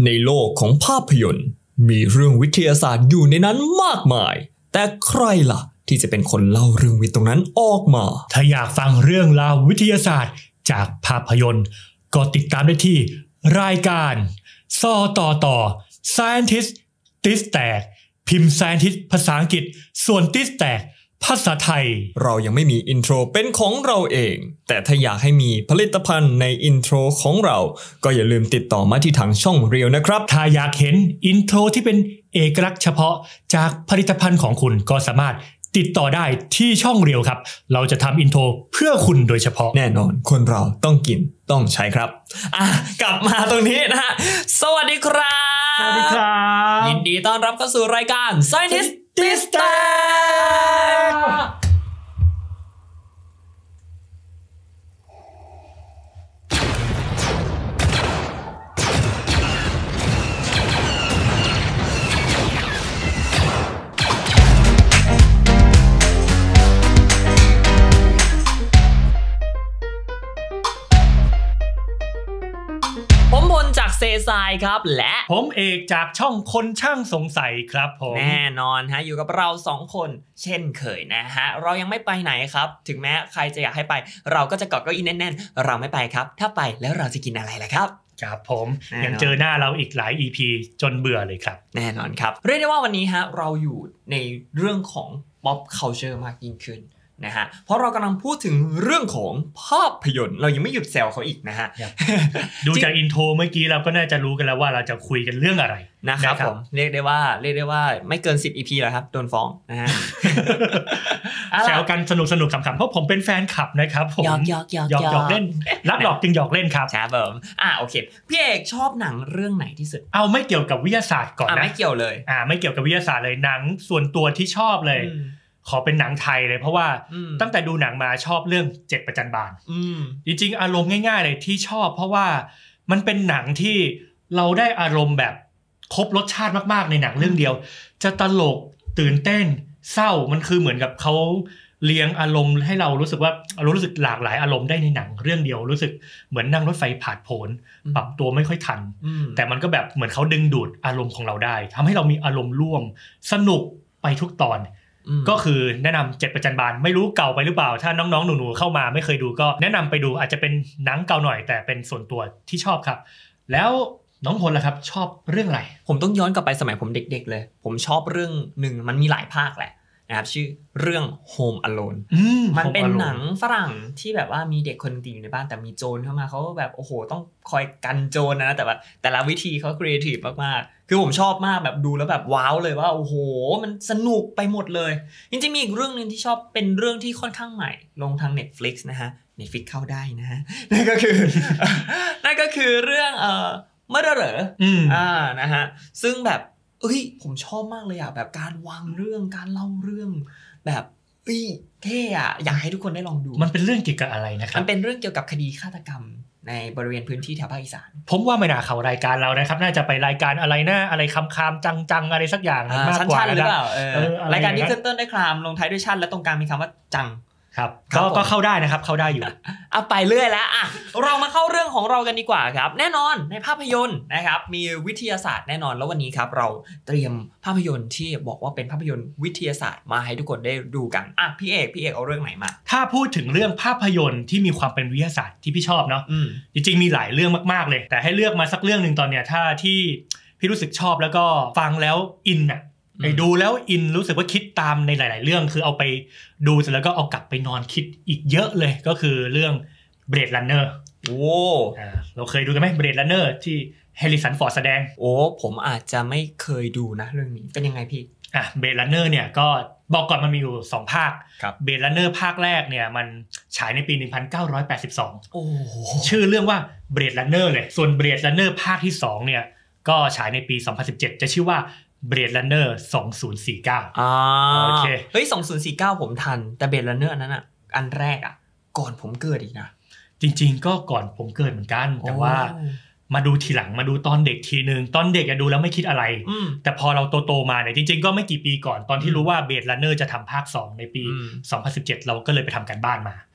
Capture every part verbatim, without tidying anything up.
ในโลกของภาพยนตร์มีเรื่องวิทยาศาสตร์อยู่ในนั้นมากมายแต่ใครล่ะที่จะเป็นคนเล่าเรื่องวิทย์ตรงนั้นออกมาถ้าอยากฟังเรื่องราววิทยาศาสตร์จากภาพยนตร์ก็ติดตามได้ที่รายการซอต่อต่อ Scientist ติสแตกพิมพ์ Scientist ภาษาอังกฤษส่วนติสแตกภาษาไทยเรายังไม่มีอินโทรเป็นของเราเองแต่ถ้าอยากให้มีผลิตภัณฑ์ในอินโทรของเราก็อย่าลืมติดต่อมาที่ทางช่องเรียวนะครับถ้าอยากเห็นอินโทรที่เป็นเอกลักษณ์เฉพาะจากผลิตภัณฑ์ของคุณก็สามารถติดต่อได้ที่ช่องเรียวครับเราจะทำอินโทรเพื่อคุณโดยเฉพาะแน่นอนคนเราต้องกินต้องใช้ครับอ่ะกลับมาตรงนี้นะฮะสวัสดีครับสวัสดีครับยินดีต้อนรับเข้าสู่รายการ Scientist ติสแตกผมพลจากเซซายครับและผมเอกจากช่องคนช่างสงสัยครับผมแน่นอนฮะอยู่กับเราสองคนเช่นเคยนะฮะเรายังไม่ไปไหนครับถึงแม้ใครจะอยากให้ไปเราก็จะเกาะเก้าอี้แน่นๆเราไม่ไปครับถ้าไปแล้วเราจะกินอะไรล่ะครับครับผมยังเจอหน้าเราอีกหลาย อี พี จนเบื่อเลยครับแน่นอนครับเรียกได้ว่าวันนี้ฮะเราอยู่ในเรื่องของ pop culture มากยิ่งขึ้นนะฮะเพราะเรากำลังพูดถึงเรื่องของภาพยนตร์เรายังไม่หยุดแซวเขาอีกนะฮะดูจากอินโทรเมื่อกี้เราก็น่าจะรู้กันแล้วว่าเราจะคุยกันเรื่องอะไรนะครับผมเรียกได้ว่าเรียกได้ว่าไม่เกินสิบ อี พี แล้วครับโดนฟ้องนะฮะแซวกันสนุกสนุกขำๆเพราะผมเป็นแฟนคลับนะครับผมหยอกหยอกหยอกหยอกหยอกเล่นรักหลอกจึงหยอกเล่นครับครับผมอ่ะโอเคพี่เอกชอบหนังเรื่องไหนที่สุดเอาไม่เกี่ยวกับวิทยาศาสตร์ก่อนนะไม่เกี่ยวเลยอ่าไม่เกี่ยวกับวิทยาศาสตร์เลยหนังส่วนตัวที่ชอบเลยขอเป็นหนังไทยเลยเพราะว่าตั้งแต่ดูหนังมาชอบเรื่องเจ็ดประจันบานจริงๆอารมณ์ง่ายๆเลยที่ชอบเพราะว่ามันเป็นหนังที่เราได้อารมณ์แบบครบรสชาติมากๆในหนังเรื่องเดียวจะตลกตื่นเต้นเศร้ามันคือเหมือนกับเขาเลี้ยงอารมณ์ให้เรารู้สึกว่ารู้สึกหลากหลายอารมณ์ได้ในหนังเรื่องเดียวรู้สึกเหมือนนั่งรถไฟผ่านโผนปรับตัวไม่ค่อยทันแต่มันก็แบบเหมือนเขาดึงดูดอารมณ์ของเราได้ทำให้เรามีอารมณ์ร่วมสนุกไปทุกตอนก็คือแนะนำเจ็ดประจันบานไม่รู้เก่าไปหรือเปล่าถ้าน้องๆหนูๆเข้ามาไม่เคยดูก็แนะนำไปดูอาจจะเป็นหนังเก่าหน่อยแต่เป็นส่วนตัวที่ชอบครับแล้วน้องพลล่ะครับชอบเรื่องอะไรผมต้องย้อนกลับไปสมัยผมเด็กๆเลยผมชอบเรื่องหนึ่งมันมีหลายภาคแหละนะครับชื่อเรื่อง Home Alone มันเป็นหนังฝรั่งที่แบบว่ามีเด็กคนนึงอยู่ในบ้านแต่มีโจรเข้ามาเขาแบบโอ้โหต้องคอยกันโจรนะแต่ว่าแต่ละวิธีเขาครีเอทีฟมากๆคือผมชอบมากแบบดูแล้วแบบว้าวเลยว่าโอ้โหมันสนุกไปหมดเลยจริงๆมีอีกเรื่องนึงที่ชอบเป็นเรื่องที่ค่อนข้างใหม่ลงทาง Netflix นะฮะ Netflix เข้าได้นะฮะนั่นก็คือนั่นก็คือเรื่องเอ่อMurderer อ่านะฮะซึ่งแบบเอ้ยผมชอบมากเลยอ่ะแบบการวางเรื่องการเล่าเรื่องแบบเอ้ยเท่อ่ะอยากให้ทุกคนได้ลองดูมันเป็นเรื่องเกี่ยวกับอะไรนะครับมันเป็นเรื่องเกี่ยวกับคดีฆาตกรรมในบริเวณพื้นที่แถวภาคอีสานผมว่าไม่น่าเข้ารายการเรานะครับน่าจะไปรายการอะไรนะอะไรคำคามจังๆอะไรสักอย่างมากกว่าหรือเปล่ารายการที่ขึ้นต้นด้วยคามลงท้ายด้วยชั่นและตรงกลางมีคำว่าจังครับก็ก็เข้าได้นะครับเข้าได้อยู่เอาไปเรื่อยแล้วอ่ะเรามาเข้าเรื่องของเรากันดีกว่าครับแน่นอนในภาพยนตร์นะครับมีวิทยาศาสตร์แน่นอนแล้ววันนี้ครับเราเตรียมภาพยนตร์ที่บอกว่าเป็นภาพยนตร์วิทยาศาสตร์มาให้ทุกคนได้ดูกันอ่ะพี่เอกพี่เอกเอาเรื่องไหนมาถ้าพูดถึงเรื่องภาพยนตร์ที่มีความเป็นวิทยาศาสตร์ที่พี่ชอบเนาะจริงๆมีหลายเรื่องมากๆเลยแต่ให้เลือกมาสักเรื่องนึงตอนเนี้ยถ้าที่พี่รู้สึกชอบแล้วก็ฟังแล้วอินอ่ะไปดูแล้วอินรู้สึกว่าคิดตามในหลายๆเรื่องคือเอาไปดูเสร็จแล้วก็เอากลับไปนอนคิดอีกเยอะเลยก็คือเรื่อง Blade Runner โอ้อ่าเราเคยดูกันไหม Blade Runner ที่แฮร์ริสันฟอร์ดแสดงโอ้ผมอาจจะไม่เคยดูนะเรื่องนี้เป็นยังไงพี่อ่ะ Blade Runner เนี่ยก็บอกก่อนมันมีอยู่สองภาค Blade Runner ภาคแรกเนี่ยมันฉายในปีหนึ่งพันเก้าร้อยแปดสิบสองโอ้ชื่อเรื่องว่า Blade Runner เลยส่วน Blade Runner ภาคที่สองเนี่ยก็ฉายในปีสองพันสิบเจ็ดจะชื่อว่าBlade Runner สองพันสี่สิบเก้าอ่าโอเคเฮ้ยสองพันสี่สิบเก้าผมทันแต่ Blade Runner อันนั้นอ่ะอันแรกอ่ะก่อนผมเกิดอีกนะจริงๆก็ก่อนผมเกิดเหมือนกันแต่ว่ามาดูทีหลังมาดูตอนเด็กทีนึงตอนเด็กอะดูแล้วไม่คิดอะไรแต่พอเราโตๆมาเนี่ยจริงๆก็ไม่กี่ปีก่อนตอนที่รู้ว่า Blade Runner จะทำภาคสองในปีสองพันสิบเจ็ดเราก็เลยไปทำการบ้านมา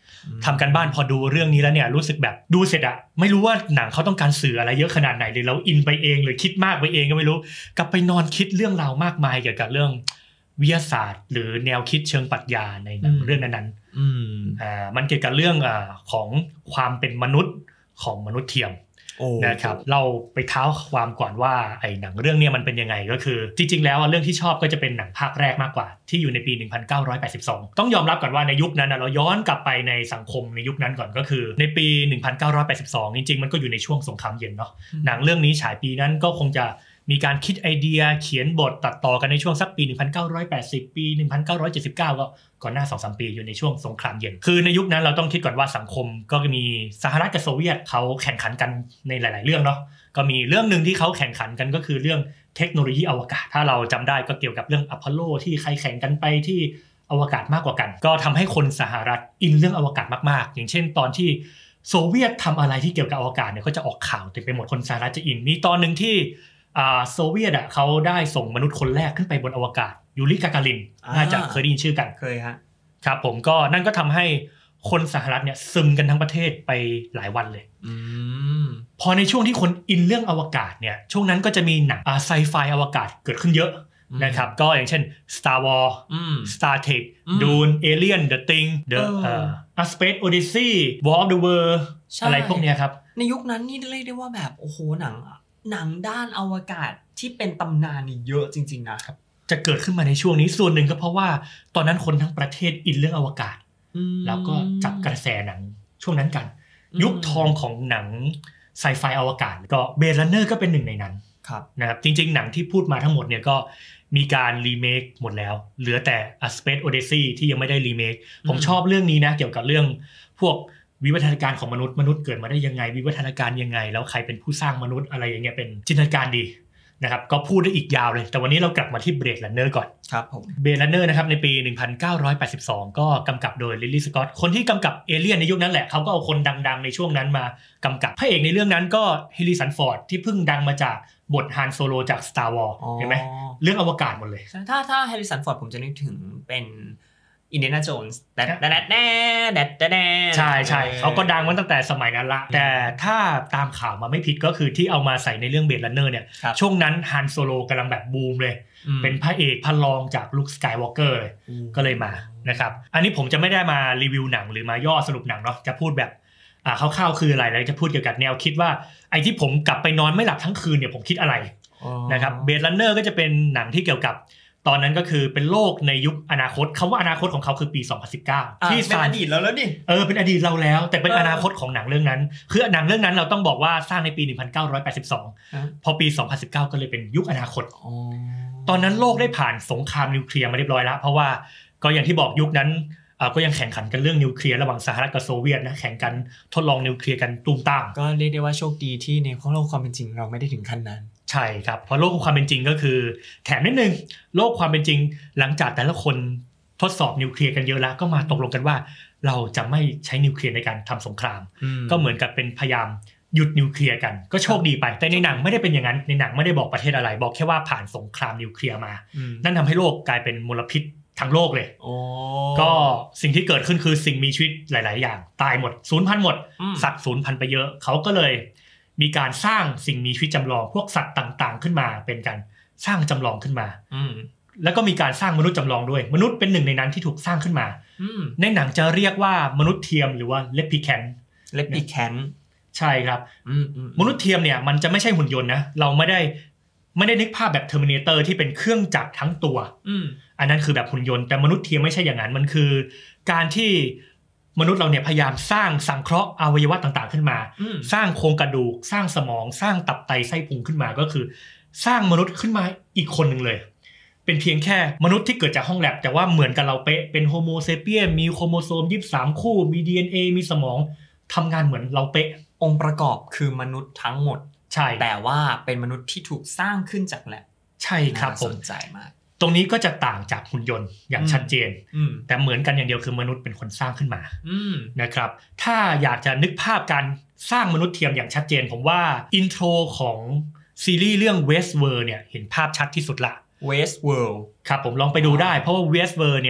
ทำกันบ้านพอดูเรื่องนี้แล้วเนี่ยรู้สึกแบบดูเสร็จอะไม่รู้ว่าหนังเขาต้องการสื่ออะไรเยอะขนาดไหนหรือเราอินไปเองหรือคิดมากไปเองก็ไม่รู้กลับไปนอนคิดเรื่องราวมากมายเกี่ยวกับเรื่องวิทยาศาสตร์หรือแนวคิดเชิงปรัชญาในเรื่องนั้นๆอ่ามันเกี่ยวกับเรื่องอ่าของความเป็นมนุษย์ของมนุษย์เทียมนะครับเราไปเท้าความก่อนว่าไอ้หนังเรื่องนี้มันเป็นยังไงก็คือจริงๆแล้วเรื่องที่ชอบก็จะเป็นหนังภาคแรกมากกว่าที่อยู่ในปีหนึ่งพันเก้าร้อยแปดสิบสองต้องยอมรับก่อนว่าในยุคนั้นเราย้อนกลับไปในสังคมในยุคนั้นก่อนก็คือในปีหนึ่งพันเก้าร้อยแปดสิบสองจริงๆมันก็อยู่ในช่วงสงครามเย็นเนาะหนังเรื่องนี้ฉายปีนั้นก็คงจะมีการคิดไอเดียเขียนบทตัดต่อกันในช่วงสักปีหนึ่งพันเก้าร้อยแปดสิบปีหนึ่งพันเก้าร้อยเจ็ดสิบเก้าก็ก่อนหน้า สองถึงสาม ปีอยู่ในช่วงสงครามเย็นคือในยุคนั้นเราต้องคิดก่อนว่าสังคมก็มีสหรัฐกับโซเวียตเขาแข่งขันกันในหลายๆเรื่องเนาะก็มีเรื่องนึงที่เขาแข่งขันกันก็คือเรื่องเทคโนโลยีอวกาศถ้าเราจำได้ก็เกี่ยวกับเรื่องอพอลโลที่ใครแข่งกันไปที่อวกาศมากกว่ากันก็ทำให้คนสหรัฐอินเรื่องอวกาศมากๆอย่างเช่นตอนที่โซเวียตทำอะไรที่เกี่ยวกับอวกาศเนี่ยก็จะออกข่าวเต็มไปหมดคนสหรัฐจะอินมีตอนนึงที่โซเวียตอ่ะเขาได้ส่งมนุษย์คนแรกขึ้นไปบนอวกาศยูริกาการินน่าจะเคยได้ยินชื่อกันเคยฮะครับผมก็นั่นก็ทำให้คนสหรัฐเนี่ยซึมกันทั้งประเทศไปหลายวันเลยอพอในช่วงที่คนอินเรื่องอวกาศเนี่ยช่วงนั้นก็จะมีหนังไซไฟอวกาศเกิดขึ้นเยอะนะครับก็อย่างเช่น Star Wars Star Trek Dune Alien The Thing The A Space Odyssey War of the World อะไรพวกนี้ครับในยุคนั้นนี่เรียกได้ว่าแบบโอ้โหหนังหนังด้านอวกาศที่เป็นตำนานนี่เยอะจริงๆนะครับจะเกิดขึ้นมาในช่วงนี้ส่วนหนึ่งก็เพราะว่าตอนนั้นคนทั้งประเทศอินเรื่องอวกาศแล้วก็จับกระแสหนังช่วงนั้นกันยุคทองของหนังไซไฟอวกาศก็เบล Runner ก็เป็นหนึ่งในนั้นนะครับจริงๆหนังที่พูดมาทั้งหมดเนี่ยก็มีการรีเมคหมดแล้วเหลือแต่ A Space Odyssey ที่ยังไม่ได้รีเมคผมชอบเรื่องนี้นะเกี่ยวกับเรื่องพวกวิวัฒนาการของมนุษย์มนุษย์เกิดมาได้ยังไงวิวัฒนาการยังไงแล้วใครเป็นผู้สร้างมนุษย์อะไรอย่างเงี้ยเป็นจินตนาการดีนะครับก็พูดได้อีกยาวเลยแต่วันนี้เรากลับมาที่ Blade Runner ก่อนครับผม Blade Runner นะครับในปีหนึ่งพันเก้าร้อยแปดสิบสองก็กำกับโดยลิลลี่สก็อตคนที่กำกับเอเลี่ยนในยุคนั้นแหละเขาก็เอาคนดังๆในช่วงนั้นมากำกับพระเอกในเรื่องนั้นก็แฮร์ริสันฟอร์ดที่เพิ่งดังมาจากบทฮันโซโลจาก Star Wars เห็นไหมเรื่องอวกาศหมดเลยถ้าถ้าแฮร์ริสันฟอร์ดผมจะนึกถึงเป็นอินเดียนาโจนส์แดดแดดแดดแดดแดดใช่ใช่เขาก็ดังมาตั้งแต่สมัยนั้นละแต่ถ้าตามข่าวมาไม่ผิดก็คือที่เอามาใส่ในเรื่องเบล Runner เนี่ยช่วงนั้นฮันโซโลกำลังแบบบูมเลยเป็นพระเอกพระรองจากลุคสกายวอล์กเกอร์เลยก็เลยมานะครับอันนี้ผมจะไม่ได้มารีวิวหนังหรือมาย่อสรุปหนังเนาะจะพูดแบบอ่าคร่าวๆคืออะไรแล้วจะพูดเกี่ยวกับแนวคิดว่าไอ้ที่ผมกลับไปนอนไม่หลับทั้งคืนเนี่ยผมคิดอะไรนะครับเบล Runner ก็จะเป็นหนังที่เกี่ยวกับตอนนั้นก็คือเป็นโลกในยุคอนาคตคำว่าอนาคตของเขาคือปีสองพันสิบเก้าที่เป็นอดีตแล้วแล้วนี่เออเป็นอดีตเราแล้วแต่เป็นอนาคตของหนังเรื่องนั้นคือหนังเรื่องนั้นเราต้องบอกว่าสร้างในปีหนึ่งพันเก้าร้อยแปดสิบสองพอปีสองพันสิบเก้าก็เลยเป็นยุคอนาคตตอนนั้นโลกได้ผ่านสงครามนิวเคลียร์มาเรียบร้อยแล้วเพราะว่าก็อย่างที่บอกยุคนั้นก็ยังแข่งขันกันเรื่องนิวเคลียร์ระหว่างสหรัฐกับโซเวียตนะแข่งกันทดลองนิวเคลียร์กันตูมตามก็เรียกได้ว่าโชคดีที่ในโลกความเป็นจริงเราไม่ได้ถึงขั้นนั้นใช่ครับเพราะโลกความเป็นจริงก็คือแถมนิดนึงโลกความเป็นจริงหลังจากแต่ละคนทดสอบนิวเคลียร์กันเยอะแล้วก็มาตกลงกันว่าเราจะไม่ใช้นิวเคลียร์ในการทำสงครามก็เหมือนกับเป็นพยายามหยุดนิวเคลียร์กันก็โชคดีไปแต่ในหนังไม่ได้เป็นอย่างนั้นในหนังไม่ได้บอกประเทศอะไรบอกแค่ว่าผ่านสงครามนิวเคลียร์มานั่นทำให้โลกกลายเป็นมลพิษทั้งโลกเลยก็สิ่งที่เกิดขึ้นคือสิ่งมีชีวิตหลายๆอย่างตายหมดสูญพันธุ์หมดสัตว์สูญพันธุ์ไปเยอะเขาก็เลยมีการสร้างสิ่งมีชีวิตจำลองพวกสัตว์ต่างๆขึ้นมาเป็นการสร้างจำลองขึ้นมาแล้วก็มีการสร้างมนุษย์จำลองด้วยมนุษย์เป็นหนึ่งในนั้นที่ถูกสร้างขึ้นมาในหนังจะเรียกว่ามนุษย์เทียมหรือว่าเลปลิแคนเลปลิแคนใช่ครับมนุษย์เทียมเนี่ยมันจะไม่ใช่หุ่นยนต์นะเราไม่ได้ไม่ได้นึกภาพแบบ Terminator ที่เป็นเครื่องจักรทั้งตัวอันนั้นคือแบบหุ่นยนต์แต่มนุษย์เทียมไม่ใช่อย่างนั้นมันคือการที่มนุษย์เราเนี่ยพยายามสร้างสังเคราะห์อวัยวะต่างๆขึ้นมาสร้างโครงกระดูกสร้างสมองสร้างตับไตไส้พุงขึ้นมาก็คือสร้างมนุษย์ขึ้นมาอีกคนหนึ่งเลยเป็นเพียงแค่มนุษย์ที่เกิดจากห้องแลบแต่ว่าเหมือนกับเราเป๊ะเป็นโฮโมเซเปียนมีโครโมโซมยี่สิบสามคู่มี ดี เอ็น เอ มีสมองทำงานเหมือนเราเป๊ะองค์ประกอบคือมนุษย์ทั้งหมดใช่แต่ว่าเป็นมนุษย์ที่ถูกสร้างขึ้นจากแลบใช่ครับผมสนใจมากตรงนี้ก็จะต่างจากหุ่นยนต์อย่างชัดเจนแต่เหมือนกันอย่างเดียวคือมนุษย์เป็นคนสร้างขึ้นมานะครับถ้าอยากจะนึกภาพการสร้างมนุษย์เทียมอย่างชัดเจนผมว่าอินโทรของซีรีส์เรื่อง Westworld เนี่ยเห็นภาพชัดที่สุดละ Westworld ครับผมลองไปดูได้เพราะว่า Westworld เนี่ย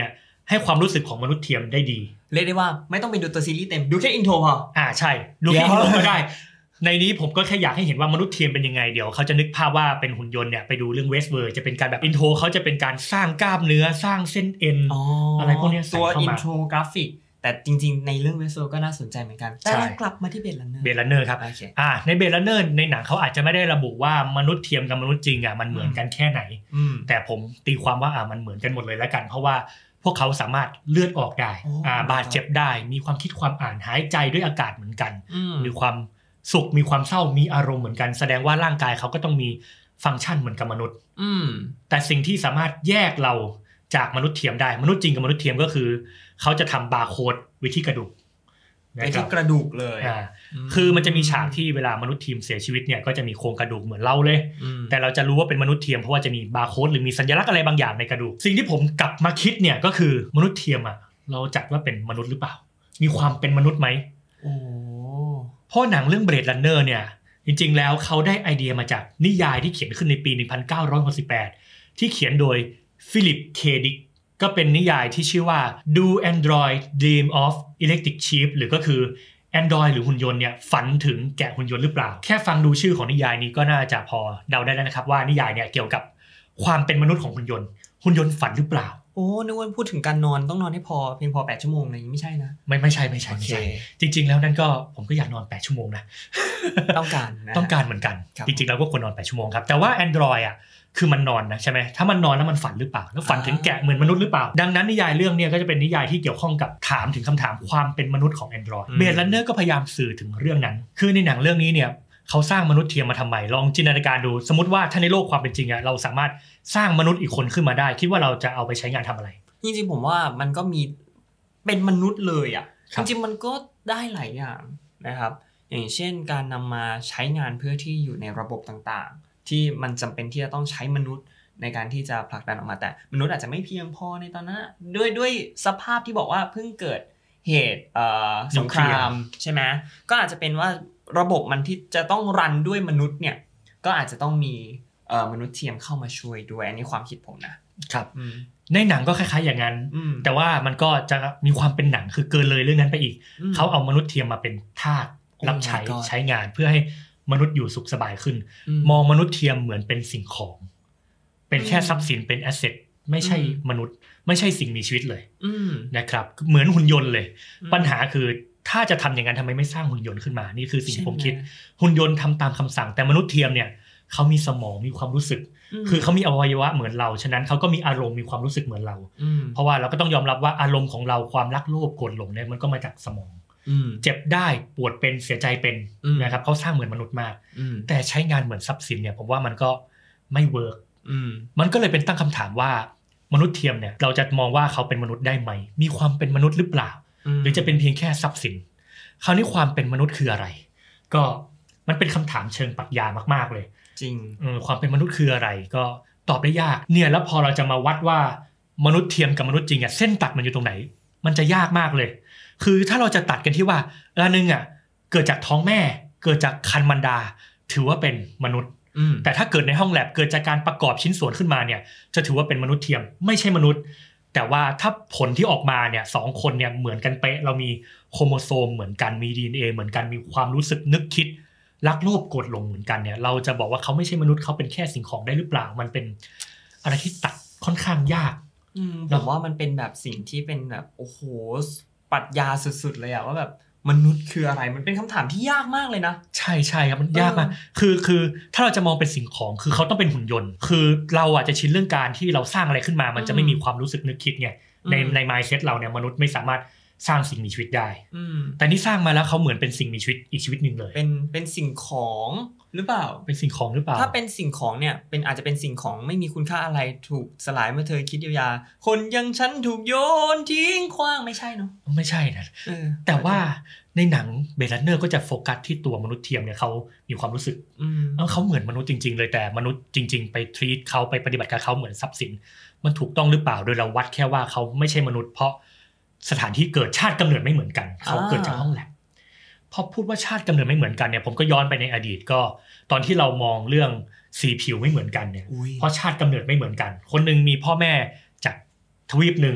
ให้ความรู้สึกของมนุษย์เทียมได้ดีเรียกได้ว่าไม่ต้องไปดูตัวซีรีส์เต็มดูแค่อินโทรพออ่าใช่ดูแค่อินโทรก็ได้ในนี้ผมก็แค่อยากให้เห็นว่ามนุษย์เทียมเป็นยังไงเดี๋ยวเขาจะนึกภาพว่าเป็นหุ่นยนต์เนี่ยไปดูเรื่องเวสเวิร์ดจะเป็นการแบบอินโทรเขาจะเป็นการสร้างกล้ามเนื้อสร้างเส้นเอ็น อ, อะไรพวกนี้ตัวอินโทรกราฟิกแต่จริงๆในเรื่องเวสเวิร์ดก็น่าสนใจเหมือนกันแต่กลับมาที่เบดลันเนอร์เบดลันเนอร์ครับอ่าในเบดลันเนอร์ในหนังเขาอาจจะไม่ได้ระบุว่ามนุษย์เทียมกับมนุษย์จริงอ่ะมันเหมือนกันแค่ไหนแต่ผมตีความว่าอ่ามันเหมือนกันหมดเลยแล้วกันเพราะว่าพวกเขาสามารถเลือดออกได้อ่าบาดเจ็บได้มีความคิดความอ่านหายใจด้วยอากาศเหมือนกันมีความสุขมีความเศร้ามีอารมณ์เหมือนกันแสดงว่าร่างกายเขาก็ต้องมีฟังก์ชันเหมือนกับมนุษย์แต่สิ่งที่สามารถแยกเราจากมนุษย์เทียมได้มนุษย์จริงกับมนุษย์เทียมก็คือเขาจะทำบาร์โค้ดไว้ที่กระดูกไว้ที่กระดูกเลยคือมันจะมีฉากที่เวลามนุษย์เทียมเสียชีวิตเนี่ยก็จะมีโครงกระดูกเหมือนเราเลยแต่เราจะรู้ว่าเป็นมนุษย์เทียมเพราะว่าจะมีบาร์โค้ดหรือมีสัญลักษณ์อะไรบางอย่างในกระดูกสิ่งที่ผมกลับมาคิดเนี่ยก็คือมนุษย์เทียมอ่ะเราจัดว่าเป็นมนุษย์หรือเปล่ามีความเป็นมนุษย์ไหมโอ้เพราะหนังเรื่อง Blade Runner เนี่ยจริงๆแล้วเขาได้ไอเดียมาจากนิยายที่เขียนขึ้นในปีหนึ่งพันเก้าร้อยหกสิบแปดที่เขียนโดยฟิลิปเคดิกก็เป็นนิยายที่ชื่อว่า Do Android Dream of Electric Sheep หรือก็คือ Android หรือหุ่นยนต์เนี่ยฝันถึงแกะหุ่นยนต์หรือเปล่าแค่ฟังดูชื่อของนิยายนี้ก็น่าจะพอเดาได้แล้วนะครับว่านิยายเนี่ยเกี่ยวกับความเป็นมนุษย์ของหุ่นยนต์หุ่นยนต์ฝันหรือเปล่าโอ้นึกว่าพูดถึงการนอนต้องนอนให้พอเพียงพอแปดชั่วโมงอะไรอย่างนี้ไม่ใช่นะไม่ไม่ใช่ไม่ใช่ไม่ใช่จริงๆแล้วนั่นก็ผมก็อยากนอนแปดชั่วโมงนะต้องการนะต้องการเหมือนกันจริงๆแล้วก็ควรนอนแปดชั่วโมงครับแต่ว่า Android อ่ะคือมันนอนนะใช่ไหมถ้ามันนอนแล้วมันฝันหรือเปล่าแล้วฝันถึงแกะเหมือนมนุษย์หรือเปล่าดังนั้นนิยายเรื่องนี้ก็จะเป็นนิยายที่เกี่ยวข้องกับถามถึงคำถามความเป็นมนุษย์ของ Android Blade Runner ก็พยายามสื่อถึงเรื่องนั้นคือในหนังเรื่องนี้เนี่ยเขาสร้างมนุษย์เทียมมาทำไมลองจินตนาการดูสมมติว่าถ้าในโลกความเป็นจริงอะเราสามารถสร้างมนุษย์อีกคนขึ้นมาได้คิดว่าเราจะเอาไปใช้งานทำอะไรจริงๆผมว่ามันก็มีเป็นมนุษย์เลยอ่ะจริงๆมันก็ได้หลายอย่างนะครับอย่างเช่นการนำมาใช้งานเพื่อที่อยู่ในระบบต่างๆที่มันจำเป็นที่จะต้องใช้มนุษย์ในการที่จะผลักดันออกมาแต่มนุษย์อาจจะไม่เพียงพอในตอนนั้นด้วยด้วยสภาพที่บอกว่าเพิ่งเกิดเหตุสงครามใช่ไหมก็อาจจะเป็นว่าระบบมันที่จะต้องรันด้วยมนุษย์เนี่ยก็อาจจะต้องมีมนุษย์เทียมเข้ามาช่วยด้วยอันนี้ความคิดผมนะครับในหนังก็คล้ายๆอย่างนั้นแต่ว่ามันก็จะมีความเป็นหนังคือเกินเลยเรื่องนั้นไปอีกเขาเอามนุษย์เทียมมาเป็นทาสรับใช้ใช้งานเพื่อให้มนุษย์อยู่สุขสบายขึ้นมองมนุษย์เทียมเหมือนเป็นสิ่งของเป็นแค่ทรัพย์สินเป็นแอสเซทไม่ใช่มนุษย์ไม่ใช่สิ่งมีชีวิตเลยนะครับเหมือนหุ่นยนต์เลยปัญหาคือถ้าจะทำอย่างนั้นทำไมไม่สร้างหุ่นยนต์ขึ้นมานี่คือสิ่งที่ผมคิดหุ่นยนต์ทำตามคำสั่งแต่มนุษย์เทียมเนี่ยเขามีสมองมีความรู้สึกคือเขามีอวัยวะเหมือนเราฉะนั้นเขาก็มีอารมณ์มีความรู้สึกเหมือนเราเพราะว่าเราก็ต้องยอมรับว่าอารมณ์ของเราความรักโลภโกรธหลงเนี่ยมันก็มาจากสมองเจ็บได้ปวดเป็นเสียใจเป็นนะครับเขาสร้างเหมือนมนุษย์มากแต่ใช้งานเหมือนทรัพย์สินเนี่ยผมว่ามันก็ไม่เวิร์กมันก็เลยเป็นตั้งคำถามว่ามนุษย์เทียมเนี่ยเราจะมองว่าเขาเป็นมนุษย์ได้ไหมมีความเป็นมนุษย์หรือเปล่าหรือจะเป็นเพียงแค่ทรัพย์สินคราวนี้ความเป็นมนุษย์คืออะไรก็มันเป็นคำถามเชิงปรัชญามากๆเลยจริงความเป็นมนุษย์คืออะไรก็ตอบได้ยากเนี่ยแล้วพอเราจะมาวัดว่ามนุษย์เทียมกับมนุษย์จริงอ่ะเส้นตัดมันอยู่ตรงไหนมันจะยากมากเลยคือถ้าเราจะตัดกันที่ว่าอันนึงอ่ะเกิดจากท้องแม่เกิดจากครรภ์มารดาถือว่าเป็นมนุษย์แต่ถ้าเกิดในห้องแลบเกิดจากการประกอบชิ้นส่วนขึ้นมาเนี่ยจะถือว่าเป็นมนุษย์เทียมไม่ใช่มนุษย์แต่ว่าถ้าผลที่ออกมาเนี่ยสองคนเนี่ยเหมือนกันเป๊ะเรามีโครโมโซมเหมือนกันมี ดี เอ็น เอ เหมือนกันมีความรู้สึกนึกคิดรักโลภโกรธหลงเหมือนกันเนี่ยเราจะบอกว่าเขาไม่ใช่มนุษย์เขาเป็นแค่สิ่งของได้หรือเปล่ามันเป็นอะไรที่ตัดค่อนข้างยากผมว่ามันเป็นแบบสิ่งที่เป็นแบบโอ้โหปรัชญาสุดๆเลยอะว่าแบบมนุษย์คืออะไรมันเป็นคำถามที่ยากมากเลยนะใช่ใช่ครับมันยากมากคือคือถ้าเราจะมองเป็นสิ่งของคือเขาต้องเป็นหุ่นยนต์คือเราอาจจะชินเรื่องการที่เราสร้างอะไรขึ้นมามันจะไม่มีความรู้สึกนึกคิดไงในใน mindset เราเนี่ยมนุษย์ไม่สามารถสร้างสิ่งมีชีวิตได้แต่นี่สร้างมาแล้วเขาเหมือนเป็นสิ่งมีชีวิตอีกชีวิตนึงเลยเป็นเป็นสิ่งของหรือเปล่าเป็นสิ่งของหรือเปล่าถ้าเป็นสิ่งของเนี่ยเป็นอาจจะเป็นสิ่งของไม่มีคุณค่าอะไรถูกสลายเมื่อเธอคิดเยียวยาคนยังฉันถูกโยนทิ้งขว้างไม่ใช่เนาะไม่ใช่นะแต่ว่าในหนังเบลลันเนอร์ก็จะโฟกัสที่ตัวมนุษย์เทียมเนี่ยเขามีความรู้สึกเขาเหมือนมนุษย์จริงๆเลยแต่มนุษย์จริงๆไปทรีตเขาไปปฏิบัติกับเขาเหมือนทรัพย์สินมันถูกต้องหรือเปล่าโดยเราวัดแค่ว่าเขาไม่ใช่มนุษย์เพราะสถานที่เกิดชาติกำเนิดไม่เหมือนกันเขาเกิดจากห้องแลบพอพูดว่าชาติกำเนิดไม่เหมือนกันเนี่ยผมก็ย้อนไปในอดีตก็ตอนที่เรามองเรื่องสีผิวไม่เหมือนกันเนี่ยเพราะชาติกำเนิดไม่เหมือนกันคนนึงมีพ่อแม่จากทวีปนึงค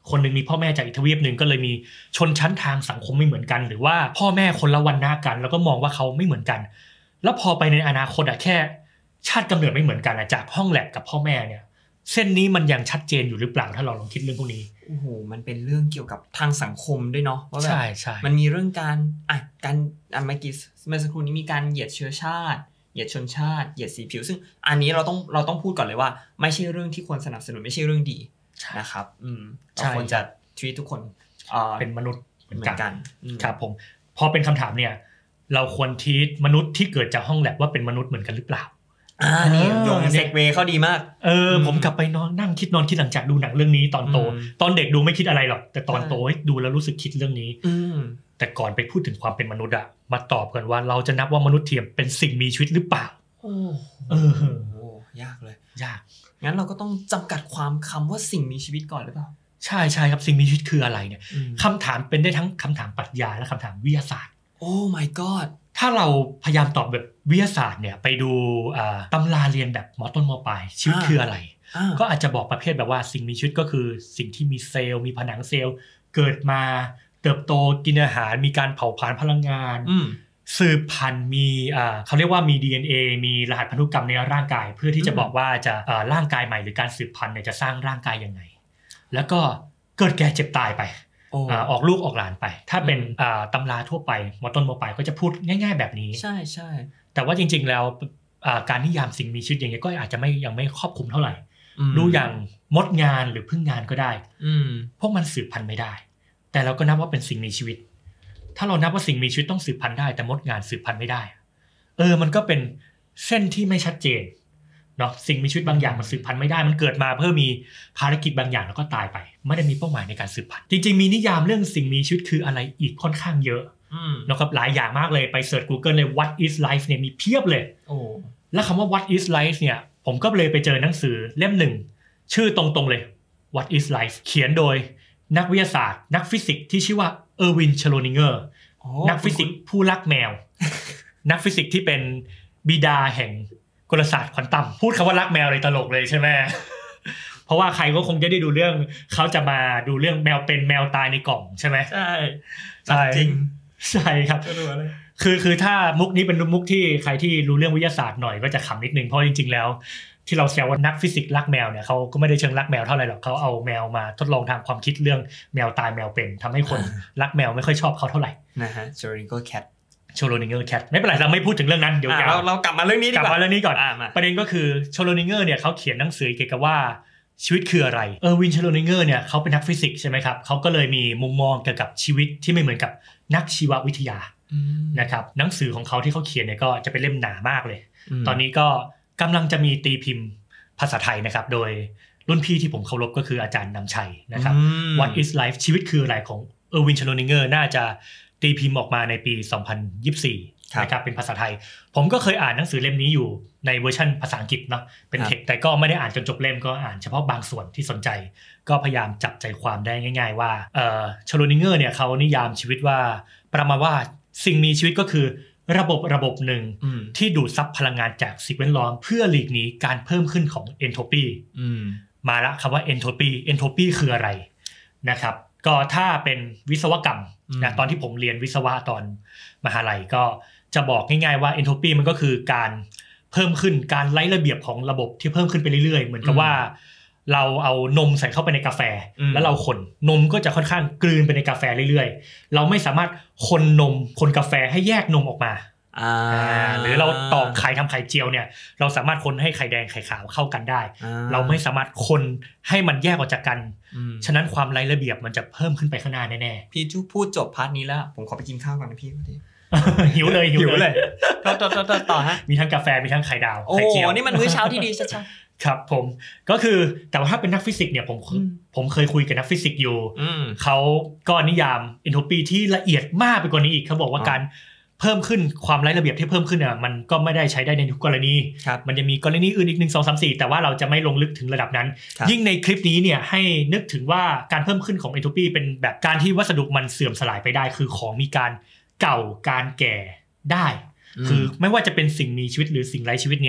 คนนึงมีพ่อแม่จากอีกทวีปนึงก็เลยมีชนชั้นทางสังคมไม่เหมือนกันหรือว่าพ่อแม่คนละวรรณะกันแล้วก็มองว่าเขาไม่เหมือนกันแล้วพอไปในอนาคตอะแค่ชาติกำเนิดไม่เหมือนกันอะจากห้องแลบกับพ่อแม่เนี่ยเส้นนี้มันยังชัดเจนอยู่หรือเปล่าถ้าเราลองคิดเรื่องพวกนี้โอ้โหมันเป็นเรื่องเกี่ยวกับทางสังคมด้วยเนาะว่าแบบใช่ใช่มันมีเรื่องการอ่ะการอ่ะเมื่อกี้เมื่อสักครู่นี้มีการเหยียดเชื้อชาติเหยียดชนชาติเหยียดสีผิวซึ่งอันนี้เราต้องเราต้องพูดก่อนเลยว่าไม่ใช่เรื่องที่ควรสนับสนุนไม่ใช่เรื่องดีนะครับอืมเราควรจะทวีตทุกคนเป็นมนุษย์เหมือนกันครับผมพอเป็นคำถามเนี่ยเราควรทีตมนุษย์ที่เกิดจากห้องแลบว่าเป็นมนุษย์เหมือนกันหรือเปล่าอ่านี่โยงเซกเวย์เขาดีมากเออผมกลับไปนอนนั่งคิดนอนคิดหลังจากดูหนังเรื่องนี้ตอนโตตอนเด็กดูไม่คิดอะไรหรอกแต่ตอนโตดูแล้วรู้สึกคิดเรื่องนี้แต่ก่อนไปพูดถึงความเป็นมนุษย์อะมาตอบกันว่าเราจะนับว่ามนุษย์เทียมเป็นสิ่งมีชีวิตหรือเปล่าโอ้เออยากเลยยากงั้นเราก็ต้องจำกัดความคำว่าสิ่งมีชีวิตก่อนหรือเปล่าใช่ใช่ครับสิ่งมีชีวิตคืออะไรเนี่ยคำถามเป็นได้ทั้งคำถามปรัชญาและคำถามวิทยาศาสตร์โอ้ my god ถ้าเราพยายามตอบแบบวิทยาศาสตร์เนี่ยไปดูตำราเรียนแบบมอต้นมอปลายชีวิตคืออะไรก็อาจจะบอกประเภทแบบว่าสิ่งมีชีวิตก็คือสิ่งที่มีเซลล์มีผนังเซลล์เกิดมาเติบโตกินอาหารมีการเผาผลาญพลังงานสืบพันธุ์มีเขาเรียกว่ามี ดี เอ็น เอ มีรหัสพันธุกรรมในร่างกายเพื่อที่จะบอกว่าจะร่างกายใหม่หรือการสืบพันธุ์เนี่ยจะสร้างร่างกายยังไงแล้วก็เกิดแก่เจ็บตายไปออกลูกออกหลานไปถ้าเป็นตำราทั่วไปมอต้นมอปลายก็จะพูดง่ายๆแบบนี้ใช่ใช่แต่ว่าจริงๆแล้วการนิยามสิ่งมีชีวิตอย่างเงี้ยก็อาจจะไม่ยังไม่ครอบคลุมเท่าไหร่ดูอย่างมดงานหรือพึ่งงานก็ได้พวกมันสืบพันธุ์ไม่ได้แต่เราก็นับว่าเป็นสิ่งมีชีวิตถ้าเรานับว่าสิ่งมีชีวิตต้องสืบพันธุ์ได้แต่มดงานสืบพันธุ์ไม่ได้เออมันก็เป็นเส้นที่ไม่ชัดเจนเนาะสิ่งมีชีวิตบางอย่างมันสืบพันธุ์ไม่ได้มันเกิดมาเพื่อมีภารกิจบางอย่างแล้วก็ตายไปไม่ได้มีเป้าหมายในการสืบพันธุ์จริงๆมีนิยามเรื่องสิ่งมีชีวิตคืออะไรอีกค่อนข้างเยอะนะครับหลายอย่างมากเลยไปเสิร์ช Google เลย what is life เนี่ยมีเพียบเลยโอ้แล้วคำว่า what is life เนี่ยผมก็เลยไปเจอหนังสือเล่มหนึ่งชื่อตรงๆเลย what is life เขียนโดยนักวิทยาศาสตร์นักฟิสิกส์ที่ชื่อว่าเออร์วิน เชโรนิงเกอร์นักฟิสิกส์ผู้รักแมวนักฟิสิกส์ที่เป็นบิดาแห่งกลศาสตร์ควอนตัมพูดคำว่ารักแมวเลยตลกเลยใช่ไหม เพราะว่าใครก็คงจะได้ดูเรื่องเขาจะมาดูเรื่องแมวเป็นแมวตายในกล่องใช่ไหมใช่ใช่จริงใช่ครับคือคือถ้ามุกนี้เป็นมุกที่ใครที่รู้เรื่องวิทยาศาสตร์หน่อยก็จะขำนิดนึงเพราะจริงๆแล้วที่เราแซวว่านักฟิสิกส์รักแมวเนี่ยเขาก็ไม่ได้เชิงรักแมวเท่าไหร่หรอกเขาเอาแมวมาทดลองทางความคิดเรื่องแมวตายแมวเป็นทำให้คนรักแมวไม่ค่อยชอบเขาเท่าไหร่นะฮะ Schrödinger cat Schrödinger cat ไม่เป็นไรเราไม่พูดถึงเรื่องนั้นเดี๋ยวเราเรากลับมาเรื่องนี้ดีกว่ากลับมาเรื่องนี้ก่อนประเด็นก็คือ Schrödinger เนี่ยเขาเขียนหนังสือเกี่ยวกับว่าชีวิตคืออะไรเออร์วิน เชโรนิงเกอร์เนี่ยเขาเป็นนักฟิสิกส์ใช่ไหมครับเขาก็เลยมีมุมมองเกี่ยวกับชีวิตที่ไม่เหมือนกับนักชีววิทยานะครับหนังสือของเขาที่เขาเขียนเนี่ยก็จะเป็นเล่มหนามากเลยตอนนี้ก็กำลังจะมีตีพิมพ์ภาษาไทยนะครับโดยรุ่นพี่ที่ผมเคารพก็คืออาจารย์นำชัยนะครับ What is life ชีวิตคืออะไรของเออร์วิน เชโรนิงเกอร์น่าจะตีพิมพ์ออกมาในปีสองพันยี่สิบสี่นะครับเป็นภาษาไทยผมก็เคยอ่านหนังสือเล่มนี้อยู่ในเวอร์ชันภาษาอังกฤษเนาะเป็นเทคแต่ก็ไม่ได้อ่านจนจบเล่มก็อ่านเฉพาะบางส่วนที่สนใจก็พยายามจับใจความได้ง่ายๆว่าเอ่อ Schrödinger เนี่ยเขานิยามชีวิตว่าประมาณว่าสิ่งมีชีวิตก็คือระบบระบบหนึ่งที่ดูดซับพลังงานจากสิ่งแวดล้อมเพื่อหลีกหนีการเพิ่มขึ้นของเอนโทรปีมาละคำว่าเอนโทรปีเอนโทรปีคืออะไรนะครับก็ถ้าเป็นวิศวกรรมนะตอนที่ผมเรียนวิศวะตอนมหาลัยก็จะบอกง่ายๆว่าเอนโทรปีมันก็คือการเพิ่มขึ้นการไล่ระเบียบของระบบที่เพิ่มขึ้นไปเรื่อยๆเหมือนกับว่าเราเอานมใส่เข้าไปในกาแฟแล้วเราคนนมก็จะค่อนข้างกลืนไปในกาแฟเรื่อยๆเราไม่สามารถคนนมคนกาแฟให้แยกนมออกมาหรือเราตอกไข่ทำไข่เจียวเนี่ยเราสามารถคนให้ไข่แดงไข่ขาวเข้ากันได้เราไม่สามารถคนให้มันแยกออกจากกันฉะนั้นความไร้ระเบียบมันจะเพิ่มขึ้นไปข้างหน้าแน่ๆพี่จูพูดจบพาร์ทนี้แล้วผมขอไปกินข้าวก่อนนะพี่พอดีหิวเลยหิวเลยต่อต่อต่อต่อฮะมีทั้งกาแฟมีทั้งไข่ดาวไข่เจียวนี่มันมื้อเช้าที่ดีชัดๆครับผมก็คือแต่ว่าถ้าเป็นนักฟิสิกส์เนี่ยผมผมเคยคุยกับนักฟิสิกส์อยู่เขาก็นิยามเอนโทรปีที่ละเอียดมากไปกว่านี้อีกเขาบอกว่าการเพิ่มขึ้นความไร้ระเบียบที่เพิ่มขึ้นเนี่ยมันก็ไม่ได้ใช้ได้ในทุกกรณีมันจะมีกรณีอื่นอีกหนึ่ง สอง สาม สี่แต่ว่าเราจะไม่ลงลึกถึงระดับนั้นยิ่งในคลิปนี้เนี่ยให้นึกถึงว่าการเพิ่มขึ้นของเอนโทรปีเป็นแบบการที่วัสดุมันเสื่อมสลายไปได้คือของมีการเก่าการแก่ได้คือไม่ว่าจะเป็นสิ่งมีชีวิตหรือสิ่งไร้ชีวิตเนี่ย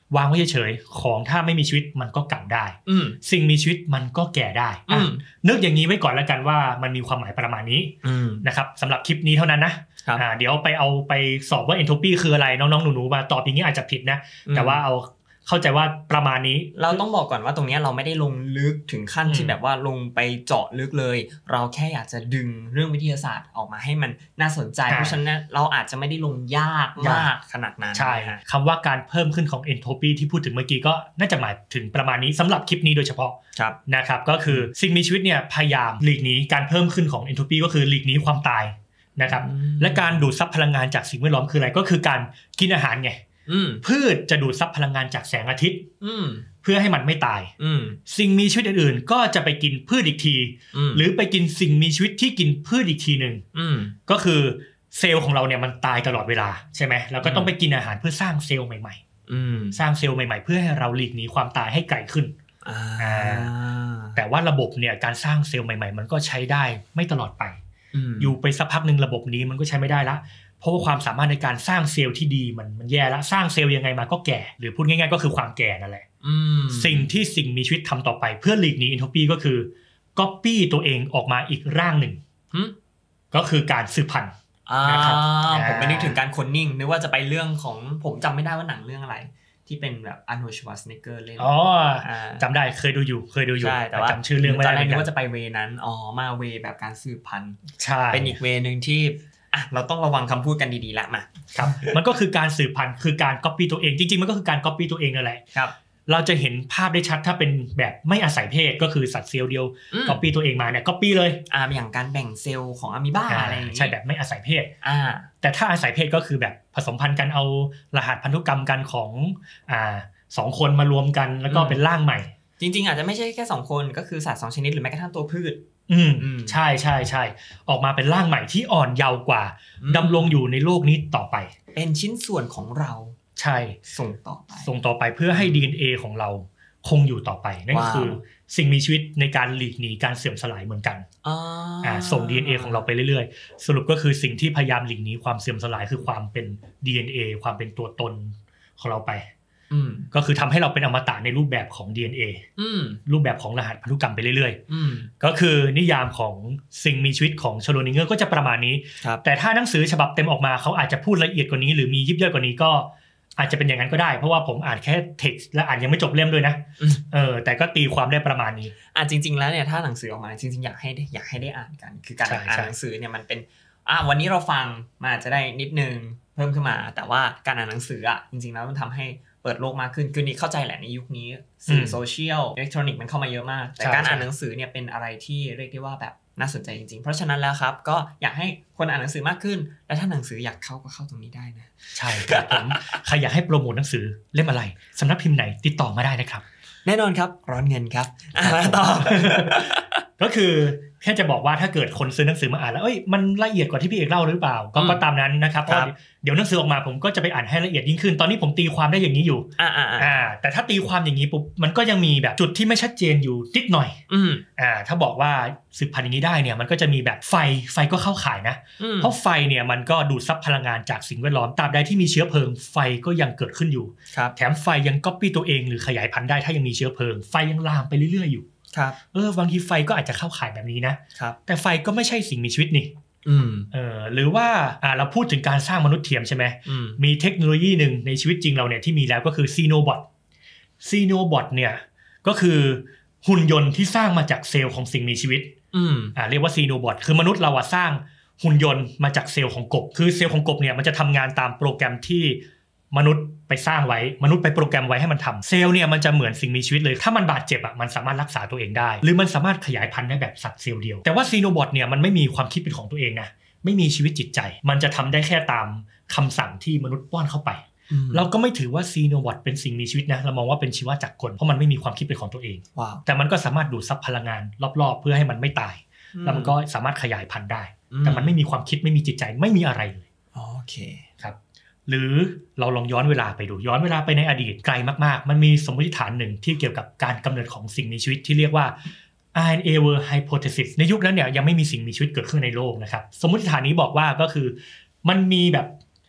วางไว้เฉยๆของถ้าไม่มีชีวิตมันก็เก่าได้สิ่งมีชีวิตมันก็แก่ได้นึกอย่างนี้ไว้ก่อนแล้วกันว่ามันมีความหมายประมาณนี้นะครับสำหรับคลิปนี้เท่านั้นนะเดี๋ยวไปเอาไปสอบว่าเอนโทรปีคืออะไรน้องๆหนูๆมาตอบอย่างนี้อาจจะผิดนะแต่ว่าเอาเข้าใจว่าประมาณนี้เราต้องบอกก่อนว่าตรงนี้เราไม่ได้ลงลึกถึงขั้นที่แบบว่าลงไปเจาะลึกเลยเราแค่อยากจะดึงเรื่องวิทยาศาสตร์ออกมาให้มันน่าสนใจเพราะฉะนั้นเราอาจจะไม่ได้ลงยากมากขนาดนั้นใช่คำว่าการเพิ่มขึ้นของเอนโทรปีที่พูดถึงเมื่อกี้ก็น่าจะหมายถึงประมาณนี้สำหรับคลิปนี้โดยเฉพาะนะครับก็คือสิ่งมีชีวิตเนี่ยพยายามหลีกหนีการเพิ่มขึ้นของเอนโทรปีก็คือหลีกหนีความตายนะครับและการดูดซับพลังงานจากสิ่งแวดล้อมคืออะไรก็คือการกินอาหารไงพืชจะดูดซับพลังงานจากแสงอาทิตย์เพื่อให้มันไม่ตายสิ่งมีชีวิตอื่นๆก็จะไปกินพืชอีกทีหรือไปกินสิ่งมีชีวิตที่กินพืชอีกทีหนึ่งก็คือเซลล์ของเราเนี่ยมันตายตลอดเวลาใช่ไหมเราก็ต้องไปกินอาหารเพื่อสร้างเซลล์ใหม่ๆสร้างเซลล์ใหม่ๆเพื่อให้เราหลีกหนีความตายให้ไกลขึ้นแต่ว่าระบบเนี่ยการสร้างเซลล์ใหม่ๆมันก็ใช้ได้ไม่ตลอดไปอยู่ไปสักพักหนึ่งระบบนี้มันก็ใช้ไม่ได้ละเพราะว่าความสามารถในการสร้างเซลล์ที่ดีมันมันแย่ละสร้างเซลล์ยังไงมาก็แก่หรือพูดง่ายๆก็คือความแก่นั่นแหละสิ่งที่สิ่งมีชีวิตทำต่อไปเพื่อหลีกหนีเอนโทรปีก็คือก๊อปปี้ตัวเองออกมาอีกร่างหนึ่งก็คือการสืบพันธุ์นะครับผมไม่นึกถึงการโคลนนิ่งนึกว่าจะไปเรื่องของผมจำไม่ได้ว่าหนังเรื่องอะไรที่เป็นแบบอาร์โนลด์ ชวาร์ซเนกเกอร์เล่นอ๋อจำได้เคยดูอยู่เคยดูอยู่แต่ว่าจำชื่อเรื่องไม่ได้นึกว่าจะไปเวนั้นอ๋อมาเวแบบการสืบพันธุ์ใช่เป็นอีกเวนึงที่อ่ะเราต้องระวังคำพูดกันดีๆละมาครับมันก็คือการสืบพันธุ์คือการก๊อปปี้ตัวเองจริงๆมันก็คือการก๊อปปี้ตัวเองนั่นแหละครับเราจะเห็นภาพได้ชัดถ้าเป็นแบบไม่อาศัยเพศก็คือสัตว์เซลล์เดียวก๊อปปี้ตัวเองมาเนี่ยก๊อปปี้เลยอ่าอย่างการแบ่งเซลล์ของอะมีบ้าอะไรอย่างงี้ใช่แบบไม่อาศัยเพศอ่าแต่ถ้าอาศัยเพศก็คือแบบผสมพันธุ์กันเอารหัสพันธุกรรมกันของอ่าสองคนมารวมกันแล้วก็เป็นร่างใหม่จริงๆอาจจะไม่ใช่แค่สองคนก็คือสัตว์สองชนิดหรือแม้กระทั่งตัวพืชอืมใช่ใช่ใช่ออกมาเป็นร่างใหม่ที่อ่อนเยาว์กว่าดำรงอยู่ในโลกนี้ต่อไปเป็นชิ้นส่วนของเราใช่ส่งต่อไปส่งต่อไปเพื่อให้ ดี เอ็น เอ ของเราคงอยู่ต่อไปนั่นก็คือสิ่งมีชีวิตในการหลีกหนีการเสื่อมสลายเหมือนกันอ่าส่ง ดี เอ็น เอ ของเราไปเรื่อยๆสรุปก็คือสิ่งที่พยายามหลีกหนีความเสื่อมสลายคือความเป็น ดี เอ็น เอ ความเป็นตัวตนของเราไปก็คือทำให้เราเป็นอมตะในรูปแบบของ ดี เอ็น เอ รูปแบบของรหัสพันธุกรรมไปเรื่อยๆก็คือนิยามของสิ่งมีชีวิตของชโลนิงเกอร์ก็จะประมาณนี้แต่ถ้าหนังสือฉบับเต็มออกมาเขาอาจจะพูดละเอียดกว่านี้หรือมียิบย่อยกว่านี้ก็อาจจะเป็นอย่างนั้นก็ได้เพราะว่าผมอ่านแค่เท็กซ์และอ่านยังไม่จบเล่มด้วยนะเออแต่ก็ตีความได้ประมาณนี้อ่ะจริงๆแล้วเนี่ยถ้าหนังสือออกมาจริงๆอยากให้อยากให้ได้อ่านกันคือการอ่านหนังสือเนี่ยมันเป็นอ่ะวันนี้เราฟังมันอาจจะได้นิดนึงเพิ่มขึ้นมาแต่ว่าการอ่านหนังสืออ่ะจริงๆแล้วมันทำให้เปิดโลกมากขึ้นคือนี่เข้าใจแหละในยุคนี้สื่อโซเชียลอิเล็กทรอนิกส์มันเข้ามาเยอะมากแต่การอ่านหนังสือเนี่ยเป็นอะไรที่เรียกได้ว่าแบบน่าสนใจจริงๆเพราะฉะนั้นแล้วครับก็อยากให้คนอ่านหนังสือมากขึ้นและถ้าหนังสืออยากเข้าก็เข้าตรงนี้ได้นะใช่ครับผมใครอยากให้โปรโมทหนังสือเล่มอะไรสำนักพิมพ์ไหนติดต่อมาได้นะครับแน่นอนครับร้อนเงินครับมาต่อก็คือแค่จะบอกว่าถ้าเกิดคนซื้อหนังสือมาอ่านแล้วเอ้ยมันละเอียดกว่าที่พี่เอกเล่าหรือเปล่าก็ตามนั้นนะครับเพราะเดี๋ยวหนังสือออกมาผมก็จะไปอ่านให้ละเอียดยิ่งขึ้นตอนนี้ผมตีความได้อย่างนี้อยู่อ่าอ่าแต่ถ้าตีความอย่างนี้ปุ๊บมันก็ยังมีแบบจุดที่ไม่ชัดเจนอยู่นิดหน่อยอืมอ่าถ้าบอกว่าสืบพันธุ์อย่างนี้ได้เนี่ยมันก็จะมีแบบไฟไฟก็เข้าข่ายนะเพราะไฟเนี่ยมันก็ดูดซับพลังงานจากสิ่งแวดล้อมตราบใดที่มีเชื้อเพลิงไฟก็ยังเกิดขึ้นอยู่แถมไฟยังก๊อปปี้ตัวเองหรือขยายพันธุ์ได้ถ้ายังมีเชื้อเพลิงไฟยังลามไปเรื่อยๆอยู่ครับเออบางทีไฟก็อาจจะเข้าข่ายแบบนี้นะครับแต่ไฟก็ไม่ใช่สิ่งมีชีวิตนี่อืมเออหรือว่าอ่าเราพูดถึงการสร้างมนุษย์เทียมใช่ไหมมีเทคโนโลยีหนึ่งในชีวิตจริงเราเนี่ยที่มีแล้วก็คือซีโนบอทซีโนบอทเนี่ยก็คือหุ่นยนต์ที่สร้างมาจากเซลล์ของสิ่งมีชีวิตอืมอ่าเรียกว่าซีโนบอทคือมนุษย์เราอะสร้างหุ่นยนต์มาจากเซลล์ของกบคือเซลล์ของกบเนี่ยมันจะทำงานตามโปรแกรมที่มนุษย์ไปสร้างไว้มนุษย์ไปโปรแกรมไว้ให้มันทำเซลล์เนี่ยมันจะเหมือนสิ่งมีชีวิตเลยถ้ามันบาดเจ็บอ่ะมันสามารถรักษาตัวเองได้หรือมันสามารถขยายพันธุ์ได้แบบสัตว์เซลล์เดียวแต่ว่าซีโนบอทเนี่ยมันไม่มีความคิดเป็นของตัวเองนะไม่มีชีวิตจิตใจมันจะทำได้แค่ตามคำสั่งที่มนุษย์ป้อนเข้าไปเราก็ไม่ถือว่าซีโนบอทเป็นสิ่งมีชีวิตนะเรามองว่าเป็นชีวจักรกลเพราะมันไม่มีความคิดเป็นของตัวเอง wow. แต่มันก็สามารถดูดซับพลังงานรอบๆเพื่อให้มันไม่ตายแล้วมันก็สามารถขยายพันธุ์ได้แต่มันไม่มีความคิดไม่มีจิตใจไม่มีอะไรเลยโอเคครับหรือเราลองย้อนเวลาไปดูย้อนเวลาไปในอดีตไกลมากๆมันมีสมมติฐานหนึ่งที่เกี่ยวกับการกำเนิดของสิ่งมีชีวิตที่เรียกว่า อาร์ เอ็น เอ World Hypothesis ในยุคนั้นเนี่ยยังไม่มีสิ่งมีชีวิตเกิดขึ้นในโลกนะครับสมมติฐานนี้บอกว่าก็คือมันมีแบบ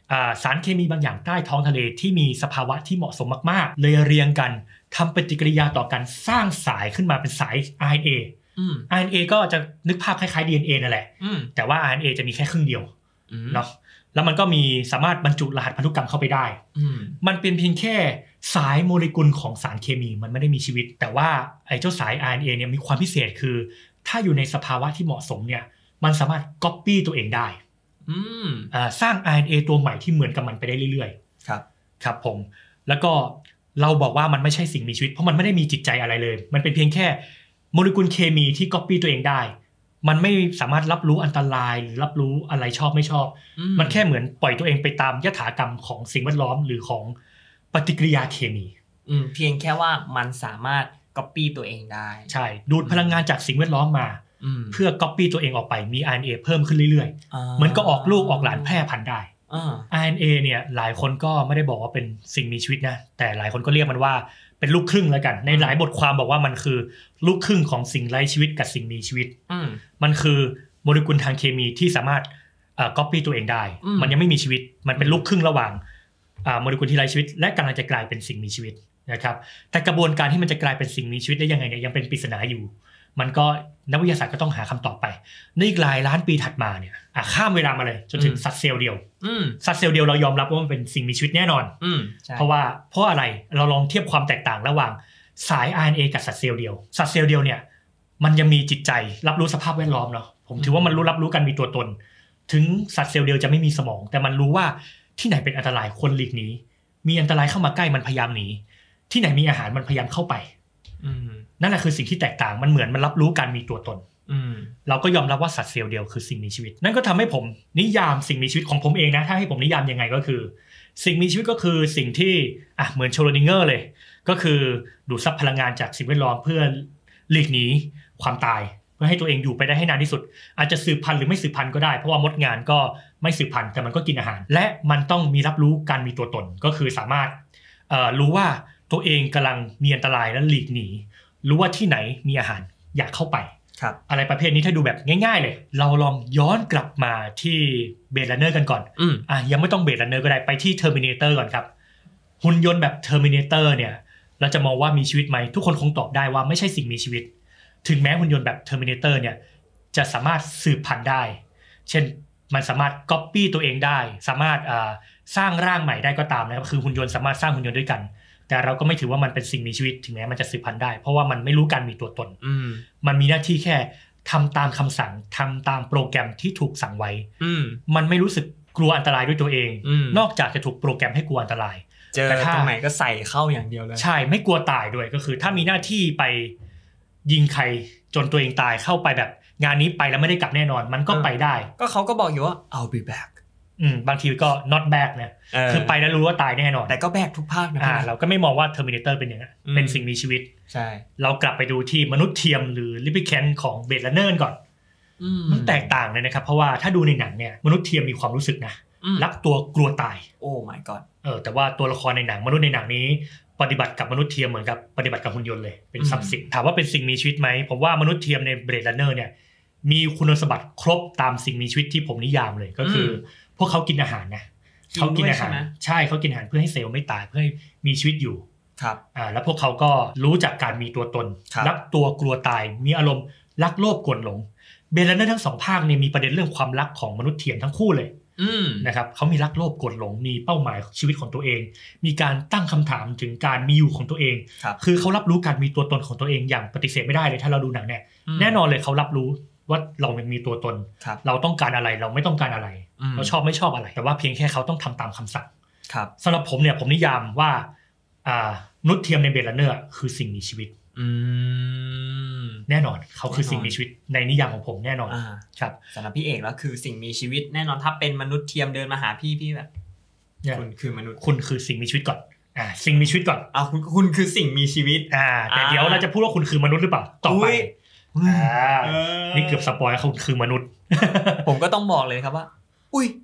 สารเคมีบางอย่างใต้ท้องทะเลที่มีสภาวะที่เหมาะสมมากๆเลยเรียงกันทำปฏิกิริยาต่อการสร้างสายขึ้นมาเป็นสาย อาร์ เอ็น เอ อาร์ เอ็น เอ ก็จะนึกภาพคล้ายๆ ดี เอ็น เอ นั่นแหละแต่ว่า อาร์ เอ็น เอ จะมีแค่ครึ่งเดียวเนาะแล้วมันก็มีสามารถบรรจุรหัสพันธุกรรมเข้าไปได้มันเป็นเพียงแค่สายโมเลกุลของสารเคมีมันไม่ได้มีชีวิตแต่ว่าไอ้เจ้าสาย อาร์ เอ็น เอ เนี่ยมีความพิเศษคือถ้าอยู่ในสภาวะที่เหมาะสมเนี่ยมันสามารถ copy ตัวเองได้สร้าง อาร์ เอ็น เอ ตัวใหม่ที่เหมือนกับมันไปได้เรื่อยๆครับครับผมแล้วก็เราบอกว่ามันไม่ใช่สิ่งมีชีวิตเพราะมันไม่ได้มีจิตใจอะไรเลยมันเป็นเพียงแค่โมเลกุลเคมีที่ copy ตัวเองได้มันไม่สามารถรับรู้อันตรายหรือรับรู้อะไรชอบไม่ชอบมันแค่เหมือนปล่อยตัวเองไปตามยถากรรมของสิ่งแวดล้อมหรือของปฏิกิริยาเคมีเพียงแค่ว่ามันสามารถ copy ตัวเองได้ใช่ดูดพลังงานจากสิ่งแวดล้อมมาเพื่อ copy ตัวเองออกไปมี อาร์ เอ็น เอ เพิ่มขึ้นเรื่อยๆเหมือนก็ออกลูกออกหลานแพร่พันธุ์ได้ อาร์ เอ็น เอ เนี่ยหลายคนก็ไม่ได้บอกว่าเป็นสิ่งมีชีวิตนะแต่หลายคนก็เรียกมันว่าเป็นลูกครึ่งแล้วกันในหลายบทความบอกว่ามันคือลูกครึ่งของสิ่งไร้ชีวิตกับสิ่งมีชีวิตมันคือโมเลกุลทางเคมีที่สามารถเอ่อ copy ตัวเองได้มันยังไม่มีชีวิตมันเป็นลูกครึ่งระหว่างอ่าโมเลกุลที่ไร้ชีวิตและกำลังจะกลายเป็นสิ่งมีชีวิตนะครับแต่กระบวนการที่มันจะกลายเป็นสิ่งมีชีวิตได้ยังไงเนี่ยยังเป็นปริศนาอยู่มันก็นักวิทยาศาสตร์ก็ต้องหาคำตอบไปในอีกหลายล้านปีถัดมาเนี่ยข้ามเวลามาเลยจนถึงสัตว์เซลล์เดียวสัตว์เซลล์เดียวเรายอมรับว่ามันเป็นสิ่งมีชีวิตแน่นอนเพราะว่าเพราะอะไรเราลองเทียบความแตกต่างระหว่างสาย อาร์ เอ็น เอ กับสัตว์เซลล์เดียวสัตว์เซลล์เดียวเนี่ยมันยังมีจิตใจรับรู้สภาพแวดล้อมเนาะผมถือว่ามันรู้รับรู้กันมีตัวตนถึงสัตว์เซลล์เดียวจะไม่มีสมองแต่มันรู้ว่าที่ไหนเป็นอันตรายควรหลีกหนีมีอันตรายเข้ามาใกล้มันพยายามหนีที่ไหนมีอาหารมันพยายามเข้าไปนั่นแหละคือสิ่งที่แตกต่างมันเหมือนมันรับรู้การมีตัวตนเราก็ยอมรับว่าสัตว์เซลล์เดียวคือสิ่งมีชีวิตนั่นก็ทำให้ผมนิยามสิ่งมีชีวิตของผมเองนะถ้าให้ผมนิยามยังไงก็คือสิ่งมีชีวิตก็คือสิ่งที่อ่ะเหมือนโชโรดิงเกอร์เลยก็คือดูดซับพลังงานจากสิ่งแวดล้อมเพื่อหลีกหนีความตายเพื่อให้ตัวเองอยู่ไปได้ให้นานที่สุดอาจจะสืบพันธุ์หรือไม่สืบพันธุ์ก็ได้เพราะว่ามดงานก็ไม่สืบพันธุ์แต่มันก็กินอาหารและมันต้องมีรับรู้การมีตัวตนก็คือสามารถเอ่อรู้ว่าตัวเองกำลังมีอันตรายและหลีกหนีรู้ว่าที่ไหนมีอาหารอยากเข้าไปอะไรประเภทนี้ถ้าดูแบบง่ายๆเลยเราลองย้อนกลับมาที่เบลดรันเนอร์กันก่อนอ่ะยังไม่ต้องเบลดรันเนอร์ก็ได้ไปที่เทอร์มินาเตอร์ก่อนครับหุ่นยนต์แบบเทอร์มินาเตอร์เนี่ยเราจะมองว่ามีชีวิตไหมทุกคนคงตอบได้ว่าไม่ใช่สิ่งมีชีวิตถึงแม้หุ่นยนต์แบบเทอร์มินาเตอร์เนี่ยจะสามารถสืบพันธุ์ได้เช่นมันสามารถก๊อปปี้ตัวเองได้สามารถสร้างร่างใหม่ได้ก็ตามนะครับคือหุ่นยนต์สามารถสร้างหุ่นยนต์ด้วยกันแต่เราก็ไม่ถือว่ามันเป็นสิ่งมีชีวิตถึงแม้มันจะสืบพันธุ์ได้เพราะว่ามันไม่รู้การมีตัวตนมันมีหน้าที่แค่ทำตามคำสั่งทำตามโปรแกรมที่ถูกสั่งไว้มันไม่รู้สึกกลัวอันตรายด้วยตัวเองนอกจากจะถูกโปรแกรมให้กลัวอันตรายเจอตรงไหนก็ใส่เข้าอย่างเดียวเลยใช่ไม่กลัวตายด้วยก็คือถ้ามีหน้าที่ไปยิงใครจนตัวเองตายเข้าไปแบบงานนี้ไปแล้วไม่ได้กลับแน่นอนมันก็ไปได้ก็เขาก็บอกอยู่ว่า I'll be back อืมบางทีก็ not back นะคือไปแล้วรู้ว่าตายแน่นอนแต่ก็แบกทุกภาคนะอ่าเราก็ไม่มองว่า Terminator เป็นอย่างนั้นเป็นสิ่งมีชีวิตใช่เรากลับไปดูที่มนุษย์เทียมหรือ Replicant ของ Blade Runner ก่อนมันแตกต่างเลยนะครับเพราะว่าถ้าดูในหนังเนี่ยมนุษย์เทียมมีความรู้สึกนะรักตัวกลัวตายโอ้ my god เออแต่ว่าตัวละครในหนังมนุษย์ในหนังนี้ปฏิบัติกับมนุษย์เทียมเหมือนกับปฏิบัติกับหุ่นยนต์เลยเป็นทรัพย์สินถามว่าเป็นสิ่งมีชีวิตไหมผมว่ามนุษย์เทียมใน Blade Runner เนี่ยมีคุณสมบัติครบตามสิ่งมีชีวิตที่ผมนิยามเลยก็คือพวกเขากินอาหารนะเขากินอาหารใช่เขากินอาหารเพื่อให้เซลล์ไม่ตายเพื่อให้มีชีวิตอยู่ครับอ่าแล้วพวกเขาก็รู้จักการมีตัวตนรักตัวกลัวตายมีอารมณ์รักโลภโกรธหลงเบลเลอร์ทั้งสองภาคเนี่ยมีประเด็นเรื่องความรักของมนุษย์เทียมทั้งคู่เลยนะครับเขามีรักโลภโกรธหลงมีเป้าหมายชีวิตของตัวเองมีการตั้งคำถามถึงการมีอยู่ของตัวเองคือเขารับรู้การมีตัวตนของตัวเองอย่างปฏิเสธไม่ได้เลยถ้าเราดูหนังเนี่ยแน่นอนเลยเขารับรู้ว่าเรามีตัวตนเราต้องการอะไรเราไม่ต้องการอะไรเราชอบไม่ชอบอะไรแต่ว่าเพียงแค่เขาต้องทำตามคำสั่งสำหรับผมเนี่ยผมนิยามว่ามนุษย์เทียมในเบลเลอร์คือสิ่งมีชีวิตแน่นอนเขาคือสิ่งมีชีวิตในนิยามของผมแน่นอนครับสำหรับพี่เอกแล้วคือสิ่งมีชีวิตแน่นอนถ้าเป็นมนุษย์เทียมเดินมาหาพี่พี่แบบคุณคือมนุษย์คุณคือสิ่งมีชีวิตก่อนอ่าสิ่งมีชีวิตก่อนอ่าคุณคุณคือสิ่งมีชีวิตอ่าแต่เดี๋ยวเราจะพูดว่าคุณคือมนุษย์หรือเปล่าต่อไปนี่เกือบสปอยล์เขาคือมนุษย์ผมก็ต้องบอกเลยครับว่าอุ้ย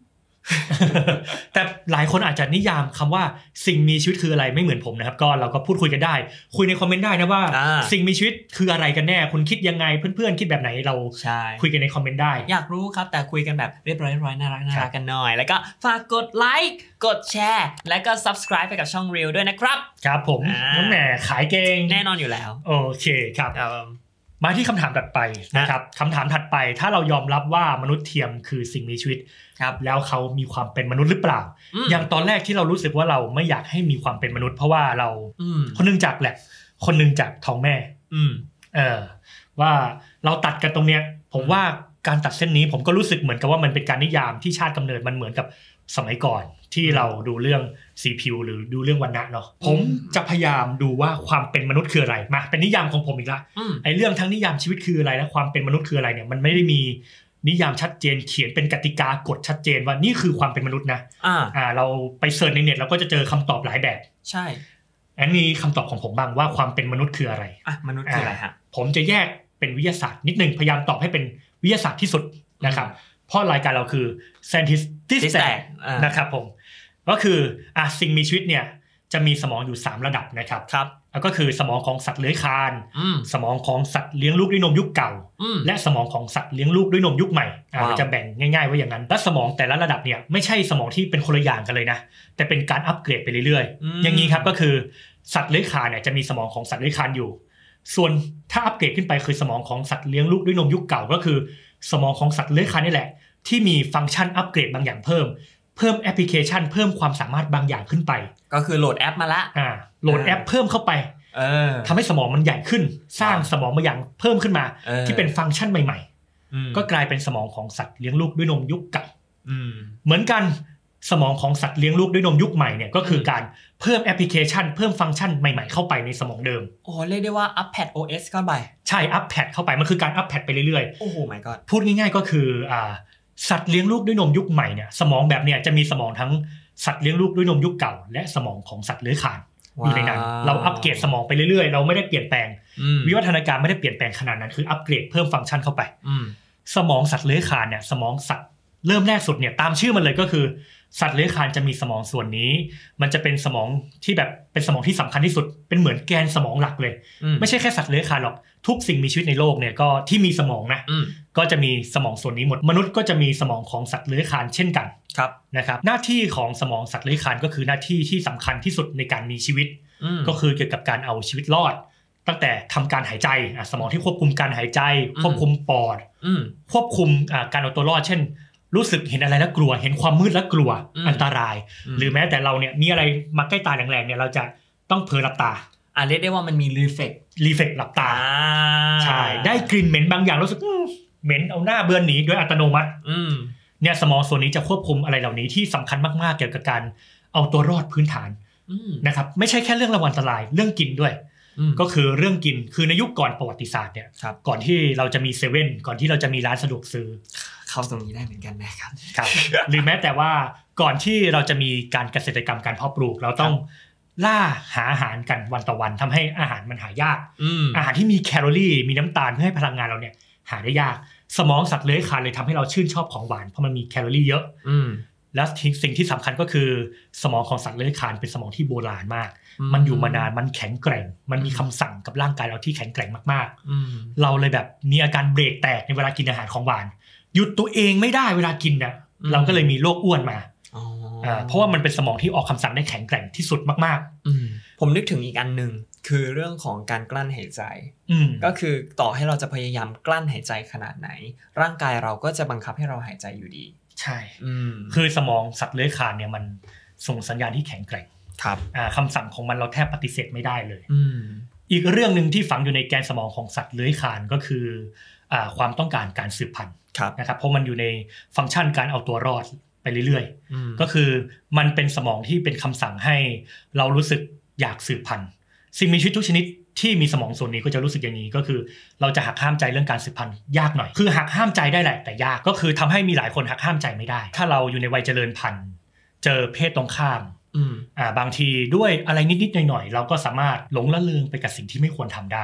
แต่หลายคนอาจจะนิยามคำว่าสิ่งมีชีวิตคืออะไรไม่เหมือนผมนะครับก็เราก็พูดคุยกันได้คุยในคอมเมนต์ได้นะว่าสิ่งมีชีวิตคืออะไรกันแน่คุณคิดยังไงเพื่อนๆคิดแบบไหนเราคุยกันในคอมเมนต์ได้อยากรู้ครับแต่คุยกันแบบเรียบร้อยๆน่ารักน่ารักกันหน่อยแล้วก็ฝากกดไลค์กดแชร์และก็ Subscribe ไปกับช่อง Reel ด้วยนะครับครับผมน้องแหม่ขายเก่งแน่นอนอยู่แล้วโอเคครับมาที่คำถามถัดไปนะครับคำถามถัดไปถ้าเรายอมรับว่ามนุษย์เทียมคือสิ่งมีชีวิตแล้วเขามีความเป็นมนุษย์หรือเปล่าอย่างตอนแรกที่เรารู้สึกว่าเราไม่อยากให้มีความเป็นมนุษย์เพราะว่าเราคนนึงจากแหละคนนึงจากท้องแม่เออว่าเราตัดกันตรงเนี้ยผมว่าการตัดเส้นนี้ผมก็รู้สึกเหมือนกับว่ามันเป็นการนิยามที่ชาติกำเนิดมันเหมือนกับสมัยก่อนที่เราดูเรื่องสีผิวหรือดูเรื่องวรรณะเนาะผมจะพยายามดูว่าความเป็นมนุษย์คืออะไรมาเป็นนิยามของผมอีกละไอ้เรื่องทั้งนิยามชีวิตคืออะไรและความเป็นมนุษย์คืออะไรเนี่ยมันไม่ได้มีนิยามชัดเจนเขียนเป็นกติกากฎชัดเจนว่านี่คือความเป็นมนุษย์นะอ่าอ่าเราไปเสิร์ชในเน็ตเราก็จะเจอคำตอบหลายแบบใช่อันนี้คำตอบของผมบ้างว่าความเป็นมนุษย์คืออะไรอ่ะมนุษย์คืออะไรฮะผมจะแยกเป็นวิทยาศาสตร์นิดนึงพยายามตอบให้เป็นวิทยาศาสตร์ที่สุดนะครับเพราะรายการเราคือ Scientist นะครับผมก็คืออ่ะสิ่งมีชีวิตเนี่ยจะมีสมองอยู่สามระดับนะครับครับก็คือสมองของสัตว์เลื้อยคลานสมองของสัตว์เลี้ยงลูกด้วยนมยุคเก่าและสมองของสัตว์เลี้ยงลูกด้วยนมยุคใหม่จะแบ่งง่ายๆว่าอย่างนั้นและสมองแต่ละระดับเนี่ยไม่ใช่สมองที่เป็นคนละอย่างกันเลยนะแต่เป็นการอัปเกรดไปเรื่อยๆอย่างนี้ครับก็คือสัตว์เลื้อยคลานเนี่ยจะมีสมองของสัตว์เลื้อยคลานอยู่ส่วนถ้าอัปเกรดขึ้นไปคือสมองของสัตว์เลี้ยงลูกด้วยนมยุคเก่าก็คือสมองของสัตว์เลื้อยคลานนี่แหละที่มีฟังก์ชันอัปเกรดบางอย่างเพิ่มเพิ่มแอปพลิเคชันเพิ่มความสามารถบางอย่างขึ้นไปก็คือโหลดแอปมาละอ่าโหลดแอปเพิ่มเข้าไปทำให้สมองมันใหญ่ขึ้นสร้างสมองบางอย่างเพิ่มขึ้นมาที่เป็นฟังก์ชันใหม่ๆก็กลายเป็นสมองของสัตว์เลี้ยงลูกด้วยนมยุคเก่าเหมือนกันสมองของสัตว์เลี้ยงลูกด้วยนมยุคใหม่เนี่ยก็คือการเพิ่มแอปพลิเคชันเพิ่มฟังก์ชันใหม่ๆเข้าไปในสมองเดิมโอ้เรียกได้ว่าอัปแพด โอ เอส เข้าไปใช่อัปแพดเข้าไปมันคือการอัปแพดไปเรื่อยๆโอ้โห my god พูดง่ายๆก็คืออ่าสัตว์เลี้ยงลูกด้วยนมยุคใหม่เนี่ยสมองแบบเนี้ยจะมีสมองทั้งสัตว์เลี้ยงลูกด้วยนมยุคเก่าและสมองของสัตว์เลื้อยคลานอยู่ในนั้นเราอัปเกรดสมองไปเรื่อยๆเราไม่ได้เปลี่ยนแปลงวิวัฒนาการไม่ได้เปลี่ยนแปลงขนาดนั้นคืออัปเกรดเพิ่มฟังก์ชันเข้าไปสมองสัตว์เลื้อยคลานเนี่ยสมองสัตว์เริ่มแรกสุดเนี่ยตามชื่อมันเลยก็คือสัตว์เลื้อยคลานจะมีสมองส่วนนี้มันจะเป็นสมองที่แบบเป็นสมองที่สำคัญที่สุดเป็นเหมือนแกนสมองหลักเลยไม่ใช่แค่สัตว์เลื้อยคลานหรอกทุกสิ่งมีชีวิตในโลกเนี่ยก็ที่มีสมองนะก็จะมีสมองส่วนนี้หมดมนุษย์ก็จะมีสมองของสัตว์เลื้อยคลานเช่นกันครับนะครับหน้าที่ของสมองสัตว์เลื้อยคลานก็คือหน้าที่ที่สำคัญที่สุดในการมีชีวิตก็คือเกี่ยวกับการเอาชีวิตรอดตั้งแต่ทำการหายใจสมองที่ควบคุมการหายใจควบคุมปอดควบคุมการเอาตัวรอดเช่นรู้สึกเห็นอะไรแล้วกลัวเห็นความมืดแล้วกลัวอันตรายหรือแม้แต่เราเนี่ยมีอะไรมาใกล้ตาแรงๆเนี่ยเราจะต้องเผลอหลับตาอ่ะเรียกได้ว่ามันมีรีเฟกรีเฟกหลับตาใช่ได้กลิ่นเหม็นบางอย่างรู้สึกเหม็นเอาหน้าเบือนหนีโดยอัตโนมัติเนี่ยสมองส่วนนี้จะควบคุมอะไรเหล่านี้ที่สำคัญมากๆเกี่ยวกับการเอาตัวรอดพื้นฐานนะครับไม่ใช่แค่เรื่องระวังอันตรายเรื่องกินด้วยก็คือเรื่องกินคือในยุคก่อนประวัติศาสตร์เนี่ยก่อนที่เราจะมีเซเว่นก่อนที่เราจะมีร้านสะดวกซื้อเข้าตรงนี้ได้เหมือนกันนะครับครับหรือแม้แต่ว่าก่อนที่เราจะมีการเกษตรกรรมการเพาะปลูกเราต้องล่าหาอาหารกันวันต่อวันทำให้อาหารมันหายากอาหารที่มีแคลอรี่มีน้ำตาลเพื่อให้พลังงานเราเนี่ยหาได้ยากสมองสัตว์เลื้อยคลานเลยทำให้เราชื่นชอบของหวานเพราะมันมีแคลอรี่เยอะและสิ่งที่สำคัญก็คือสมองของสัตว์เลื้อยคลานเป็นสมองที่โบราณมากมันอยู่มานานมันแข็งแกร่งมันมีคำสั่งกับร่างกายเราที่แข็งแกร่งมากๆเราเลยแบบมีอาการเบรกแตกในเวลากินอาหารของหวานหยุดตัวเองไม่ได้เวลากินน่ะเราก็เลยมีโรคอ้วนมาเพราะว่ามันเป็นสมองที่ออกคำสั่งได้แข็งแกร่งที่สุดมากๆผมนึกถึงอีกอันหนึ่งคือเรื่องของการกลั้นหายใจก็คือต่อให้เราจะพยายามกลั้นหายใจขนาดไหนร่างกายเราก็จะบังคับให้เราหายใจอยู่ดีใช่คือสมองสัตว์เลื้อยคลานเนี่ยมันส่งสัญญาณที่แข็งแกร่งครับคำสั่งของมันเราแทบปฏิเสธไม่ได้เลยอีกเรื่องนึงที่ฝังอยู่ในแกนสมองของสัตว์เลื้อยคลานก็คือความต้องการการสืบพันธุ์นะครับเพราะมันอยู่ในฟังก์ชันการเอาตัวรอดไปเรื่อยๆก็คือมันเป็นสมองที่เป็นคำสั่งให้เรารู้สึกอยากสืบพันธุ์สิ่งมีชีวิตทุกชนิดที่มีสมองส่วนนี้ก็จะรู้สึกอย่างนี้ก็คือเราจะหักห้ามใจเรื่องการสืบพันธุ์ยากหน่อยคือหักห้ามใจได้แหละแต่ยากก็คือทำให้มีหลายคนหักห้ามใจไม่ได้ถ้าเราอยู่ในวัยเจริญพันธุ์เจอเพศตรงข้ามอ่าบางทีด้วยอะไรนิดๆหน่อยๆเราก็สามารถหลงละเลงไปกับสิ่งที่ไม่ควรทำได้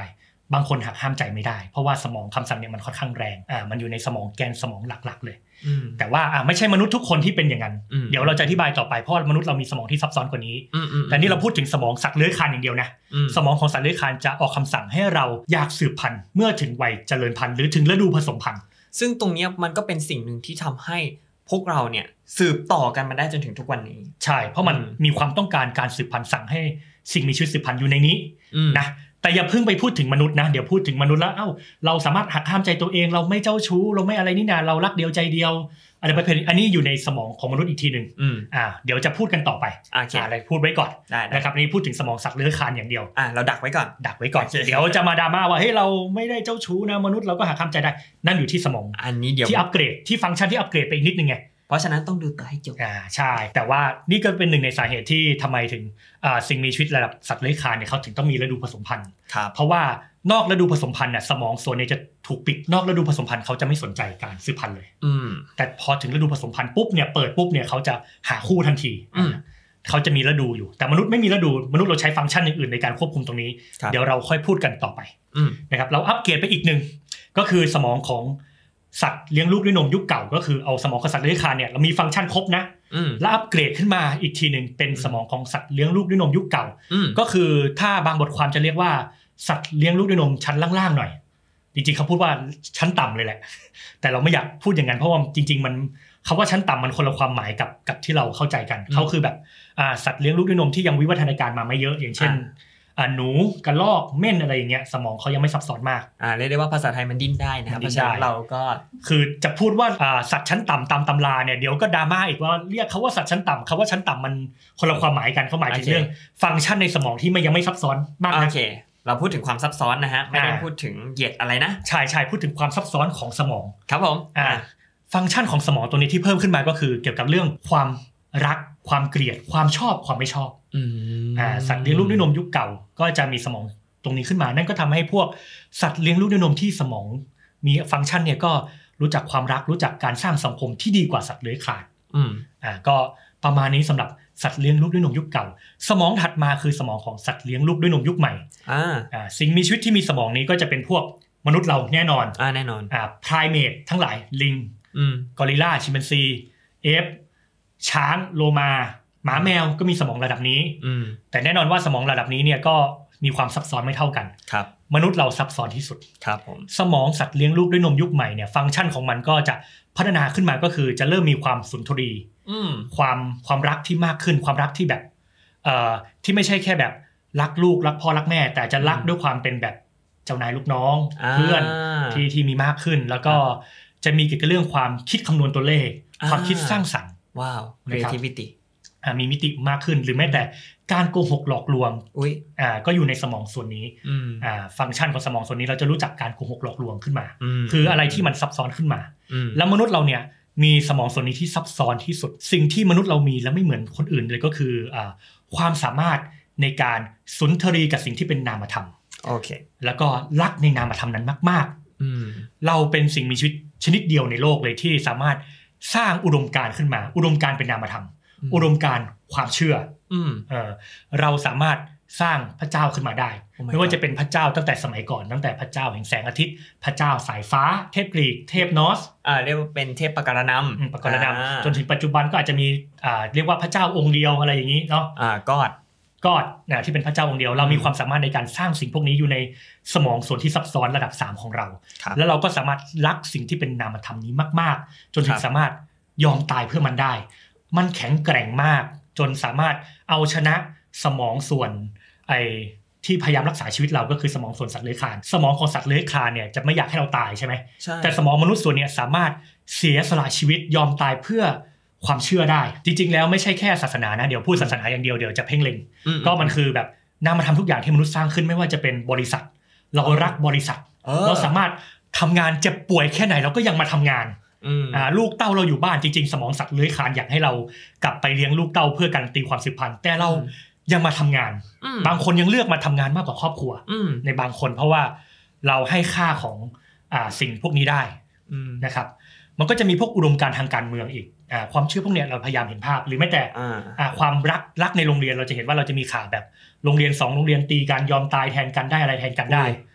บางคนหักห้ามใจไม่ได้เพราะว่าสมองคำสั่งเนี่ยมันค่อนข้างแรงอ่ามันอยู่ในสมองแกนสมองหลักๆเลยแต่ว่าอ่าไม่ใช่มนุษย์ทุกคนที่เป็นอย่างนั้นเดี๋ยวเราจะอธิบายต่อไปเพราะมนุษย์เรามีสมองที่ซับซ้อนกว่านี้แต่นี่เราพูดถึงสมองสัตว์เลื้อยคลานอย่างเดียวนะสมองของสัตว์เลื้อยคลานจะออกคำสั่งให้เราอยากสืบพันธุ์เมื่อถึงวัยเจริญพันธุ์หรือถึงฤดูผสมพันธุ์ซึ่งตรงนี้มันก็เป็นสิ่งหนึ่งที่ทำให้พวกเราเนี่ยสืบต่อกันมาได้จนถึงทุกวันนี้ใช่เพราะมันมีความต้องการการสืบพันธุ์สั่งให้สิ่งมีชีวิตสืบพันธุ์อยู่ในนี้นะแต่อย่าเพิ่งไปพูดถึงมนุษย์นะเดี๋ยวพูดถึงมนุษย์แล้วเอ้าเราสามารถหักห้ามใจตัวเองเราไม่เจ้าชู้เราไม่อะไรนี่นาเรารักเดียวใจเดียวอะไรประเภทอันนี้อยู่ในสมองของมนุษย์อีกทีหนึ่งอ่าเดี๋ยวจะพูดกันต่อไปอะไรพูดไว้ก่อนนะครับนี่พูดถึงสมองสัตว์เลื้อยคลานอย่างเดียวอ่าเราดักไว้ก่อนดักไว้ก่อนเดี๋ยวจะมาดราม่าว่าเฮ้ยเราไม่ได้เจ้าชู้นะมนุษย์เราก็หักห้ามใจได้นั่นอยู่ที่สมองอันนี้เดี๋ยวที่อัปเกรดที่ฟังก์ชันที่อัปเกรดไปอีกนิดนึงไงเพราะฉะนั้นต้องดูต่อให้จบอ่าใช่แต่ว่านี่ก็เป็นหนึ่งในสาเหตุที่ทำไมถึงอ่าสิ่งมีชีวิตระดับสัตว์เลื้อยคลานเนี่ยเขาถึงต้องมีฤดูผสมพันธุ์เพราะว่านอกฤดูผสมพันธุ์น่ะสมองส่วนนี้จะถูกปิดนอกฤดูผสมพันธุ์เขาจะไม่สนใจการสืบพันธุ์เลยแต่พอถึงฤดูผสมพันธุ์ปุ๊บเนี่ยเปิดปุ๊บเนี่ยเขาจะหาคู่ทันทีเขาจะมีฤดูอยู่แต่มนุษย์ไม่มีฤดูมนุษย์เราใช้ฟังก์ชันอื่นๆในการควบคุมตรงนี้เดี๋ยวเราค่อยพูดกันต่อไปนะครับเราอัปเกรดไปอีกนึงก็คือสมองของสัตว์เลี้ยงลูกด้วยนมยุคเก่าก็คือเอาสมองของสัตว์เลื้อยคลานเนี่ยเรามีฟังก์ชันครบนะแล้วอัปเกรดขึ้นมาอีกทีหนึ่งเป็นสมองของสัตว์เลี้ยงลูกด้วยนมยุคเก่าก็คือถ้าบางบทความจะเรียกว่าสัตว์เลี้ยงลูกด้วยนมชั้นล่างๆหน่อยจริงๆเขาพูดว่าชั้นต่ำเลยแหละแต่เราไม่อยากพูดอย่างนั้นเพราะว่าจริงๆมันคำว่าชั้นต่ำมันคนละความหมายกับกับที่เราเข้าใจกันเขาคือแบบสัตว์เลี้ยงลูกด้วยนมที่ยังวิวัฒนาการมาไม่เยอะอย่างเช่นหนูกระรอกเม่นอะไรอย่างเงี้ยสมองเขายังไม่ซับซ้อนมากอ่าเรียกได้ว่าภาษาไทยมันดิ้นได้นะครับเพราะฉะนั้นเราก็คือจะพูดว่าสัตว์ชั้นต่ำตามตำราเนี่ยเดี๋ยวก็ดราม่าอีกว่าเรียกเขาว่าสัตว์ชั้นต่ำคำว่าชั้นต่ำมันคนละความหมายกันเขาหมายถึงเรื่องฟังก์ชันในสมองที่มันยังไม่ซับซ้อนมากโอเคเราพูดถึงความซับซ้อนนะฮะไม่ได้พูดถึงเหยียดอะไรนะใช่ใช่พูดถึงความซับซ้อนของสมองครับผมอ่าฟังก์ชันของสมองตัวนี้ที่เพิ่มขึ้นมาก็คือเกี่ยวกับเรื่องความรักความเกลียดความชอบความไม่ชอบอ่าสัตว์เลี้ยงลูกด้วยนมยุคเก่าก็จะมีสมองตรงนี้ขึ้นมานั่นก็ทำให้พวกสัตว์เลี้ยงลูกด้วยนมที่สมองมีฟังก์ชันเนี่ยก็รู้จักความรักรู้จักการสร้างสังคมที่ดีกว่าสัตว์เลื้อยคลานอ่าก็ประมาณนี้สำหรับสัตว์เลี้ยงลูกด้วยนมยุคเก่าสมองถัดมาคือสมองของสัตว์เลี้ยงลูกด้วยนมยุคใหม่อ่าอ่าสิ่งมีชีวิตที่มีสมองนี้ก็จะเป็นพวกมนุษย์เราแน่นอนอ่าแน่นอนอ่าไพรเมททั้งหลายลิงกอริลลาชิมแปนซีเอฟช้างโลมาหมาแมวก็มีสมองระดับนี้แต่แน่นอนว่าสมองระดับนี้เนี่ยก็มีความซับซ้อนไม่เท่ากันครับมนุษย์เราซับซ้อนที่สุดครับผมสมองสัตว์เลี้ยงลูกด้วยนมยุคใหม่เนี่ยฟังก์ชันของมันก็จะพัฒนาขึ้นมาก็คือจะเริ่มมีความสุนทรีความความรักที่มากขึ้นความรักที่แบบเอ่อที่ไม่ใช่แค่แบบรักลูกรักพ่อรักแม่แต่จะรักด้วยความเป็นแบบเจ้านายลูกน้องเพื่อนที่ที่มีมากขึ้นแล้วก็จะมีเกี่ยวกับเรื่องความคิดคำนวณตัวเลขความคิดสร้างสรรค์ว้าว creativity มีมิติมากขึ้นหรือแม้แต่การโกหกหลอกลวงอ่าก็อยู่ในสมองส่วนนี้อ่าฟังก์ชันของสมองส่วนนี้เราจะรู้จักการโกหกหลอกลวงขึ้นมาคืออะไรที่มันซับซ้อนขึ้นมาแล้วมนุษย์เราเนี่ยมีสมองส่วนนี้ที่ซับซ้อนที่สุดสิ่งที่มนุษย์เรามีและไม่เหมือนคนอื่นเลยก็คืออ่าความสามารถในการสุนทรีกับสิ่งที่เป็นนามธรรมโอเคแล้วก็รักในนามธรรมนั้นมากๆเราเป็นสิ่งมีชีวิตชนิดเดียวในโลกเลยที่สามารถสร้างอุดมการณ์ขึ้นมาอุดมการณ์เป็นนามธรรมอุดมการณ์ความเชื่อเออเราสามารถสร้างพระเจ้าขึ้นมาได้ oh ไม่ว่าจะเป็นพระเจ้าตั้งแต่สมัยก่อนตั้งแต่พระเจ้าแห่งแสงอาทิตย์พระเจ้าสายฟ้าเทพกรีกเทพนอสอ่าเรียกว่าเป็นเทพปการนำปการนำจนถึงปัจจุบันก็อาจจะมีอ่าเรียกว่าพระเจ้าองค์เดียวอะไรอย่างนี้เนาะอ่ากอดกอดนะที่เป็นพระเจ้าองค์เดียวเรามีความสามารถในการสร้างสิ่งพวกนี้อยู่ในสมองส่วนที่ซับซ้อนระดับสามของเราแล้วเราก็สามารถรักสิ่งที่เป็นนามธรรมนี้มากๆจนถึงสามารถยอมตายเพื่อมันได้มันแข็งแกร่งมากจนสามารถเอาชนะสมองส่วนไอ้ที่พยายามรักษาชีวิตเราก็คือสมองส่วนสัตว์เลื้อยคลานสมองของสัตว์เลื้อยคลานเนี่ยจะไม่อยากให้เราตายใช่ไหมแต่สมองมนุษย์ส่วนนี้สามารถเสียสละชีวิตยอมตายเพื่อความเชื่อได้จริงๆแล้วไม่ใช่แค่ศาสนานะเดี๋ยวพูดศาสนาอย่างเดียวเดี๋ยวจะเพ่งเล็งก็มันคือแบบนามธรรมทุกอย่างที่มนุษย์สร้างขึ้นไม่ว่าจะเป็นบริษัทเรารักบริษัทเราสามารถทำงานเจ็บป่วยแค่ไหนเราก็ยังมาทำงานอ่าลูกเต้าเราอยู่บ้านจริงๆสมองสัตว์เลื้อยคลานอยากให้เรากลับไปเลี้ยงลูกเต้าเพื่อการันตีความสืบพันธุ์แต่เรายังมาทำงานบางคนยังเลือกมาทำงานมากกว่าครอบครัวในบางคนเพราะว่าเราให้ค่าของอ่าสิ่งพวกนี้ได้นะครับมันก็จะมีพวกอุดมการณ์ทางการเมืองอีกอ่าความเชื่อพวกเนี้ยเราพยายามเห็นภาพหรือแม้แต่อ่าความรักรักในโรงเรียนเราจะเห็นว่าเราจะมีข่าวแบบโรงเรียนสองโรงเรียนตีกันยอมตายแทนกันได้อะไรแทนกันได้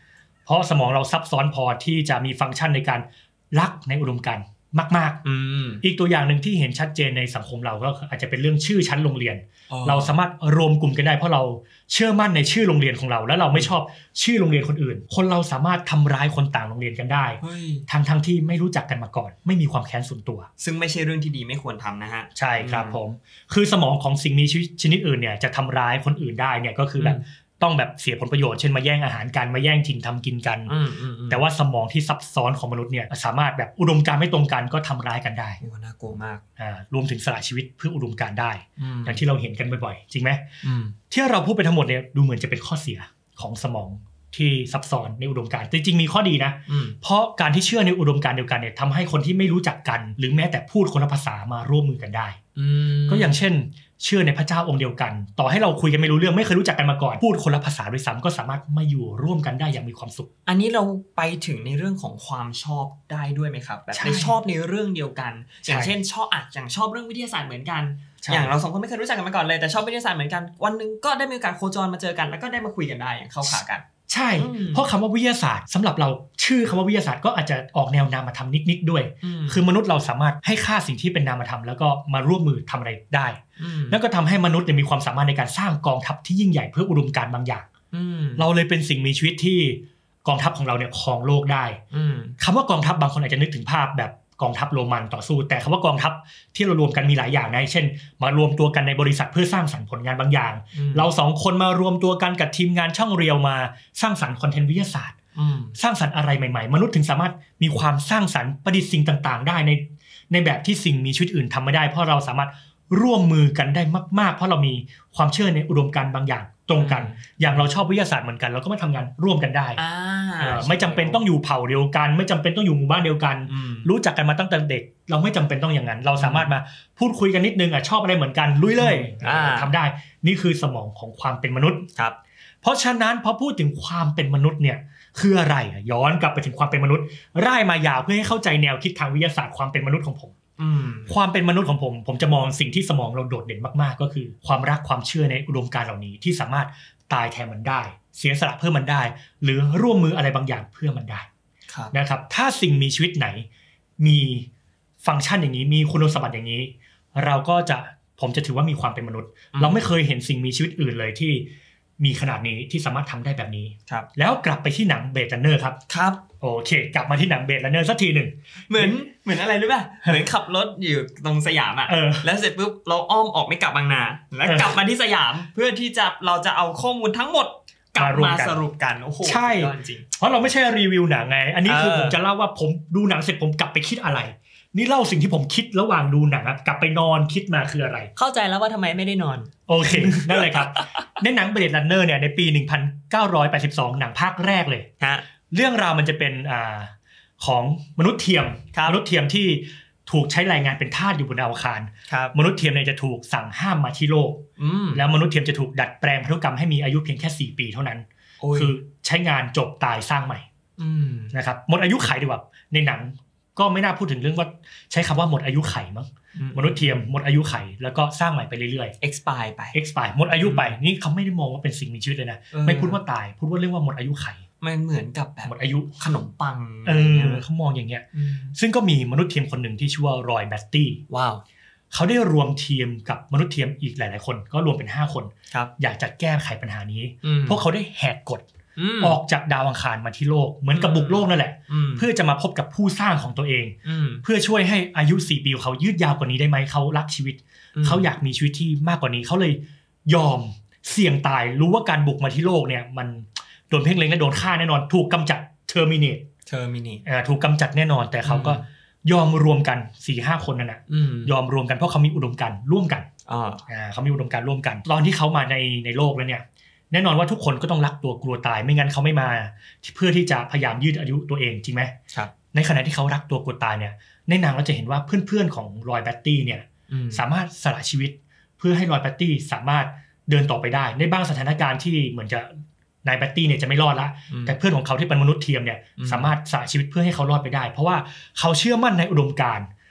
เพราะสมองเราซับซ้อนพอที่จะมีฟังก์ชันในการรักในอุดมการณ์มากๆอืมอีกตัวอย่างหนึ่งที่เห็นชัดเจนในสังคมเราก็อาจจะเป็นเรื่องชื่อชั้นโรงเรียนเราสามารถรวมกลุ่มกันได้เพราะเราเชื่อมั่นในชื่อโรงเรียนของเราแล้วเราไม่ชอบชื่อโรงเรียนคนอื่นคนเราสามารถทำร้ายคนต่างโรงเรียนกันได้ทั้งทั้งที่ไม่รู้จักกันมาก่อนไม่มีความแค้นส่วนตัวซึ่งไม่ใช่เรื่องที่ดีไม่ควรทำนะฮะใช่ครับผมคือสมองของสิ่งมีชีวิตชนิดอื่นเนี่ยจะทำร้ายคนอื่นได้เนี่ยก็คือแบบต้องแบบเสียผลประโยชน์เช่นมาแย่งอาหารกันมาแย่งถิ่นทำกินกันแต่ว่าสมองที่ซับซ้อนของมนุษย์เนี่ยสามารถแบบอุดมการณ์ไม่ตรงกันก็ทำร้ายกันได้น่ากลัวมากอ่ารวมถึงสละชีวิตเพื่ออุดมการณ์ได้อย่างที่เราเห็นกันบ่อยๆจริงไหมที่เราพูดไปทั้งหมดเนี่ยดูเหมือนจะเป็นข้อเสียของสมองที่ซับซ้อนในอุดมการณ์จริงๆมีข้อดีนะเพราะการที่เชื่อในอุดมการณ์เดียวกันเนี่ยทำให้คนที่ไม่รู้จักกันหรือแม้แต่พูดคนละภาษามาร่วมมือกันได้ก็อย่างเช่นเชื่อในพระเจ้าองค์เดียวกันต่อให้เราคุยกันไม่รู้เรื่องไม่เคยรู้จักกันมาก่อนพูดคนละภาษาด้วยซ้ำก็สามารถมาอยู่ร่วมกันได้อย่างมีความสุขอันนี้เราไปถึงในเรื่องของความชอบได้ด้วยไหมครับแบบในชอบในเรื่องเดียวกันอย่างเช่นชอบอ่ะอย่างชอบเรื่องวิทยาศาสตร์เหมือนกันอย่างเราสองคนไม่เคยรู้จักกันมาก่อนเลยแต่ชอบวิทยาศาสตร์เหมือนกันวันนึงก็ได้มีโอกาสโคจรมาเจอกันแล้วก็ได้มาคุยกันได้อย่างเข้าขากันใช่เพราะคำว่าวิทยาศาสตร์สำหรับเราชื่อคำว่าวิทยาศาสตร์ก็อาจจะออกแนวนามธรรมนิดๆด้วยคือมนุษย์เราสามารถให้ค่าสิ่งที่เป็นนามธรรมแล้วก็มาร่วมมือทำอะไรได้แล้วก็ทำให้มนุษย์มีความสามารถในการสร้างกองทัพที่ยิ่งใหญ่เพื่ออุดมการณ์บางอย่างเราเลยเป็นสิ่งมีชีวิตที่กองทัพของเราเนี่ยครองโลกได้คำว่ากองทัพบางคนอาจจะนึกถึงภาพแบบกองทัพโรมันต่อสู้แต่คำว่ากองทัพที่เรารวมกันมีหลายอย่างนะเช่นมารวมตัวกันในบริษัทเพื่อสร้างสรรค์ผลงานบางอย่างเราสองคนมารวมตัวกันกับทีมงานช่องเรียวมาสร้างสรรค์คอนเทนต์วิทยาศาสตร์สร้างสรรค์อะไรใหม่ๆมนุษย์ถึงสามารถมีความสร้างสรรค์ประดิษฐ์สิ่งต่างๆได้ในในแบบที่สิ่งมีชีวิตอื่นทำไม่ได้เพราะเราสามารถร่วมมือกันได้มากๆเพราะเรามีความเชื่อในอุดมการณ์บางอย่างตรงกันอย่างเราชอบวิทยาศาสตร์เหมือนกันเราก็มาทำงานร่วมกันได้ไม่จำเป็นต้องอยู่เผ่าเดียวกันไม่จำเป็นต้องอยู่หมู่บ้านเดียวกันรู้จักกันมาตั้งแต่เด็กเราไม่จำเป็นต้องอย่างนั้นเราสามารถมาพูดคุยกันนิดนึงอ่ะชอบอะไรเหมือนกันลุยเลยทำได้นี่คือสมองของความเป็นมนุษย์ครับเพราะฉะนั้นพอพูดถึงความเป็นมนุษย์เนี่ยคืออะไรย้อนกลับไปถึงความเป็นมนุษย์ร่ายมายาวเพื่อให้เข้าใจแนวคิดทางวิทยาศาสตร์ความเป็นมนุษย์ของผมความเป็นมนุษย์ของผมผมจะมองสิ่งที่สมองเราโดดเด่นมากๆก็คือความรักความเชื่อในอุดมการณ์เหล่านี้ที่สามารถตายแทนมันได้เสียสละเพื่อมันได้หรือร่วมมืออะไรบางอย่างเพื่อมันได้นะครับถ้าสิ่งมีชีวิตไหนมีฟังก์ชันอย่างนี้มีคุณสมบัติอย่างนี้เราก็จะผมจะถือว่ามีความเป็นมนุษย์เราไม่เคยเห็นสิ่งมีชีวิตอื่นเลยที่มีขนาดนี้ที่สามารถทำได้แบบนี้แล้วกลับไปที่หนังเบลดรันเนอร์ครับครับโอเคกลับมาที่หนังเบลดรันเนอร์สักทีหนึ่งเหมือนเหมือนอะไรรู้ป่ะเหมือนขับรถอยู่ตรงสยามอ่ะแล้วเสร็จปุ๊บเราอ้อมออกไม่กลับบางนาแล้วกลับมาที่สยามเพื่อที่จะเราจะเอาข้อมูลทั้งหมดกลับมาสรุปกันโอ้โหใช่จริงเพราะเราไม่ใช่รีวิวหนังไงอันนี้คือผมจะเล่าว่าผมดูหนังเสร็จผมกลับไปคิดอะไรนี่เล่าสิ่งที่ผมคิดระหว่างดูหนังกลับไปนอนคิดมาคืออะไรเข้าใจแล้วว่าทำไมไม่ได้นอนโอเคนั่นเลยครับในหนัง Blade Runner เนี่ยในปีหนึ่งพันเก้าร้อยแปดสิบสองหนังภาคแรกเลยฮะเรื่องราวมันจะเป็นอ่าของมนุษย์เทียมมนุษย์เทียมที่ถูกใช้รายงานเป็นทาสอยู่บนดาวอังคารมนุษย์เทียมเนี่ยจะถูกสั่งห้ามมาที่โลกแล้วมนุษย์เทียมจะถูกดัดแปลงพันธุกรรมให้มีอายุเพียงแค่สี่ปีเท่านั้นคือใช้งานจบตายสร้างใหม่นะครับหมดอายุไขดีกว่าในหนังก็ไม่น่าพูดถึงเรื่องว่าใช้คำว่าหมดอายุไขมั้งมนุษย์เทียมหมดอายุไขแล้วก็สร้างใหม่ไปเรื่อยๆ expire ไป expire หมดอายุไปนี่เขาไม่ได้มองว่าเป็นสิ่งมีชีวิตเลยนะไม่พูดว่าตายพูดว่าเรื่องว่าหมดอายุไขมันเหมือนกับแบบหมดอายุขนมปังเออเขามองอย่างเงี้ยซึ่งก็มีมนุษย์เทียมคนหนึ่งที่ชื่อว่ารอยแบตตี้ว้าวเขาได้รวมทีมกับมนุษย์เทียมอีกหลายๆคนก็รวมเป็นห้าคนอยากจะแก้ไขปัญหานี้พวกเขาได้แหกกฎออกจากดาวอังคารมาที่โลกเหมือนกับบุกโลกนั่นแหละเพื่อจะมาพบกับผู้สร้างของตัวเองเพื่อช่วยให้อายุสี่ปีของเขายืดยาวกว่านี้ได้ไหมเขารักชีวิตเขาอยากมีชีวิตที่มากกว่านี้เขาเลยยอมเสี่ยงตายรู้ว่าการบุกมาที่โลกเนี่ยมันโดนเพ่งเล็งและโดนฆ่าแน่นอนถูกกำจัด terminate terminate ถูกกำจัดแน่นอนแต่เขาก็ยอมรวมกัน สี่ห้า คนนั่นแหละยอมรวมกันเพราะเขามีอุดมการณ์ร่วมกันเขามีอุดมการณ์ร่วมกันตอนที่เขามาในในโลกแล้วเนี่ยแน่นอนว่าทุกคนก็ต้องรักตัวกลัวตายไม่งั้นเขาไม่มาเพื่อที่จะพยายามยืดอายุตัวเองจริงไหมครับในขณะที่เขารักตัวกลัวตายเนี่ยในหนังเราจะเห็นว่าเพื่อนๆของรอยแบตตี้เนี่ยสามารถสละชีวิตเพื่อให้รอยแบตตี้สามารถเดินต่อไปได้ในบางสถานการณ์ที่เหมือนจะนายแบตตี้เนี่ยจะไม่รอดละแต่เพื่อนของเขาที่เป็นมนุษย์เทียมเนี่ยสามารถสละชีวิตเพื่อให้เขารอดไปได้เพราะว่าเขาเชื่อมั่นในอุดมการณ์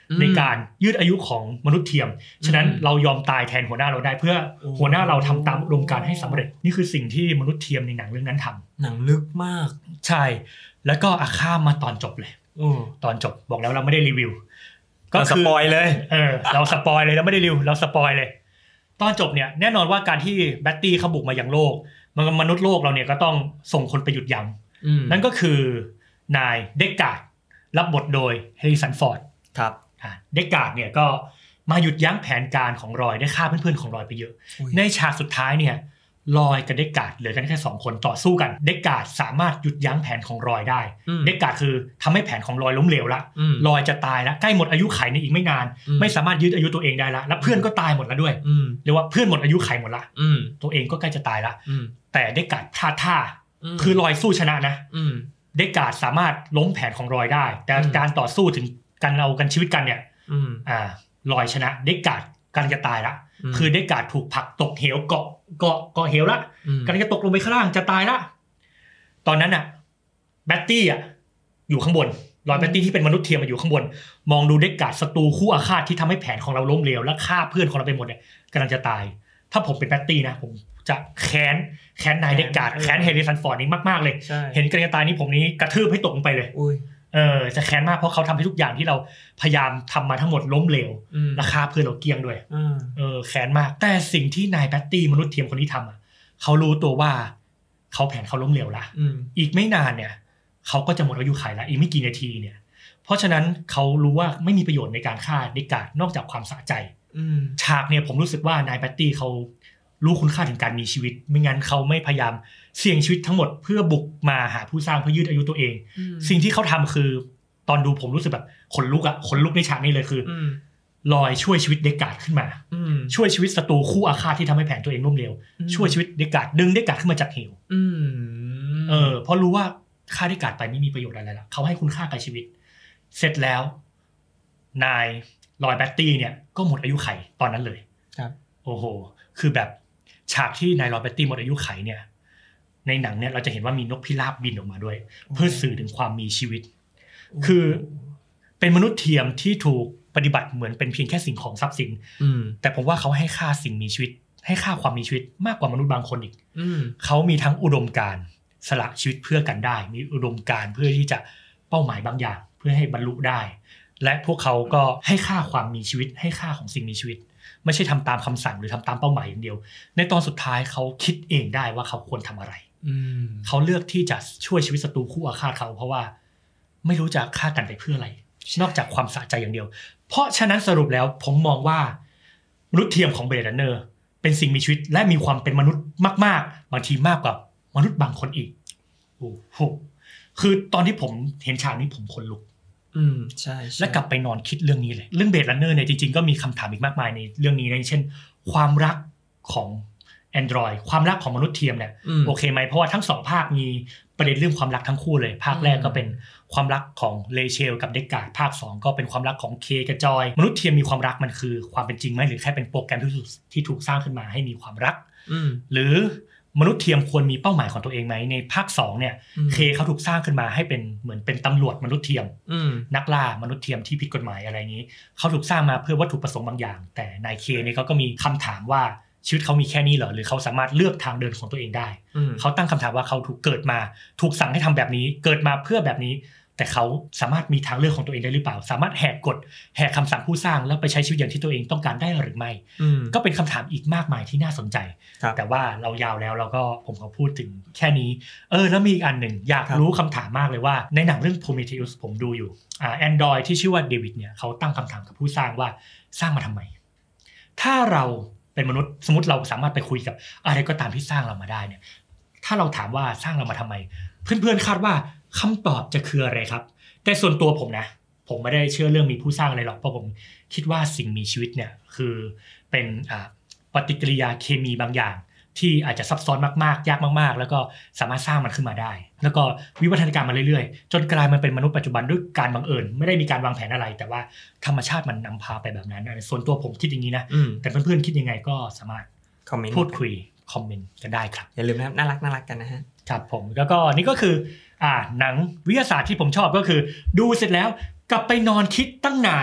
ในการยืดอายุของมนุษย์เทียมฉะนั้นเรายอมตายแทนหัวหน้าเราได้เพื่อหัวหน้าเราทำตามอุดมการณ์ให้สำเร็จนี่คือสิ่งที่มนุษย์เทียมในหนังเรื่องนั้นทำหนังลึกมากใช่แล้วก็อาข้ามมาตอนจบเลยตอนจบบอกแล้วเราไม่ได้รีวิวก็สปอยเลยเออเราสปอยเลยเราไม่ได้รีวิวเราสปอยเลยตอนจบเนี่ยแน่นอนว่าการที่แบตตี้เขาบุกมายังโลกมนุษย์โลกเราเนี่ยก็ต้องส่งคนไปหยุดยั้งนั่นก็คือนายเดกการ์ดรับบทโดยแฮร์ริสันฟอร์ดครับเดกการ์ดเนี่ยก็มาหยุดยั้งแผนการของรอยได้ฆ่าเพื่อนๆของรอยไปเยอะในฉากสุดท้ายเนี่ยรอยกับเดกการ์ดเหลือกันแค่สองคนต่อสู้กันเดกการ์ดสามารถหยุดยั้งแผนของรอยได้เดกการ์ดคือทำให้แผนของรอยล้มเหลวละรอยจะตายแล้วใกล้หมดอายุไขในอีกไม่นานไม่สามารถยืดอายุตัวเองได้ละแล้วเพื่อนก็ตายหมดแล้วด้วยเรียกว่าเพื่อนหมดอายุไขหมดละตัวเองก็ใกล้จะตายละแต่เดกการ์ดพลาดท่าคือรอยสู้ชนะนะเดกการ์ดสามารถล้มแผนของรอยได้แต่การต่อสู้ถึงกันเอากันชีวิตกันเนี่ยอ่ารอยชนะเดกการ์ดกำลังจะตายละคือเดกการ์ดถูกผลักตกเหวเกาะเกาะเกาะเหวละกำลังจะตกลงไปข้างล่างจะตายละตอนนั้นน่ะแบตตี้อ่ะอยู่ข้างบนรอยแบตตี้ที่เป็นมนุษย์เทียมมาอยู่ข้างบนมองดูเดกการ์ดศัตรูคู่อาฆาตที่ทำให้แผนของเราล้มเหลวและฆ่าเพื่อนของเราไปหมดเนี่ยกำลังจะตายถ้าผมเป็นแบตตี้นะผมจะแค้นแค้นนายเดกการ์ดแค้นแฮร์ริสันฟอร์ดนี้มากๆเลยเห็นกำลังจะตายนี้ผมนี้กระทืบให้ตกลงไปเลยเออจะแค้นมากเพราะเขาทำให้ทุกอย่างที่เราพยายามทำมาทั้งหมดล้มเหลวราคาเพื่อนเราเกี้ยงด้วยเออแค้นมากแต่สิ่งที่นายแบตตี้มนุษย์เทียมคนนี้ทำอ่ะเขารู้ตัวว่าเขาแผนเขาล้มเหลวละอีกไม่นานเนี่ยเขาก็จะหมดอายุขัยละอีกไม่กี่นาทีเนี่ยเพราะฉะนั้นเขารู้ว่าไม่มีประโยชน์ในการฆ่าเดกการ์ดนอกจากความสะใจฉากเนี่ยผมรู้สึกว่านายแบตตี้เขารู้คุณค่าถึงการมีชีวิตไม่งั้นเขาไม่พยายามเสี่ยงชีวิตทั้งหมดเพื่อบุกมาหาผู้สร้างเพื่อยืดอายุตัวเองสิ่งที่เขาทำคือตอนดูผมรู้สึกแบบขนลุกอะขนลุกในฉากนี้เลยคือลอยช่วยชีวิตเดกการ์ดขึ้นมาช่วยชีวิตศัตรูคู่อาฆาตที่ทำให้แผนตัวเองล้มเหลวช่วยชีวิตเดกการ์ดดึงเดกการ์ดขึ้นมาจากเหวเออเพราะรู้ว่าฆ่าเดกการ์ดไปไม่มีประโยชน์อะไรละเขาให้คุณค่ากับชีวิตเสร็จแล้วนายลอยแบตตี้เนี่ยก็หมดอายุไขตอนนั้นเลยครับโอ้โหคือแบบฉากที่นายลอยแบตตี้หมดอายุไขเนี่ยในหนังเนี่ยเราจะเห็นว่ามีนกพิราบบินออกมาด้วยเพื่อสื่อถึงความมีชีวิตคือเป็นมนุษย์เทียมที่ถูกปฏิบัติเหมือนเป็นเพียงแค่สิ่งของทรัพย์สินแต่ผมว่าเขาให้ค่าสิ่งมีชีวิตให้ค่าความมีชีวิตมากกว่ามนุษย์บางคนอีกเขามีทั้งอุดมการณ์สละชีวิตเพื่อกันได้มีอุดมการณ์เพื่อที่จะเป้าหมายบางอย่างเพื่อให้บรรลุได้และพวกเขาก็ให้ค่าความมีชีวิตให้ค่าของสิ่งมีชีวิตไม่ใช่ทำตามคำสั่งหรือทำตามเป้าหมายอย่างเดียวในตอนสุดท้ายเขาคิดเองได้ว่าเขาควรทำอะไรเขาเลือกที่จะช่วยชีวิตศัตรูคู่อาฆาตเขาเพราะว่าไม่รู้จะฆ่ากันไปเพื่ออะไรนอกจากความสะใจอย่างเดียวเพราะฉะนั้นสรุปแล้วผมมองว่ามนุษย์เทียมของเบลดเนอร์เป็นสิ่งมีชีวิตและมีความเป็นมนุษย์มากๆบางทีมากกว่ามนุษย์บางคนอีกโอ้โหคือตอนที่ผมเห็นฉากนี้ผมขนลุกอืมใช่และกลับไปนอนคิดเรื่องนี้เลยเรื่องเบลดเนอร์เนี่ยจริงๆก็มีคำถามอีกมากมายในเรื่องนี้นะเช่นความรักของ Android ความรักของมนุษย์เทียมเนี่ยโอเคไหมเพราะว่าทั้งสองภาคมีประเด็นเรื่องความรักทั้งคู่เลยภาคแรกก็เป็นความรักของเลเชลกับเดกการ์ดภาคสองก็เป็นความรักของเคกับจอยมนุษย์เทียมมีความรักมันคือความเป็นจริงไหมหรือแค่เป็นโปรแกรมที่ถูกที่ถูกสร้างขึ้นมาให้มีความรักหรือมนุษย์เทียมควรมีเป้าหมายของตัวเองไหมในภาคสองเนี่ยเคเขาถูกสร้างขึ้นมาให้เป็นเหมือนเป็นตำรวจมนุษย์เทียมนักล่ามนุษย์เทียมที่ผิดกฎหมายอะไรอย่างนี้เขาถูกสร้างมาเพื่อวัตถุประสงค์บางอย่างแต่นายเคเนี่ยเขาก็มีคำถามว่าชีวิตเขามีแค่นี้เหรอหรือเขาสามารถเลือกทางเดินของตัวเองได้เขาตั้งคำถามว่าเขาถูกเกิดมาถูกสั่งให้ทำแบบนี้เกิดมาเพื่อแบบนี้แต่เขาสามารถมีทางเลือกของตัวเองได้หรือเปล่าสามารถแหกกฎแหกคำสั่งผู้สร้างแล้วไปใช้ชีวิตอย่างที่ตัวเองต้องการได้หรือไม่ก็เป็นคำถามอีกมากมายที่น่าสนใจแต่ว่าเรายาวแล้วเราก็ผมก็พูดถึงแค่นี้เออแล้วมีอีกอันหนึ่งอยากรู้คำถามมากเลยว่าในหนังเรื่อง Prometheus ผมดูอยู่อ่า Android ที่ชื่อว่าเดวิดเนี่ยเขาตั้งคำถามกับผู้สร้างว่าสร้างมาทำไมถ้าเราเป็นมนุษย์สมมติเราสามารถไปคุยกับอะไรก็ตามที่สร้างเรามาได้เนี่ยถ้าเราถามว่าสร้างเรามาทำไมเพื่อนๆคาดว่าคำตอบจะคืออะไรครับแต่ส่วนตัวผมนะผมไม่ได้เชื่อเรื่องมีผู้สร้างอะไรหรอกเพราะผมคิดว่าสิ่งมีชีวิตเนี่ยคือเป็นปฏิกิริยาเคมีบางอย่างที่อาจจะซับซ้อนมากๆยากมากๆแล้วก็สามารถสร้างมันขึ้นมาได้แล้วก็วิวัฒนาการมาเรื่อยๆจนกลายมันเป็นมนุษย์ปัจจุบันด้วยการบังเอิญไม่ได้มีการวางแผนอะไรแต่ว่าธรรมชาติมันนำพาไปแบบนั้นส่วนตัวผมคิดอย่างนี้นะแต่เพื่อนๆคิดยังไงก็สามารถพูดคุยคอมเมนต์กันได้ครับอย่าลืมนะครับน่ารักน่ารักกันนะฮะครับผมแล้วก็นี่ก็คืออ่าหนังวิทยาศาสตร์ที่ผมชอบก็คือดูเสร็จแล้วกลับไปนอนคิดตั้งนาน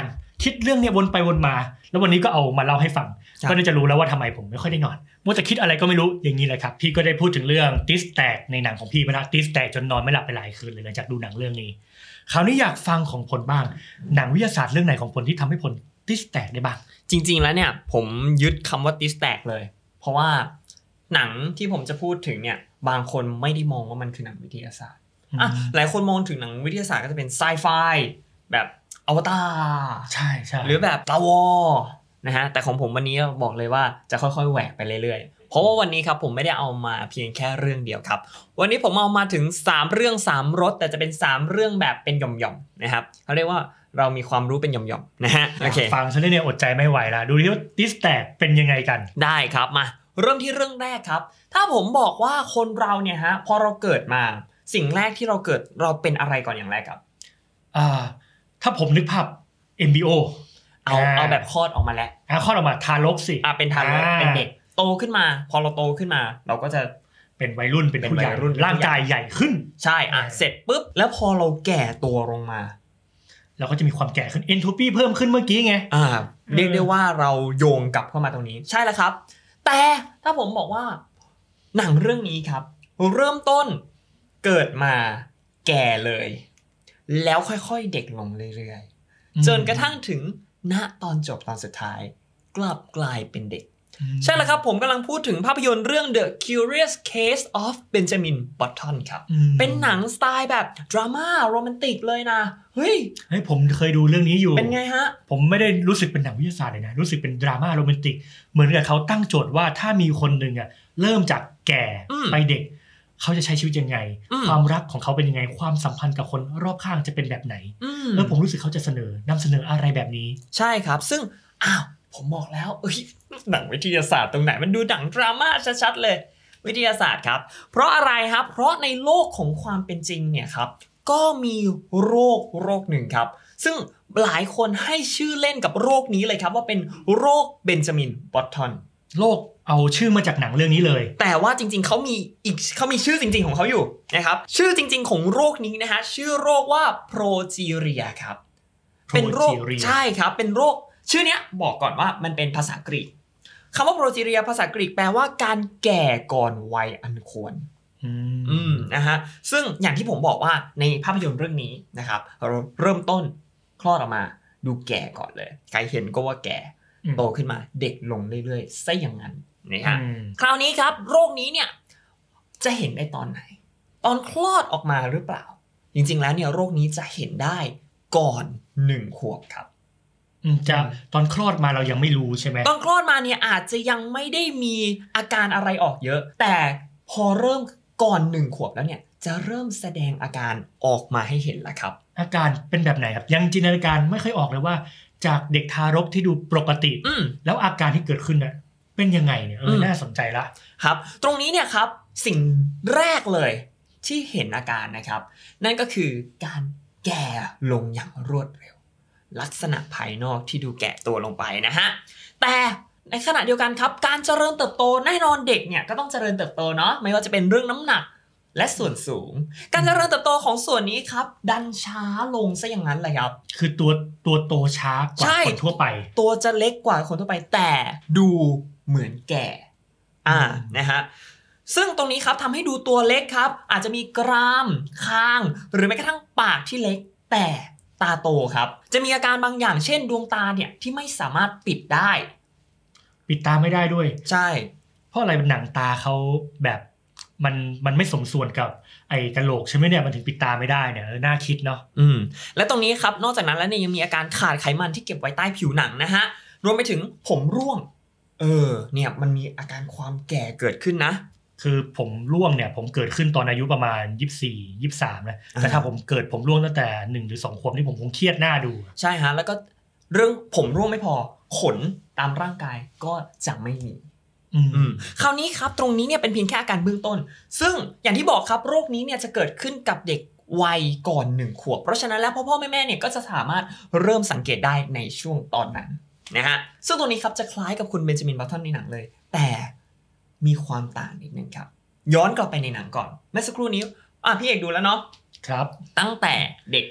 คิดเรื่องเนี้ยวนไปวนมาแล้ววันนี้ก็เอามาเล่าให้ฟังก็ได้จะรู้แล้วว่าทำไมผมไม่ค่อยได้นอนมัวแต่คิดอะไรก็ไม่รู้อย่างนี้เลยครับพี่ก็ได้พูดถึงเรื่องติสแตกในหนังของพี่ไปแล้วติสแตกจนนอนไม่หลับไปหลายคืนเลยหลังจากดูหนังเรื่องนี้คราวนี้อยากฟังของผลบ้างหนังวิทยาศาสตร์เรื่องไหนของผลที่ทำให้ผลติสแตกได้บ้างจริงๆแล้วเนี่ยผมยึดคำว่าติสแตกเลยเพราะว่าหนังที่ผมจะพูดถึงเนี่ยบางคนไม่ได้มองว่ามันคือหนังวิทยาศาสตร์อ่ะหลายคนมองถึงหนังวิทยาศาสตร์ก็จะเป็นไซไฟแบบอวตารใช่ใช่หรือแบบตาวอนะฮะแต่ของผมวันนี้บอกเลยว่าจะค่อยๆแหวกไปเรื่อยๆเพราะว่าวันนี้ครับผมไม่ได้เอามาเพียงแค่เรื่องเดียวครับวันนี้ผมเอามาถึงสามเรื่องสามรสแต่จะเป็นสามเรื่องแบบเป็นหย่อมๆนะครับเขาเรียกว่าเรามีความรู้เป็นหย่อมๆนะฮะโอเคฟังซะเนี่ยอดใจไม่ไหวละดูดิว่าติสแตกเป็นยังไงกันได้ครับมาเริ่มที่เรื่องแรกครับถ้าผมบอกว่าคนเราเนี่ยฮะพอเราเกิดมาสิ่งแรกที่เราเกิดเราเป็นอะไรก่อนอย่างแรกครับอ่าถ้าผมนึกภาพ เอ็ม บี โอเอาเอาแบบคลอดออกมาแล้วอ่าคลอดออกมาทารกสิอ่าเป็นทารกเป็นเด็กโตขึ้นมาพอเราโตขึ้นมาเราก็จะเป็นวัยรุ่นเป็นผู้ใหญ่ร่างกายใหญ่ขึ้นใช่อ่ะเสร็จปุ๊บแล้วพอเราแก่ตัวลงมาเราก็จะมีความแก่ขึ้นเอนโทรปีเพิ่มขึ้นเมื่อกี้ไงอ่าเรียกได้ว่าเราโยงกลับเข้ามาตรงนี้ใช่แล้วครับแต่ถ้าผมบอกว่าหนังเรื่องนี้ครับเริ่มต้นเกิดมาแก่เลยแล้วค่อยๆเด็กลงเรื่อยๆจนกระทั่งถึงณตอนจบตอนสุดท้ายกลับกลายเป็นเด็กใช่แล้วครับผมกำลังพูดถึงภาพยนตร์เรื่อง The Curious Case of Benjamin Button ครับเป็นหนังสไตล์แบบดราม่าโรแมนติกเลยนะเฮ้ยเฮ้ยผมเคยดูเรื่องนี้อยู่เป็นไงฮะผมไม่ได้รู้สึกเป็นหนังวิทยาศาสตร์เลยนะรู้สึกเป็นดราม่าโรแมนติกเหมือนกับเขาตั้งโจทย์ว่าถ้ามีคนนึงอ่ะเริ่มจากแก่ไปเด็กเขาจะใช้ชีวิตยังไงความรักของเขาเป็นยังไงความสัมพันธ์กับคนรอบข้างจะเป็นแบบไหนแล้วผมรู้สึกเขาจะเสนอนำเสนออะไรแบบนี้ใช่ครับซึ่งอ้าวผมบอกแล้วเอ้ยหนังวิทยาศาสตร์ตรงไหนมันดูหนังดราม่าชัดๆเลยวิทยาศาสตร์ครับเพราะอะไรครับเพราะในโลกของความเป็นจริงเนี่ยครับก็มีโรคโรคหนึ่งครับซึ่งหลายคนให้ชื่อเล่นกับโรคนี้เลยครับว่าเป็นโรคเบนจามินบัตตันโรคเอาชื่อมาจากหนังเรื่องนี้เลยแต่ว่าจริงๆเขามีอีกเขามีชื่อจริงๆของเขาอยู่นะครับชื่อจริงๆของโรคนี้นะฮะชื่อโรคว่าโปรจีเรียครับเป็นโรคใช่ครับเป็นโรคชื่อเนี้ยบอกก่อนว่ามันเป็นภาษากรีกคำว่าโปรจีเรียภาษากรีกแปลว่าการแก่ก่อนวัยอันควรอืมนะฮะซึ่งอย่างที่ผมบอกว่าในภาพยนตร์เรื่องนี้นะครับเราเริ่มต้นคลอดออกมาดูแก่ก่อนเลยใครเห็นก็ว่าแก่โตขึ้นมาเด็กลงเรื่อยๆซะอย่างนั้นนะฮะคราวนี้ครับโรคนี้เนี่ยจะเห็นได้ตอนไหนตอนคลอดออกมาหรือเปล่าจริงๆแล้วเนี่ยโรคนี้จะเห็นได้ก่อนหนึ่งขวบครับจะตอนคลอดมาเรายังไม่รู้ใช่ไหมตอนคลอดมาเนี่ยอาจจะยังไม่ได้มีอาการอะไรออกเยอะแต่พอเริ่มก่อนหนึ่งขวบแล้วเนี่ยจะเริ่มแสดงอาการออกมาให้เห็นแล้วครับอาการเป็นแบบไหนครับยังจินตนาการไม่ค่อยออกเลยว่าจากเด็กทารกที่ดูปกติแล้วอาการที่เกิดขึ้นน่ะเป็นยังไงเนี่ยเออน่าสนใจละครับตรงนี้เนี่ยครับสิ่งแรกเลยที่เห็นอาการนะครับนั่นก็คือการแก่ลงอย่างรวดเร็วลักษณะภายนอกที่ดูแก่ตัวลงไปนะฮะแต่ในขณะเดียวกันครับการเจริญเติบโตแน่นอนเด็กเนี่ยก็ต้องเจริญเติบโตเนาะไม่ว่าจะเป็นเรื่องน้ำหนักและส่วนสูงการเจริญเติบโตของส่วนนี้ครับดันช้าลงซะอย่างนั้นเลยครับคือตัวตัวโตช้ากว่าคนทั่วไปตัวจะเล็กกว่าคนทั่วไปแต่ดูเหมือนแก่อ่านะฮะซึ่งตรงนี้ครับทำให้ดูตัวเล็กครับอาจจะมีกรามคางหรือแม้กระทั่งปากที่เล็กแต่ตาโตครับจะมีอาการบางอย่างเช่นดวงตาเนี่ยที่ไม่สามารถปิดได้ปิดตาไม่ได้ด้วยใช่เพราะอะไรหนังตาเขาแบบมันมันไม่สมส่วนกับไอ้กะโหลกใช่ไหมเนี่ยมันถึงปิดตาไม่ได้เนี่ยน่าคิดเนาะอืมและตรงนี้ครับนอกจากนั้นแล้วเนี่ยยังมีอาการขาดไขมันที่เก็บไว้ใต้ผิวหนังนะฮะรวมไปถึงผมร่วงเออเนี่ยมันมีอาการความแก่เกิดขึ้นนะคือผมร่วงเนี่ยผมเกิดขึ้นตอนอายุประมาณยี่สิบสี่ ยี่สิบสามนะแต่ถ้าผมเกิดผมร่วงตั้งแต่หนึ่งหรือสองขวบนี่ผมคงเครียดหน้าดูใช่ฮะแล้วก็เรื่องผมร่วงไม่พอขนตามร่างกายก็จะไม่มีคราวนี้ครับตรงนี้เนี่ยเป็นเพียงแค่อาการเบื้องต้นซึ่งอย่างที่บอกครับโรคนี้เนี่ยจะเกิดขึ้นกับเด็กวัยก่อนหนึ่งขวบเพราะฉะนั้นแล้วพ่อพ่อแม่แม่เนี่ยก็จะสามารถเริ่มสังเกตได้ในช่วงตอนนั้นนะฮะซึ่งตัวนี้ครับจะคล้ายกับคุณเบนจามินบัตตันในหนังเลยแต่มีความต่างนิดนึงครับย้อนกลับไปในหนังก่อนเมื่อสักครู่นี้อ่ะพี่เอกดูแล้วเนาะครับตั้งแต่เด็ก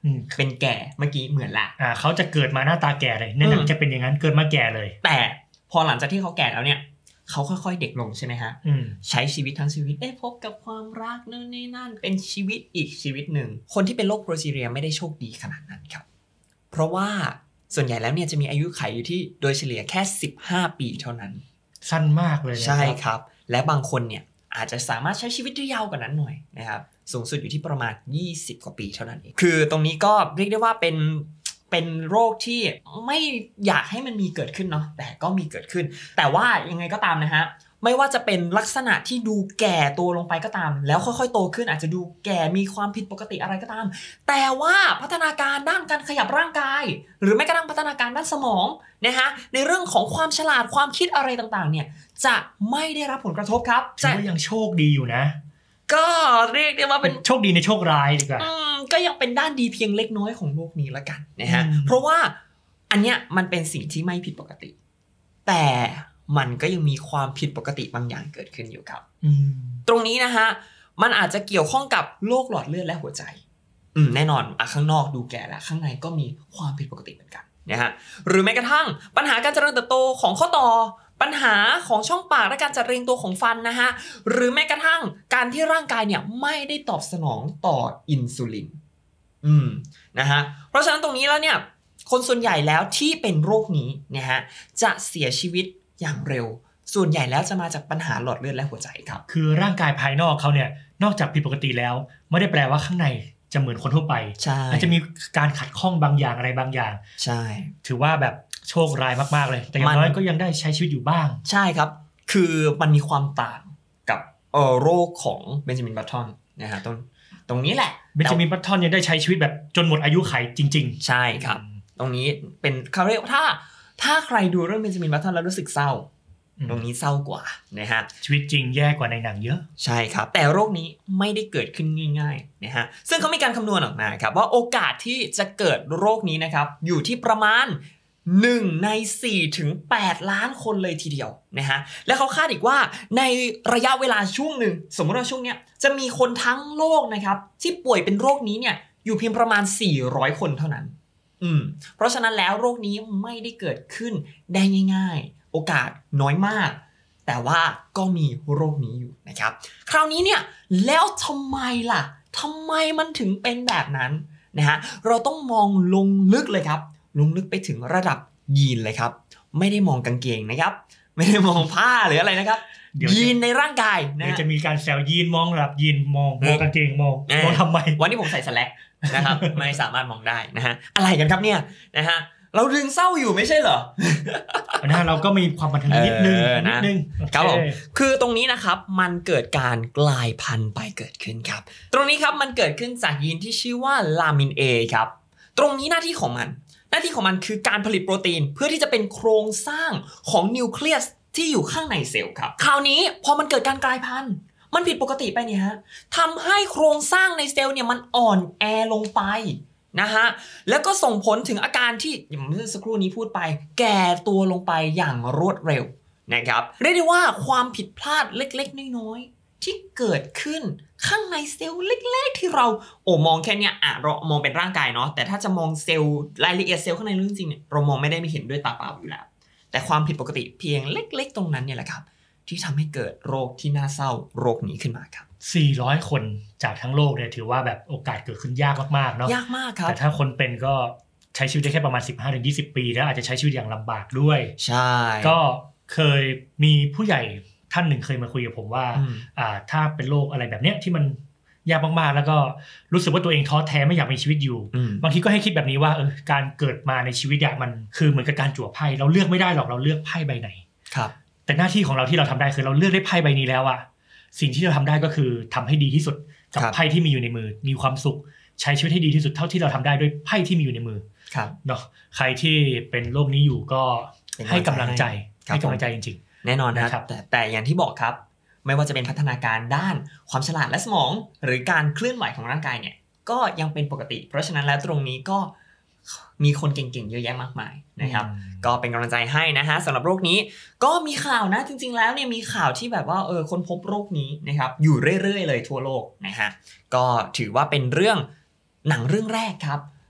เป็นแก่เมื่อกี้เหมือนละอ่าเขาจะเกิดมาหน้าตาแก่เลยในหนังจะเป็นอย่างนั้นเกิดมาแก่เลยแต่พอหลังจากที่เขาแก่แล้วเนี่ยเขาค่อยๆเด็กลงใช่ไหมฮะใช้ชีวิตทั้งชีวิตได้พบกับความรักนู่นนี่นั่นเป็นชีวิตอีกชีวิตหนึ่งคนที่เป็นโรคโปรจีเรียไม่ได้โชคดีขนาดนั้นครับเพราะว่าส่วนใหญ่แล้วเนี่ยจะมีอายุขัยอยู่ที่โดยเฉลี่ยแค่สิบห้าปีเท่านั้นสั้นมากเลยใช่ครับและบางคนเนี่ยอาจจะสามารถใช้ชีวิตได้ยาวกว่านั้นหน่อยนะครับสูงสุดอยู่ที่ประมาณยี่สิบกว่าปีเท่านั้นเองคือตรงนี้ก็เรียกได้ว่าเป็นเป็นโรคที่ไม่อยากให้มันมีเกิดขึ้นเนาะแต่ก็มีเกิดขึ้นแต่ว่ายังไงก็ตามนะฮะไม่ว่าจะเป็นลักษณะที่ดูแก่ตัวลงไปก็ตามแล้วค่อยๆโตขึ้นอาจจะดูแก่มีความผิดปกติอะไรก็ตามแต่ว่าพัฒนาการด้านการขยับร่างกายหรือแม้กระทั่งพัฒนาการด้านสมองนะฮะในเรื่องของความฉลาดความคิดอะไรต่างๆเนี่ยจะไม่ได้รับผลกระทบครับแต่ว่ายังโชคดีอยู่นะก็เรียกได้ว่าเป็นโชคดีในโชคร้ายดีกว่าก็ยังเป็นด้านดีเพียงเล็กน้อยของโลกนี้ละกันนะฮะเพราะว่าอันเนี้ยมันเป็นสิ่งที่ไม่ผิดปกติแต่มันก็ยังมีความผิดปกติบางอย่างเกิดขึ้นอยู่ครับตรงนี้นะฮะมันอาจจะเกี่ยวข้องกับโรคหลอดเลือดและหัวใจอืมแน่นอนอ่ะข้างนอกดูแก่แล้วข้างในก็มีความผิดปกติเหมือนกันนะฮะหรือแม้กระทั่งปัญหาการเจริญเติบโตของข้อต่อปัญหาของช่องปากและการจัดเรียงตัวของฟันนะฮะหรือแม้กระทั่งการที่ร่างกายเนี่ยไม่ได้ตอบสนองต่ออินซูลินอืมนะฮะเพราะฉะนั้นตรงนี้แล้วเนี่ยคนส่วนใหญ่แล้วที่เป็นโรคนี้นะฮะจะเสียชีวิตอย่างเร็วส่วนใหญ่แล้วจะมาจากปัญหาหลอดเลือดและหัวใจครับคือร่างกายภายนอกเขาเนี่ยนอกจากผิดปกติแล้วไม่ได้แปลว่าข้างในจะเหมือนคนทั่วไปอาจจะมีการขัดข้องบางอย่างอะไรบางอย่างใช่ถือว่าแบบโชคร้ายมากๆเลยแต่อย่างน้อยก็ยังได้ใช้ชีวิตอยู่บ้างใช่ครับคือมันมีความต่างกับเอ่อโรคของเบนจามินบัตทอนนะฮะตรงตรงนี้แหละเบนจามินบัตทอนยังได้ใช้ชีวิตแบบจนหมดอายุขัยจริงๆใช่ครับตรงนี้เป็นเขาเรียกถ้าถ้าใครดูเรื่องเบนจามินบัตทอนแล้วรู้สึกเศร้าตรงนี้เศร้ากว่านะฮะชีวิตจริงแย่กว่าในหนังเยอะใช่ครับแต่โรคนี้ไม่ได้เกิดขึ้นง่ายๆนะฮะซึ่งเขามีการคำนวณออกมาครับว่าโอกาสที่จะเกิดโรคนี้นะครับอยู่ที่ประมาณหนึ่งในสี่ถึงแปดล้านคนเลยทีเดียวนะฮะและเขาคาดอีกว่าในระยะเวลาช่วงหนึ่งสมมติว่าช่วงเนี้ยจะมีคนทั้งโลกนะครับที่ป่วยเป็นโรคนี้เนี่ยอยู่เพียงประมาณสี่ร้อยคนเท่านั้นอืมเพราะฉะนั้นแล้วโรคนี้ไม่ได้เกิดขึ้นได้ง่ายๆโอกาสน้อยมากแต่ว่าก็มีโรคนี้อยู่นะครับคราวนี้เนี่ยแล้วทำไมล่ะทำไมมันถึงเป็นแบบนั้นนะฮะเราต้องมองลงลึกเลยครับลงลึกไปถึงระดับยีนเลยครับไม่ได้มองกางเกงนะครับไม่ได้มองผ้าหรืออะไรนะครับยีนในร่างกายนะจะมีการแซวยีนมองระดับยีนมองมองกางเกงมองมองทำไมวันนี้ผมใส่สแลกนะครับไม่สามารถมองได้นะฮะอะไรกันครับเนี่ยนะฮะเราดึงเศร้าอยู่ไม่ใช่เหรอนะเราก็มีความบันเทิงนิดนึงนิดนึงครับผมคือตรงนี้นะครับมันเกิดการกลายพันธุ์ไปเกิดขึ้นครับตรงนี้ครับมันเกิดขึ้นจากยีนที่ชื่อว่าลามิน A ครับตรงนี้หน้าที่ของมันหน้าที่ของมันคือการผลิตโปรตีนเพื่อที่จะเป็นโครงสร้างของนิวเคลียสที่อยู่ข้างในเซลล์ครับคราวนี้พอมันเกิดการกลายพันธุ์มันผิดปกติไปเนี่ยฮะทำให้โครงสร้างในเซลล์เนี่ยมันอ่อนแอลงไปนะฮะแล้วก็ส่งผลถึงอาการที่อย่างเมื่อสักครู่นี้พูดไปแก่ตัวลงไปอย่างรวดเร็วนะครับเรียกได้ว่าความผิดพลาดเล็กๆน้อยๆที่เกิดขึ้นข้างในเซลล์เล็กๆที่เราโอ้มองแค่เนี้ยอ่ะเรามองเป็นร่างกายเนาะแต่ถ้าจะมองเซลล์รายละเอียดเซลล์ข้างในจริงๆเนี่ยเรามองไม่ได้ไม่เห็นด้วยตาเปล่าอยู่แล้วแต่ความผิดปกติเพียงเล็กๆตรงนั้นเนี่ยแหละครับที่ทำให้เกิดโรคที่น่าเศร้าโรคนี้ขึ้นมาครับสี่ร้อยคนจากทั้งโลกเนี่ยถือว่าแบบโอกาสเกิดขึ้นยากมากๆเนาะยากมากครับแต่ถ้าคนเป็นก็ใช้ชีวิตได้แค่ประมาณ สิบห้าถึงยี่สิบ ปีแล้วอาจจะใช้ชีวิตอย่างลำบากด้วยใช่ก็เคยมีผู้ใหญ่ท่านหนึ่งเคยมาคุยกับผมว่าอ่าถ้าเป็นโรคอะไรแบบเนี้ยที่มันยากมากๆแล้วก็รู้สึกว่าตัวเองท้อแท้ไม่อยากมีชีวิตอยู่บางทีก็ให้คิดแบบนี้ว่าเออการเกิดมาในชีวิตอะมันคือเหมือนกับการจั่วไพ่เราเลือกไม่ได้หรอกเราเลือกไพ่ใบไหนครับแต่หน้าที่ของเราที่เราทำได้คือเราเลือกได้ไพ่ใบนี้แล้วอะสิ่งที่เราทำได้ก็คือทำให้ดีที่สุดกับไพ่ที่มีอยู่ในมือมีความสุขใช้ชีวิตให้ดีที่สุดเท่าที่เราทำได้ด้วยไพ่ที่มีอยู่ในมือเนาะใครที่เป็นโรคนี้อยู่ก็ให้กำลังใจให้กำลังใจจริงๆแน่นอนนะครับแต่แต่อย่างที่บอกครับไม่ว่าจะเป็นพัฒนาการด้านความฉลาดและสมองหรือการเคลื่อนไหวของร่างกายเนี่ยก็ยังเป็นปกติเพราะฉะนั้นแล้วตรงนี้ก็มีคนเก่งๆเยอะแยะมากมายนะครับก็เป็นกำลังใจให้นะฮะสำหรับโรคนี้ก็มีข่าวนะจริงๆแล้วเนี่ยมีข่าวที่แบบว่าเออคนพบโรคนี้นะครับอยู่เรื่อยๆเลยทั่วโลกนะฮะก็ถือว่าเป็นเรื่องหนังเรื่องแรกครับ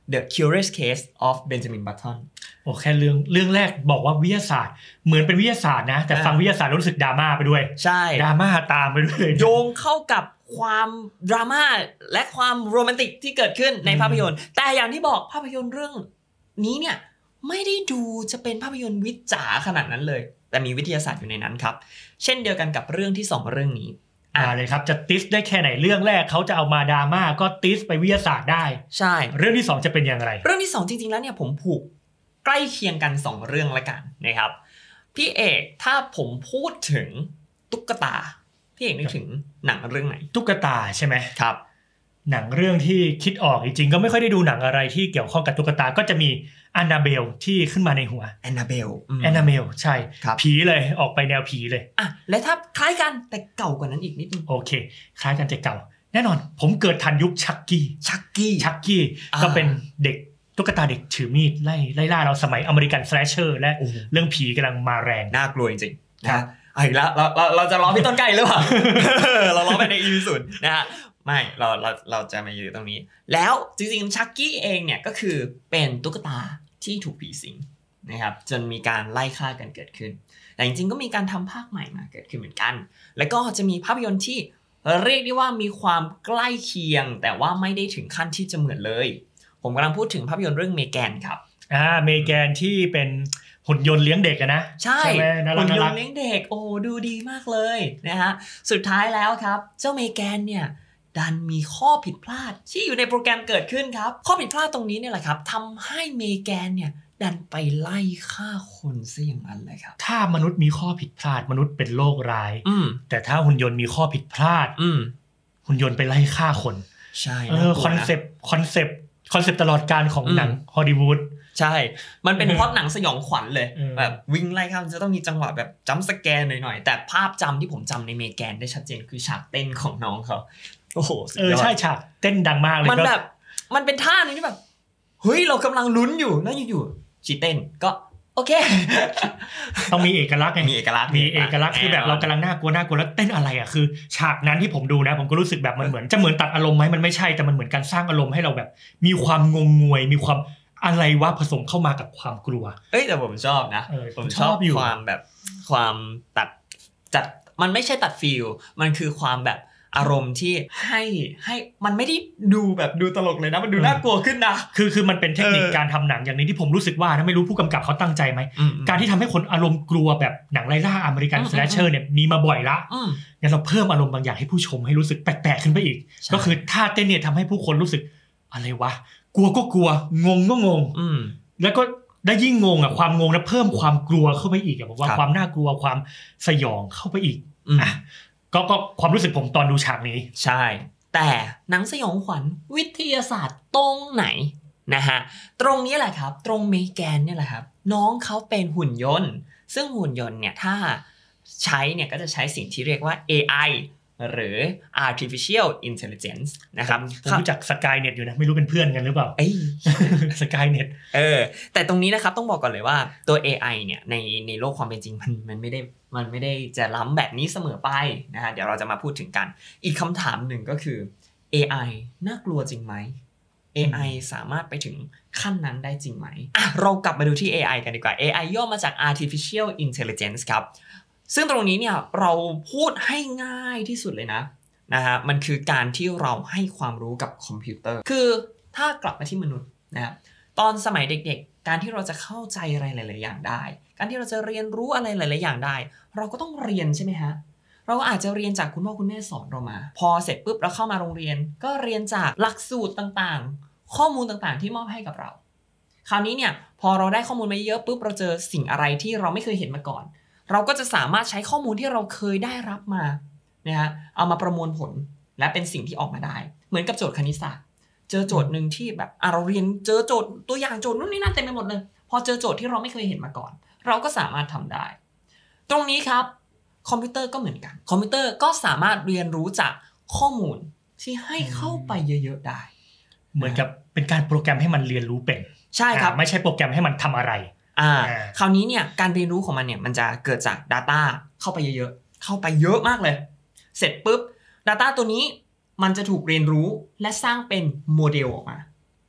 The Curious Case of Benjamin Button โอ้แค่เรื่องเรื่องแรกบอกว่าวิทยาศาสตร์เหมือนเป็นวิทยาศาสตร์นะแต่ฟังวิทยาศาสตร์รู้สึกดราม่าไปด้วยใช่ดราม่าตามไปด้วยโยงเข้ากับความดราม่าและความโรแมนติกที่เกิดขึ้นในภาพยนตร์แต่อย่างที่บอกภาพยนตร์เรื่องนี้เนี่ยไม่ได้ดูจะเป็นภาพยนตร์วิจ๋าขนาดนั้นเลยแต่มีวิทยาศาสตร์อยู่ในนั้นครับเช่นเดียวกันกับเรื่องที่สองเรื่องนี้อ่าเลยครับจะติสได้แค่ไหนเรื่องแรกเขาจะเอามาดราม่าก็ติสไปวิทยาศาสตร์ได้ใช่เรื่องที่สองจะเป็นอย่างไรเรื่องที่สองจริงๆแล้วเนี่ยผมผูกใกล้เคียงกันสองเรื่องละกันนะครับพี่เอกถ้าผมพูดถึงตุ๊กตาพี่เอกนึกถึงหนังเรื่องไหนตุ๊กตาใช่ไหมครับหนังเรื่องที่คิดออกจริงๆก็ไม่ค่อยได้ดูหนังอะไรที่เกี่ยวข้องกับตุ๊กตาก็จะมีแอนนาเบลที่ขึ้นมาในหัวแอนนาเบลแอนนาเบลใช่ผีเลยออกไปแนวผีเลยอ่ะและถ้าคล้ายกันแต่เก่ากว่านั้นอีกนิดนึงโอเคคล้ายกันแต่เก่าแน่นอนผมเกิดทันยุคชักกี้ชักกี้ชักกี้ก็เป็นเด็กตุ๊กตาเด็กถือมีดไล่ไล่ล่าเราสมัยอเมริกันสแลชเชอร์และเรื่องผีกำลังมาแรงน่ากลัวจริงๆนะอีกแล้วเราเราเราจะล้อพี่ต้นไก่หรือเปล่า เราล้อไปในอีพีศูนย์นะฮะไม่เราเราเราจะมาอยู่ตรงนี้แล้วจริงๆชักกี้เองเนี่ยก็คือเป็นตุ๊กตาที่ถูกผีสิงนะครับจนมีการไล่ฆ่ากันเกิดขึ้นแต่จริงๆก็มีการทำภาคใหม่มาเกิดขึ้นเหมือนกันแล้วก็จะมีภาพยนตร์ที่เรียกได้ว่ามีความใกล้เคียงแต่ว่าไม่ได้ถึงขั้นที่จะเหมือนเลยผมกำลังพูดถึงภาพยนตร์เรื่องเมแกนครับอ่าเมแกนที่เป็นหุ่นยนต์เลี้ยงเด็กอะนะใช่หุ่นยนต์เลี้ยงเด็กโอ้ดูดีมากเลยนะฮะสุดท้ายแล้วครับเจ้าเมแกนเนี่ยดันมีข้อผิดพลาดที่อยู่ในโปรแกรมเกิดขึ้นครับข้อผิดพลาดตรงนี้เนี่ยแหละครับทำให้เมแกนเนี่ยดันไปไล่ฆ่าคนซะอย่างนั้นเลยครับถ้ามนุษย์มีข้อผิดพลาดมนุษย์เป็นโรคร้ายแต่ถ้าหุ่นยนต์มีข้อผิดพลาดหุ่นยนต์ไปไล่ฆ่าคนใช่เออคอนเซปต์คอนเซปต์คอนเซปต์ตลอดการของหนังฮอลลีวูดใช่มันเป็นพล็อตหนังสยองขวัญเลยแบบวิ่งไล่ข้ามจะต้องมีจังหวะแบบจัมป์สแกร์หน่อยๆแต่ภาพจำที่ผมจำในเมแกนได้ชัดเจนคือฉากเต้นของน้องเขาโอ้โหเออใช่ฉากเต้นดังมากเลยมันแบบมันเป็นท่านึงที่แบบเฮ้ยเรากำลังลุ้นอยู่แล้วอยู่ๆชีเต้นก็โอเคต้องมีเอกลักษณ์ไงมีเอกลักษณ์มีเอกลักษณ์คือแบบเรากำลังน่ากลัวน่ากลัวแล้วเต้นอะไรอ่ะคือฉากนั้นที่ผมดูนะผมก็รู้สึกแบบมันเหมือนจะเหมือนตัดอารมณ์ไหมมันไม่ใช่แต่มันเหมือนการสร้างอารมณ์ให้เราแบบมีความงงงวยมีความอะไรวะผสมเข้ามากับความกลัวเอ้ยแต่ผมชอบนะผมชอบความแบบความตัดจัดมันไม่ใช่ตัดฟีลมันคือความแบบอารมณ์ที่ให้ให้มันไม่ได้ดูแบบดูตลกเลยนะมันดูน่ากลัวขึ้นนะคือคือมันเป็นเทคนิคการทำหนังอย่างนึงที่ผมรู้สึกว่าถ้าไม่รู้ผู้กำกับเขาตั้งใจไหมการที่ทำให้คนอารมณ์กลัวแบบหนังไล่ล่าอเมริกันสแลชเชอร์เนี่ยมีมาบ่อยละงั้นเราเพิ่มอารมณ์บางอย่างให้ผู้ชมให้รู้สึกแปลกๆขึ้นไปอีกก็คือท่าเต้นเนี่ยทำให้ผู้คนรู้สึกอะไรวะกลัวก็กลัวงงก็งงแล้วก็ได้ยิ่งงงอ่ะความงงแล้วเพิ่มความกลัวเข้าไปอีกอ่ะบอกว่าความน่ากลัวความสยองเข้าไปอีกอ่ะก็ก็ความรู้สึกผมตอนดูฉากนี้ใช่แต่หนังสยองขวัญวิทยาศาสตร์ตรงไหนนะฮะตรงนี้แหละครับตรงเมแกนเนี่ยแหละครับน้องเขาเป็นหุ่นยนต์ซึ่งหุ่นยนต์เนี่ยถ้าใช้เนี่ยก็จะใช้สิ่งที่เรียกว่า เอ ไอ หรือ artificial intelligence นะครับผมรู้จัก Skynet อยู่นะไม่รู้เป็นเพื่อนกันหรือเปล่า Skynet เออแต่ตรงนี้นะครับต้องบอกก่อนเลยว่าตัว เอ ไอ เนี่ยในในโลกความเป็นจริงมันมันไม่ได้มันไม่ได้จะล้ำแบบนี้เสมอไปนะฮะเดี๋ยวเราจะมาพูดถึงกันอีกคำถามหนึ่งก็คือ เอ ไอ น่ากลัวจริงไหม เอ ไอ สามารถไปถึงขั้นนั้นได้จริงไหมอ่ะเรากลับมาดูที่ เอ ไอ กันดีกว่า เอ ไอ ย่อมาจาก artificial intelligence ครับซึ่งตรงนี้เนี่ยเราพูดให้ง่ายที่สุดเลยนะนะฮะมันคือการที่เราให้ความรู้กับคอมพิวเตอร์คือถ้ากลับมาที่มนุษย์นะครับตอนสมัยเด็กๆการที่เราจะเข้าใจอะไรหลายๆอย่างได้การที่เราจะเรียนรู้อะไรหลายๆอย่างได้เราก็ต้องเรียนใช่ไหมฮะเราอาจจะเรียนจากคุณพ่อคุณแม่สอนเรามาพอเสร็จปุ๊บเราเข้ามาโรงเรียนก็เรียนจากหลักสูตรต่างๆข้อมูลต่างๆที่มอบให้กับเราคราวนี้เนี่ยพอเราได้ข้อมูลมาเยอะปุ๊บเราเจอสิ่งอะไรที่เราไม่เคยเห็นมาก่อนเราก็จะสามารถใช้ข้อมูลที่เราเคยได้รับมานะฮะเอามาประมวลผลและเป็นสิ่งที่ออกมาได้เหมือนกับโจทย์คณิตศาสตร์เจอโจทย์นึงที่แบบอ่ะเราเรียนเจอโจทย์ตัวอย่างโจทย์นู่นนี่นั่นเต็มไปหมดเลยพอเจอโจทย์ที่เราไม่เคยเห็นมาก่อนเราก็สามารถทำได้ตรงนี้ครับคอมพิวเตอร์ก็เหมือนกันคอมพิวเตอร์ก็สามารถเรียนรู้จากข้อมูลที่ให้เข้าไปเยอะๆได้เหมือนกับเป็นการโปรแกรมให้มันเรียนรู้เป็นใช่ครับไม่ใช่โปรแกรมให้มันทำอะไรอ่าคราวนี้เนี่ยการเรียนรู้ของมันเนี่ยมันจะเกิดจาก data เข้าไปเยอะๆเข้าไปเยอะมากเลยเสร็จปุ๊บ data ตัวนี้มันจะถูกเรียนรู้และสร้างเป็นโมเดลออกมา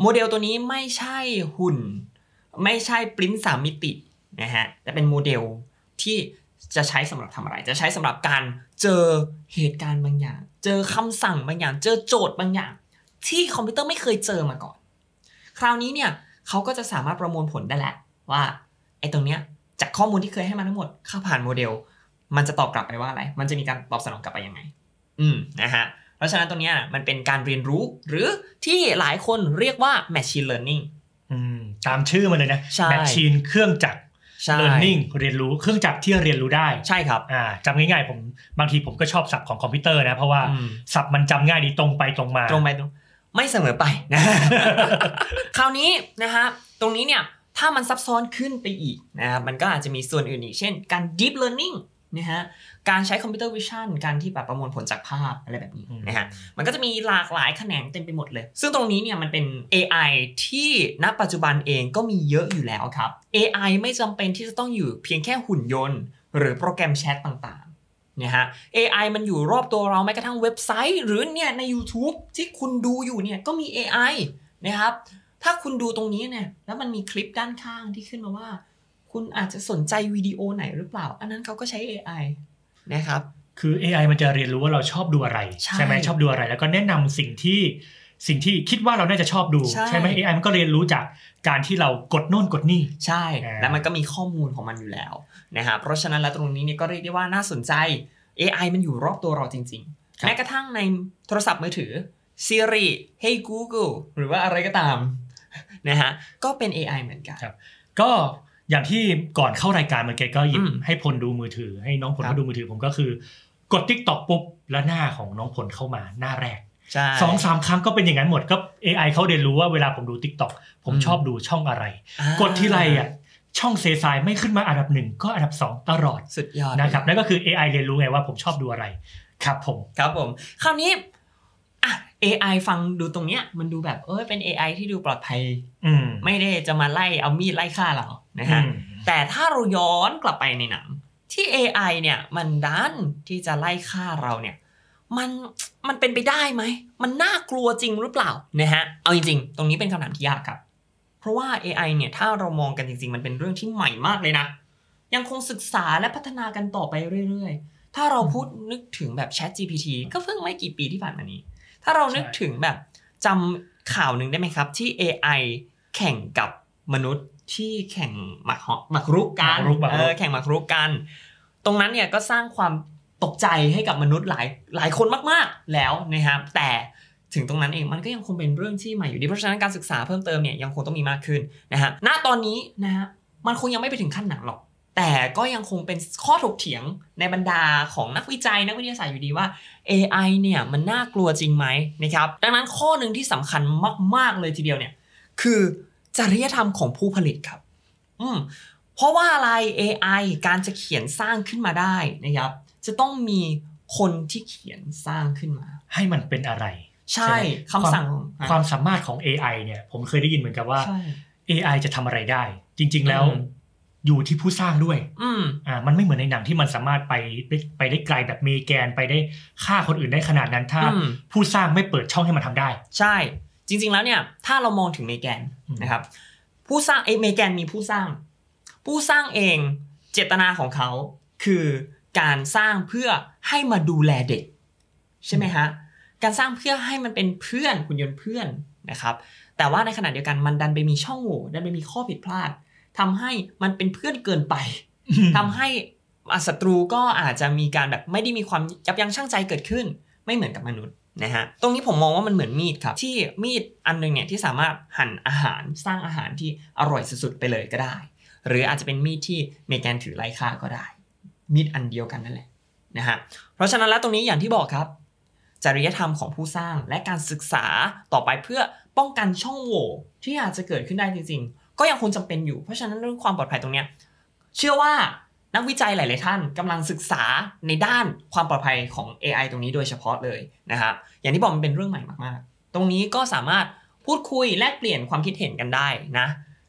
โมเดลตัวนี้ไม่ใช่หุ่นไม่ใช่ปริ้นสามมิตินะฮะแต่เป็นโมเดลที่จะใช้สำหรับทำอะไรจะใช้สำหรับการเจอเหตุการณ์บางอย่างเจอคำสั่งบางอย่างเจอโจทย์บางอย่างที่คอมพิวเตอร์ไม่เคยเจอมาก่อนคราวนี้เนี่ยเขาก็จะสามารถประมวลผลได้แหละว่าไอ้ตรงเนี้ยจากข้อมูลที่เคยให้มาทั้งหมดเข้าผ่านโมเดลมันจะตอบกลับไปว่าอะไรมันจะมีการตอบสนองกลับไปยังไงอืมนะฮะเพราะฉะนั้นตรงเนี้ยมันเป็นการเรียนรู้หรือที่หลายคนเรียกว่า machine learning อืมตามชื่อมันเลยนะ machine เครื่องจักรlearning เรียนรู้เครื่องจักรที่เรียนรู้ได้ใช่ครับอ่าจำง่ายๆผมบางทีผมก็ชอบศัพท์ของคอมพิวเตอร์นะเพราะว่าศัพท์มันจำง่ายดีตรงไปตรงมาตรงไปตรงไม่เสมอไปนะ คราวนี้นะฮะตรงนี้เนี่ยถ้ามันซับซ้อนขึ้นไปอีกนะครับมันก็อาจจะมีส่วนอื่นอีกเช่นการ deep learning นะฮะการใช้คอมพิวเตอร์วิชั่นการที่แบบประมวลผลจากภาพอะไรแบบนี้นะฮะมันก็จะมีหลากหลายแขนงเต็มไปหมดเลยซึ่งตรงนี้เนี่ยมันเป็น เอ ไอ ที่ณปัจจุบันเองก็มีเยอะอยู่แล้วครับ เอ ไอ ไม่จำเป็นที่จะต้องอยู่เพียงแค่หุ่นยนต์หรือโปรแกรมแชทต่างๆนะฮะ เอ ไอ มันอยู่รอบตัวเราแม้กระทั่งเว็บไซต์หรือเนี่ยใน YouTube ที่คุณดูอยู่เนี่ยก็มี เอ ไอ นะครับถ้าคุณดูตรงนี้เนี่ยแล้วมันมีคลิปด้านข้างที่ขึ้นมาว่าคุณอาจจะสนใจวิดีโอไหนหรือเปล่าอันนั้นเขาก็ใช้ เอ ไอ นะครับคือ เอ ไอ มันจะเรียนรู้ว่าเราชอบดูอะไรใช่ไหมชอบดูอะไรแล้วก็แนะนำสิ่งที่สิ่งที่คิดว่าเราน่าจะชอบดูใช่ไหม เอ ไอ มันก็เรียนรู้จากการที่เรากดโน่นกดนี่ใช่แล้วมันก็มีข้อมูลของมันอยู่แล้วนะครับเพราะฉะนั้นแล้วตรงนี้เนี่ยก็เรียกได้ว่าน่าสนใจ เอ ไอ มันอยู่รอบตัวเราจริงๆแม้กระทั่งในโทรศัพท์มือถือ Siri Hey Google หรือว่าอะไรก็ตามนะฮะก็เป็น เอ ไอ เหมือนกันก็อย่างที่ก่อนเข้ารายการเมื่อกี้ก็หยิบให้พลดูมือถือให้น้องพลเขาดูมือถือผมก็คือกด TikTok ปุ๊บแล้วหน้าของน้องพลเข้ามาหน้าแรกสองสามครั้งก็เป็นอย่างนั้นหมดก็ เอ ไอ เขาเรียนรู้ว่าเวลาผมดู TikTok ผมชอบดูช่องอะไรกดที่ไรอ่ะช่องเซซายไม่ขึ้นมาอันดับหนึ่งก็อันดับสองตลอดสุดยอดนะครับนั่นก็คือ เอ ไอ เรียนรู้ไงว่าผมชอบดูอะไรครับผมครับผมคราวนี้อ่ะ เอ ไอ ฟังดูตรงเนี้ยมันดูแบบเออเป็น เอ ไอ ที่ดูปลอดภัยไม่ได้จะมาไล่เอามีดไล่ฆ่าเรานะฮะแต่ถ้าเราย้อนกลับไปในหนังที่ เอ ไอ เนี่ยมันดันที่จะไล่ฆ่าเราเนี่ยมันมันเป็นไปได้ไหมมันน่ากลัวจริงหรือเปล่านะฮะเอาจริงๆตรงนี้เป็นคำถามที่ยากครับเพราะว่า เอ ไอ เนี่ยถ้าเรามองกันจริงๆมันเป็นเรื่องที่ใหม่มากเลยนะยังคงศึกษาและพัฒนากันต่อไปเรื่อยๆถ้าเราพูดนึกถึงแบบ Chat จี พี ที ก็เพิ่งไม่กี่ปีที่ผ่านมานี้ถ้าเรานึกถึงแบบจำข่าวหนึ่งได้ไหมครับที่ เอ ไอ แข่งกับมนุษย์ที่แข่งหมากหมากรุกกันเออแข่งหมากรุกกันตรงนั้นเนี่ยก็สร้างความตกใจให้กับมนุษย์หลายหลายคนมากๆแล้วนะครับแต่ถึงตรงนั้นเองมันก็ยังคงเป็นเรื่องที่ใหม่อยู่ดีเพราะฉะนั้นการศึกษาเพิ่มเติมเนี่ยยังคงต้องมีมากขึ้นนะฮะณตอนนี้นะฮะมันคงยังไม่ไปถึงขั้นหนังหรอกแต่ก็ยังคงเป็นข้อถกเถียงในบรรดาของนักวิจัยนักวิทยาศาสตร์อยู่ดีว่า เอ ไอ เนี่ยมันน่ากลัวจริงไหมนะครับดังนั้นข้อหนึ่งที่สำคัญมากๆเลยทีเดียวเนี่ยคือจริยธรรมของผู้ผลิตครับอืมเพราะว่าอะไร เอ ไอ การจะเขียนสร้างขึ้นมาได้นะครับจะต้องมีคนที่เขียนสร้างขึ้นมาให้มันเป็นอะไรใช่คำสั่งความสามารถของ เอ ไอ เนี่ยผมเคยได้ยินเหมือนกันว่า เอ ไอ จะทำอะไรได้จริงๆแล้วอยู่ที่ผู้สร้างด้วยอ่ามันไม่เหมือนในหนังที่มันสามารถไปไปได้ไกลแบบเมแกนไปได้ฆ่าคนอื่นได้ขนาดนั้นถ้าผู้สร้างไม่เปิดช่องให้มันทำได้ใช่จริงๆแล้วเนี่ยถ้าเรามองถึงเมแกนนะครับผู้สร้างไอ้เมแกนมีผู้สร้างผู้สร้างเองเจตนาของเขาคือการสร้างเพื่อให้มาดูแลเด็กใช่ไหมฮะการสร้างเพื่อให้มันเป็นเพื่อนหุ่นยนต์เพื่อนนะครับแต่ว่าในขณะเดียวกันมันดันไปมีช่องโหว่ดันไปมีข้อผิดพลาดทำให้มันเป็นเพื่อนเกินไป ทำให้ศัตรูก็อาจจะมีการแบบไม่ได้มีความยับยั้งชั่งใจเกิดขึ้นไม่เหมือนกับมนุษย์นะฮะตรงนี้ผมมองว่ามันเหมือนมีดครับที่มีดอันนึงเนี่ยที่สามารถหั่นอาหารสร้างอาหารที่อร่อยสุดๆไปเลยก็ได้หรืออาจจะเป็นมีดที่เมแกนถือไล่ฆ่าก็ได้มีดอันเดียวกันนั่นแหละนะฮะเพราะฉะนั้นแล้วตรงนี้อย่างที่บอกครับจริยธรรมของผู้สร้างและการศึกษาต่อไปเพื่อป้องกันช่องโหว่ที่อาจจะเกิดขึ้นได้จริงๆก็ยังคงจำเป็นอยู่เพราะฉะนั้นเรื่องความปลอดภัยตรงนี้เชื่อว่านักวิจัยหลายๆท่านกำลังศึกษาในด้านความปลอดภัยของ เอ ไอ ตรงนี้โดยเฉพาะเลยนะครับอย่างที่บอกมันเป็นเรื่องใหม่มากๆตรงนี้ก็สามารถพูดคุยแลกเปลี่ยนความคิดเห็นกันได้นะจ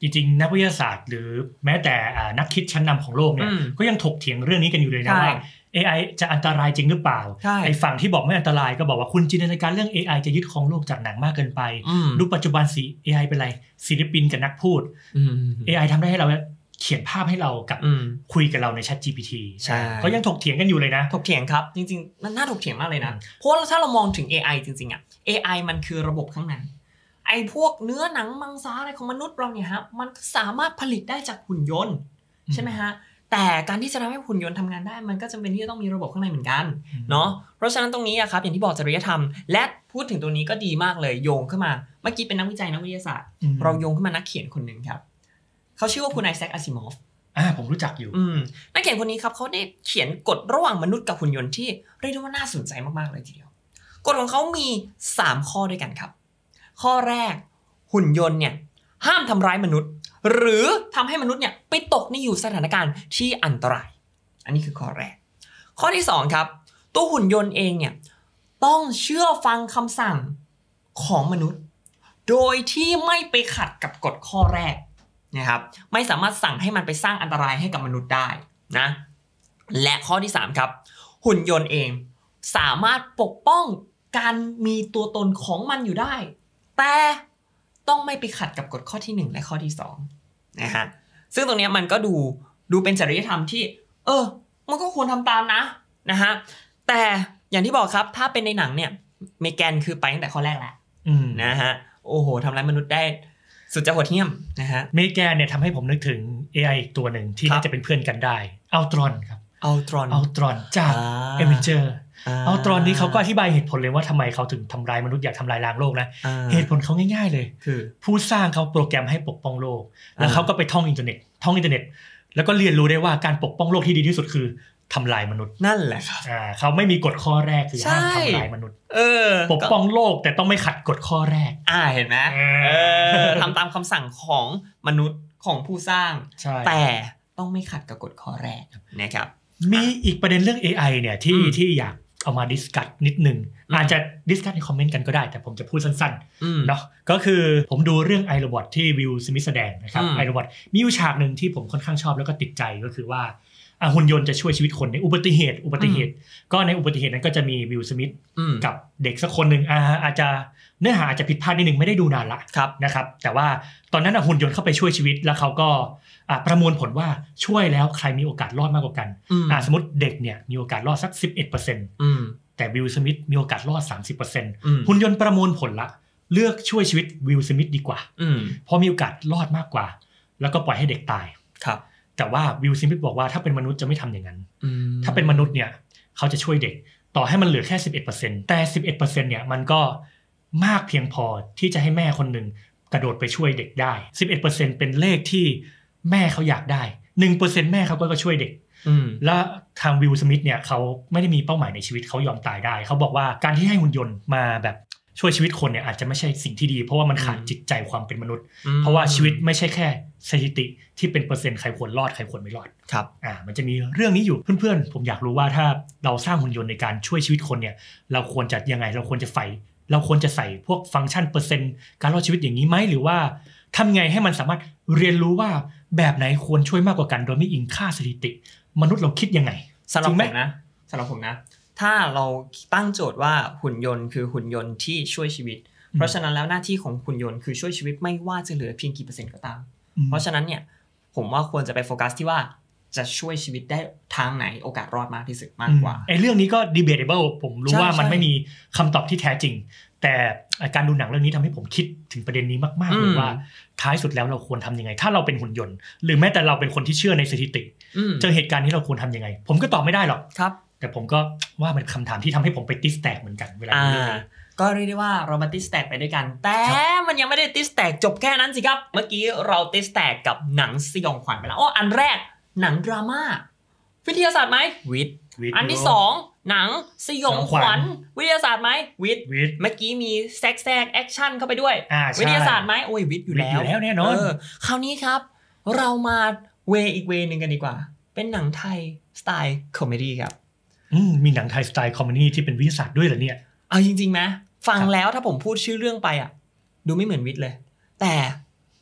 จริงๆนักวิทยาศาสตร์หรือแม้แต่นักคิดชั้นนำของโลกเนี่ยก็ยังถกเถียงเรื่องนี้กันอยู่เลยนะว่า เอ ไอ จะอันตรายจริงหรือเปล่าไอ้ฝั่งที่บอกไม่อันตรายก็บอกว่าคุณจินตนาการเรื่อง เอ ไอ จะยึดครองโลกจากหนังมากเกินไปดูปัจจุบันสิ เอ ไอ เป็นไรศิลปินกับนักพูด เอ ไอ ทำได้ให้เราเขียนภาพให้เรากับคุยกับเราใน Chat จี พี ที ก็ยังถกเถียงกันอยู่เลยนะถกเถียงครับจริงๆมันน่าถกเถียงมากเลยนะเพราะถ้าเรามองถึง เอ ไอ จริงๆอ่ะ เอ ไอ มันคือระบบข้างในไอ้พวกเนื้อหนังมังสาอะไรของมนุษย์เราเนี่ยฮะมันสามารถผลิตได้จากหุ่นยนต์ใช่ไหมฮะแต่การที่จะทำให้หุ่นยนต์ทำงานได้มันก็จำเป็นที่จะต้องมีระบบข้างในเหมือนกันเนาะเพราะฉะนั้นตรงนี้อะครับอย่างที่บอกจริยธรรมและพูดถึงตรงนี้ก็ดีมากเลยโยงขึ้นมาเมื่อกี้เป็นนักวิจัยนักวิทยาศาสตร์เราโยงขึ้นมานักเขียนคนหนึ่งครับเขาชื่อว่าคุณไอแซคอาซิมอฟอ่าผมรู้จักอยู่อืมนักเขียนคนนี้ครับเขาได้เขียนกฎระหว่างมนุษย์กับหุ่นยนต์ที่เรียกได้ว่าน่าสนใจมากๆเลยทีเดียวกฎของเขามีสามข้อด้วยกันครับข้อแรกหุ่นยนต์เนี่ยห้ามทำร้ายมนุษย์หรือทำให้มนุษย์เนี่ยไปตกในอยู่สถานการณ์ที่อันตรายอันนี้คือข้อแรกข้อที่สองครับตัวหุ่นยนต์เองเนี่ยต้องเชื่อฟังคำสั่งของมนุษย์โดยที่ไม่ไปขัดกับกฎข้อแรกนะครับไม่สามารถสั่งให้มันไปสร้างอันตรายให้กับมนุษย์ได้นะและข้อที่สามครับหุ่นยนต์เองสามารถปกป้องการมีตัวตนของมันอยู่ได้แต่ต้องไม่ไปขัดกับกฎข้อที่หนึ่งและข้อที่สองนะฮะซึ่งตรงนี้มันก็ดูดูเป็นจริยธรรมที่เออมันก็ควรทำตามนะนะฮะแต่อย่างที่บอกครับถ้าเป็นในหนังเนี่ยเมแกนคือไปตั้งแต่ข้อแรกแหละนะฮะโอ้โหทำร้ายมนุษย์ได้สุดจะโหดเหี้ยมนะฮะเมแกนเนี่ยทำให้ผมนึกถึง เอ ไอ อีกตัวหนึ่งที่น่าจะเป็นเพื่อนกันได้อัลตรอนครับอัลตรอนอัลตรอนจากเอเวนเจอร์เอาตอนนี้เขาก็อธิบายเหตุผลเลยว่าทำไมเขาถึงทำลายมนุษย์อยากทำลายล้างโลกนะเหตุผลเขาง่ายๆเลยคือผู้สร้างเขาโปรแกรมให้ปกป้องโลกแล้วเขาก็ไปท่องอินเทอร์เน็ตท่องอินเทอร์เน็ตแล้วก็เรียนรู้ได้ว่าการปกป้องโลกที่ดีที่สุดคือทำลายมนุษย์นั่นแหละครับเขาไม่มีกฎข้อแรกคือห้ามทำลายมนุษย์ปกป้องโลกแต่ต้องไม่ขัดกฎข้อแรกอ่าเห็นไหมทำตามคำสั่งของมนุษย์ของผู้สร้างแต่ต้องไม่ขัดกับกฎข้อแรกนะครับมีอีกประเด็นเรื่อง เอ ไอ เนี่ยที่ที่อยากเอามาดิสคัสนิดนึงอาจจะดิสคัสในคอมเมนต์กันก็ได้แต่ผมจะพูดสั้นๆเนาะก็คือผมดูเรื่อง iRobot ที่วิลสมิธแสดงนะครับ iRobot มีอยู่ฉากนึงที่ผมค่อนข้างชอบแล้วก็ติดใจก็คือว่าหุ่นยนต์จะช่วยชีวิตคนในอุบัติเหตุอุบัติเหตุก็ในอุบัติเหตุนั้นก็จะมีวิลสมิธกับเด็กสักคนนึงอาจจะเนื้อหาอาจจะผิดพลาดนิดนึงไม่ได้ดูนานละนะครับแต่ว่าตอนนั้นหุ่นยนต์เข้าไปช่วยชีวิตแล้วเขาก็ประมวลผลว่าช่วยแล้วใครมีโอกาสรอดมากกว่ากันสมมติเด็กเนี่ยมีโอกาสรอดสัก สิบเอ็ดเปอร์เซ็นต์ แต่วิลสมิธมีโอกาสรอด สามสิบเปอร์เซ็นต์ หุ่นยนต์ประมวลผลละเลือกช่วยชีวิตวิลสมิธดีกว่าเพราะมีโอกาสรอดมากกว่าแล้วก็ปล่อยให้เด็กตายครับแต่ว่าวิลสมิธบอกว่าถ้าเป็นมนุษย์จะไม่ทำอย่างนั้นถ้าเป็นมนุษย์เนี่ยเขาจะช่วยเด็กต่อให้มันเหลือแค่ สิบเอ็ดเปอร์เซ็นต์ แต่ สิบเอ็ดเปอร์เซ็นต์ เนี่ยมันก็มากเพียงพอที่จะให้แม่คนหนึ่งกระโดดไปช่วยเด็กได้ สิบเอ็ดเปอร์เซ็นต์ เป็นเลขที่แม่เขาอยากได้ หนึ่งเปอร์เซ็นต์ แม่เขาก็ช่วยเด็กแล้วทางวิลสมิธเนี่ยเขาไม่ได้มีเป้าหมายในชีวิตเขายอมตายได้เขาบอกว่าการที่ให้หุ่นยนต์มาแบบช่วยชีวิตคนเนี่ยอาจจะไม่ใช่สิ่งที่ดีเพราะว่ามันขาดจิตใจความเป็นมนุษย์เพราะว่าชีวิตไม่ใช่แค่สถิติที่เป็นเปอร์เซ็นต์ใครควรรอดใครควรไม่รอดครับอ่ามันจะมีเรื่องนี้อยู่เพื่อนๆผมอยากรู้ว่าถ้าเราสร้างหุ่นยนต์ในการช่วยชีวิตคนเนี่ยเราควรจะยังไงเราควรจะใส่เราควรจะใส่พวกฟังก์ชันเปอร์เซ็นต์การรอดชีวิตอย่างนี้ไหมหรือว่าทำไงให้มันสามารถเรียนรู้ว่าแบบไหนควรช่วยมากกว่ากันโดยไม่อิงค่าสถิติมนุษย์เราคิดยังไงสำหรับผมนะสำหรับผมนะถ้าเราตั้งโจทย์ว่าหุ่นยนต์คือหุ่นยนต์ที่ช่วยชีวิตเพราะฉะนั้นแล้วหน้าที่ของหุ่นยนต์คือช่วยชีวิตไม่ว่าจะเหลือเพียงกี่เปอร์เซ็นต์ก็ตามเพราะฉะนั้นเนี่ยผมว่าควรจะไปโฟกัสที่ว่าจะช่วยชีวิตได้ทางไหนโอกาสรอดมากที่สุดมากกว่าไอ้เรื่องนี้ก็ debatable ผมรู้ว่ามันไม่มีคำตอบที่แท้จริงแต่การดูหนังเรื่องนี้ทำให้ผมคิดถึงประเด็นนี้มากๆเลยว่าท้ายสุดแล้วเราควรทำยังไงถ้าเราเป็นหุ่นยนต์หรือแม้แต่เราเป็นคนที่เชื่อในสถิติเจอเหตุการณ์ที่เราควรทำยังไงผมก็ตอบไม่ได้หรอกแต่ผมก็ว่ามันคำถามที่ทำให้ผมไปติสแตกเหมือนกันเวลาดูก็เรียกได้ว่าเรามาติสแตกไปด้วยกันแต่มันยังไม่ได้ติสแตกจบแค่นั้นสิครับเมื่อกี้เราติสแตกกับหนังสยองขวัญไปแล้วอ๋ออันแรกหนังดราม่าวิทยาศาสตร์ไหมวิทย์อันที่สองหนังสยองขวัญวิทยาศาสตร์ไหมวิทย์เมื่อกี้มีแทรกแทรกแอคชั่นเข้าไปด้วยวิทยาศาสตร์ไหมโอ้ยวิทย์อยู่แล้วแน่นอนคราวนี้ครับเรามาเวอีกเวนึงกันดีกว่าเป็นหนังไทยสไตล์คอมเมดี้ครับมีหนังไทยสไตล์คอมเมดี้ที่เป็นวิทยาศาสตร์ด้วยเหรอเนี่ยเอาจริงๆไหมฟังแล้วถ้าผมพูดชื่อเรื่องไปอ่ะดูไม่เหมือนวิทย์เลยแต่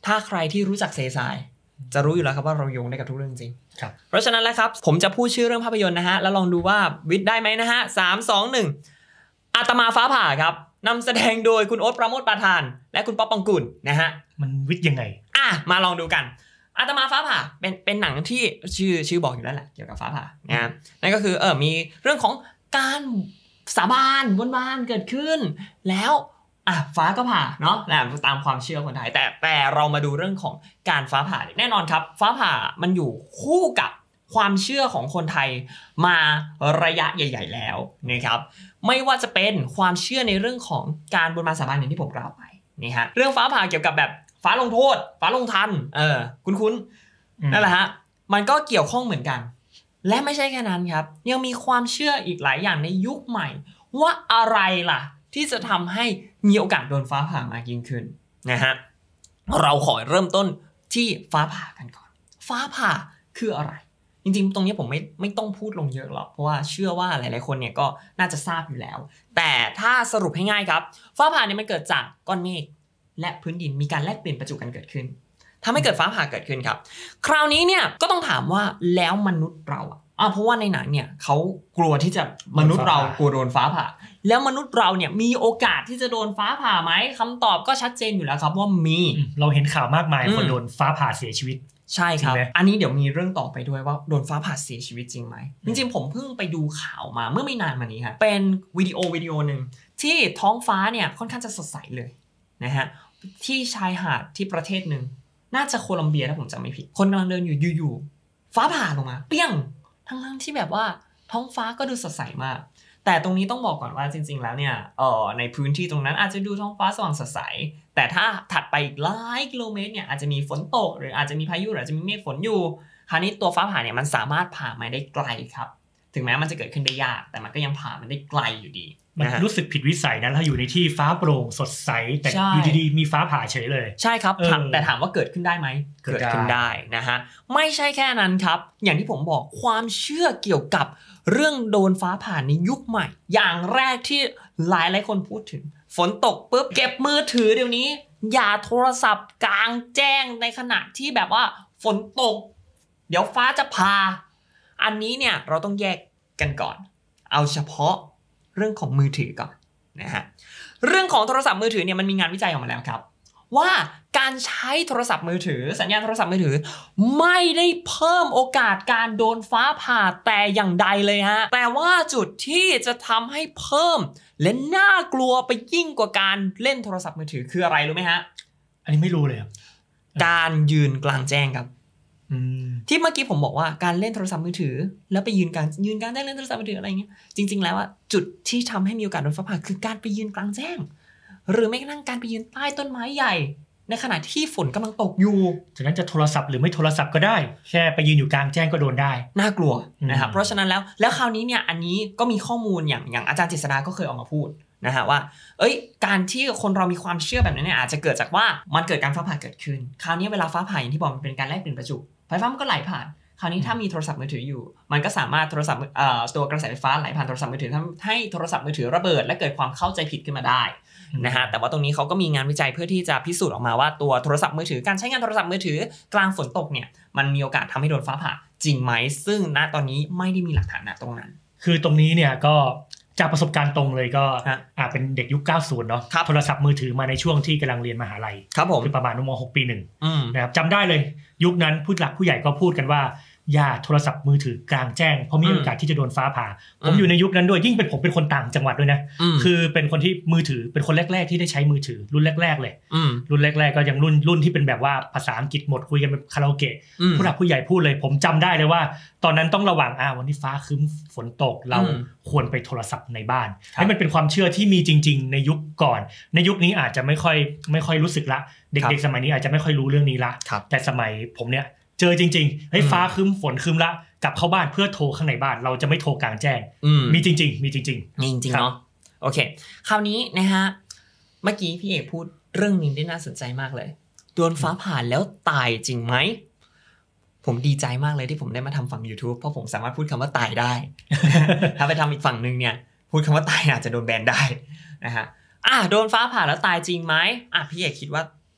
ถ้าใครที่รู้จักเซซายจะรู้อยู่แล้วครับว่าเราโยงได้กับทุกเรื่องจริงครับเพราะฉะนั้นแล้วครับผมจะพูดชื่อเรื่องภาพยนตร์นะฮะแล้วลองดูว่าวิทย์ได้ไหมนะฮะสาม สอง หนึ่งอาตมาฟ้าผ่าครับนำแสดงโดยคุณโอ๊ตปราโมชปาทานและคุณป๊อปปองกุลนะฮะมันวิทย์ยังไงอ่ะมาลองดูกันอาตมาฟ้าผ่าเป็นเป็นหนังที่ชื่อชื่อบอกอยู่แล้วแหละเกี่ยวกับฟ้าผ่านะนั่นก็คือเออมีเรื่องของการสาบานบนบานเกิดขึ้นแล้วอ่ะฟ้าก็ผ่าเนาะนะตามความเชื่อคนไทยแต่แต่เรามาดูเรื่องของการฟ้าผ่าแน่นอนครับฟ้าผ่ามันอยู่คู่กับความเชื่อของคนไทยมาระยะใหญ่ๆแล้วนะครับไม่ว่าจะเป็นความเชื่อในเรื่องของการบนบานสาบานอย่างที่ผมกล่าวไปนี่ฮะเรื่องฟ้าผ่าเกี่ยวกับแบบฟ้าลงโทษฟ้าลงทันเออคุ้นๆนั่นแหละฮะมันก็เกี่ยวข้องเหมือนกันและไม่ใช่แค่นั้นครับยังมีความเชื่ออีกหลายอย่างในยุคใหม่ว่าอะไรล่ะที่จะทำให้มีโอกาสโดนฟ้าผ่ามากยิ่งขึ้นนะฮะเราขอเริ่มต้นที่ฟ้าผ่ากันก่อนฟ้าผ่าคืออะไรจริงๆตรงนี้ผมไม่ไม่ต้องพูดลงเยอะหรอกเพราะว่าเชื่อว่าหลายๆคนเนี่ยก็น่าจะทราบอยู่แล้วแต่ถ้าสรุปให้ง่ายครับฟ้าผ่าเนี่ยมันเกิดจากก้อนเมฆและพื้นดินมีการแลกเปลี่ยนประจุกันเกิดขึ้นทำให้เกิดฟ้าผ่าเกิดขึ้นครับคราวนี้เนี่ยก็ต้องถามว่าแล้วมนุษย์เราอ่ะอ่ะเพราะว่าในหนังเนี่ยเขากลัวที่จะมนุษย์เรากลัวโดนฟ้าผ่าแล้วมนุษย์เราเนี่ยมีโอกาสที่จะโดนฟ้าผ่าไหมคำตอบก็ชัดเจนอยู่แล้วครับว่ามีเราเห็นข่าวมากมายคนโดนฟ้าผ่าเสียชีวิตใช่ครับอันนี้เดี๋ยวมีเรื่องต่อไปด้วยว่าโดนฟ้าผ่าเสียชีวิตจริงไหมจริงๆผมเพิ่งไปดูข่าวมาเมื่อไม่นานมานี้ครับเป็นวิดีโอวิดีโอหนึ่งที่ท้องฟ้าเนี่ยค่อนข้างจะสดใสเลยนะฮะที่ชายหาดที่ประเทศหนึ่งน่าจะโคลัมเบียถ้าผมจำไม่ผิดคนกำลังเดินอยู่อยู่ๆฟ้าผ่าลงมาเปี้ยงทั้งๆที่แบบว่าท้องฟ้าก็ดูสดใสมากแต่ตรงนี้ต้องบอกก่อนว่าจริงๆแล้วเนี่ยเอ่อในพื้นที่ตรงนั้นอาจจะดูท้องฟ้าสว่างสดใสแต่ถ้าถัดไปอีกหลายกิโลเมตรเนี่ยอาจจะมีฝนตกหรืออาจจะมีพายุหรืออาจจะมีเมฆฝนอยู่คราวนี้ตัวฟ้าผ่าเนี่ยมันสามารถผ่ามาได้ไกลครับถึงแม้มันจะเกิดขึ้นได้ยากแต่มันก็ยังผ่ามันได้ไกลอยู่ดีมันรู้สึกผิดวิสัยนะถ้าอยู่ในที่ฟ้าโปร่งสดใสแต่อยู่ดีๆมีฟ้าผ่าเฉยเลยใช่ครับแต่ถามว่าเกิดขึ้นได้ไหมเกิดขึ้นได้นะฮะไม่ใช่แค่นั้นครับอย่างที่ผมบอกความเชื่อเกี่ยวกับเรื่องโดนฟ้าผ่าในยุคใหม่อย่างแรกที่หลายหลายคนพูดถึงฝนตกปุ๊บเก็บมือถือเดี๋ยวนี้อย่าโทรศัพท์กลางแจ้งในขณะที่แบบว่าฝนตกเดี๋ยวฟ้าจะผ่าอันนี้เนี่ยเราต้องแยกกันก่อนเอาเฉพาะเรื่องของมือถือก่อนนะฮะเรื่องของโทรศัพท์มือถือเนี่ยมันมีงานวิจัยออกมาแล้วครับว่าการใช้โทรศัพท์มือถือสัญญาณโทรศัพท์มือถือไม่ได้เพิ่มโอกาสการโดนฟ้าผ่าแต่อย่างใดเลยฮะแต่ว่าจุดที่จะทำให้เพิ่มและน่ากลัวไปยิ่งกว่าการเล่นโทรศัพท์มือถือคืออะไรรู้ไหมฮะอันนี้ไม่รู้เลยครับการยืนกลางแจ้งครับที่เมื่อกี้ผมบอกว่าการเล่นโทรศัพท์มือถือแล้วไปยืนกลางยืนกลางแจ้งเล่นโทรศัพท์มือถืออะไรเงี้ยจริงๆแล้วอ่ะจุดที่ทำให้มีโอกาสโดนฟ้าผ่าคือการไปยืนกลางแจ้งหรือไม่กระทั่งการไปยืนใต้ต้นไม้ใหญ่ในขณะที่ฝนกำลังตกอยู่ฉะนั้นจะโทรศัพท์หรือไม่โทรศัพท์ก็ได้แค่ไปยืนอยู่กลางแจ้งก็โดนได้น่ากลัวนะครับเพราะฉะนั้นแล้วแล้วคราวนี้เนี่ยอันนี้ก็มีข้อมูลอย่างอย่างอาจารย์เจษฎาก็เคยออกมาพูดนะฮะว่าเอ้ยการที่คนเรามีความเชื่อแบบนี้เนี่ยอาจจะเกิดจากว่ามันเกิดการฟ้าผ่าเกิดขึ้นคราวนี้เวลาฟ้าผ่าอย่างที่บอกมันเป็นการแลกเปลี่ยนประจุไฟฟ้ามันก็ไหลผ่านคราวนี้ถ้ามีโทรศัพท์มือถืออยู่มันก็สามารถโทรศัพท์เอ่อตัวกระแสไฟฟ้าไหลผ่านโทรศัพท์มือถือทำให้โทรศัพท์มือถือระเบิดและเกิดความเข้าใจผิดขึ้นมาได้นะฮะแต่ว่าตรงนี้เขาก็มีงานวิจัยเพื่อที่จะพิสูจน์ออกมาว่าตัวโทรศัพท์มือถือการใช้งานโทรศัพท์มือถือกลางฝนตกเนี่ยมันมีโอกาสทำให้โดนฟ้าผ่าจริงไหมซึ่งณตอนนี้ไม่ได้มีหลักฐานนะตรงนั้นคือตรงนี้เนี่ยก็จากประสบการณ์ตรงเลยก็อ่าเป็นเด็กยุคเก้าสิบเนาะโทรศัพท์มือถือมาในช่วงที่กำลังเรียนมหาลัยครับผมคือประมาณม.หก ปีหนึ่งนะครับจำได้เลยยุคนั้นผู้หลักผู้ใหญ่ก็พูดกันว่าอย่าโทรศัพท์มือถือกลางแจ้งเพราะมีโอกาสที่จะโดนฟ้าผ่าผมอยู่ในยุคนั้นด้วยยิ่งเป็นผมเป็นคนต่างจังหวัดด้วยนะคือเป็นคนที่มือถือเป็นคนแรกๆที่ได้ใช้มือถือรุ่นแรกๆเลยรุ่นแรกๆก็ยังรุ่นรุ่นที่เป็นแบบว่าภาษาอังกฤษหมดคุยกันเป็นคาราโอเกะผู้หลักผู้ใหญ่พูดเลยผมจำได้เลยว่าตอนนั้นต้องระวังอ่าวันนี้ฟ้าครึ้มฝนตกเราควรไปโทรศัพท์ในบ้านให้มันเป็นความเชื่อที่มีจริงๆในยุคก่อนในยุคนี้อาจจะไม่ค่อยไม่ค่อยรู้สึกละเด็กๆสมัยนี้อาจจะไม่ค่อยรู้เรื่องนี้ละแต่สมัยผมเนี่ยเจอจริงๆเฮ้ยฟ้าครึ้มฝนครึ้มละกลับเข้าบ้านเพื่อโทรข้างในบ้านเราจะไม่โทรกลางแจ้งมีจริงๆมีจริงๆมีจริงๆเนาะโอเคคราวนี้นะฮะเมื่อกี้พี่เอกพูดเรื่องนึงที่น่าสนใจมากเลยโดนฟ้าผ่าแล้วตายจริงไหมผมดีใจมากเลยที่ผมได้มาทำฝั่ง YouTube เพราะผมสามารถพูดคำว่าตายได้ ถ้าไปทำอีกฝั่งนึงเนี่ยพูดคำว่าตายอาจจะโดนแบนได้นะฮะอ่ะโดนฟ้าผ่าแล้วตายจริงไหมอ่ะพี่เอกคิดว่า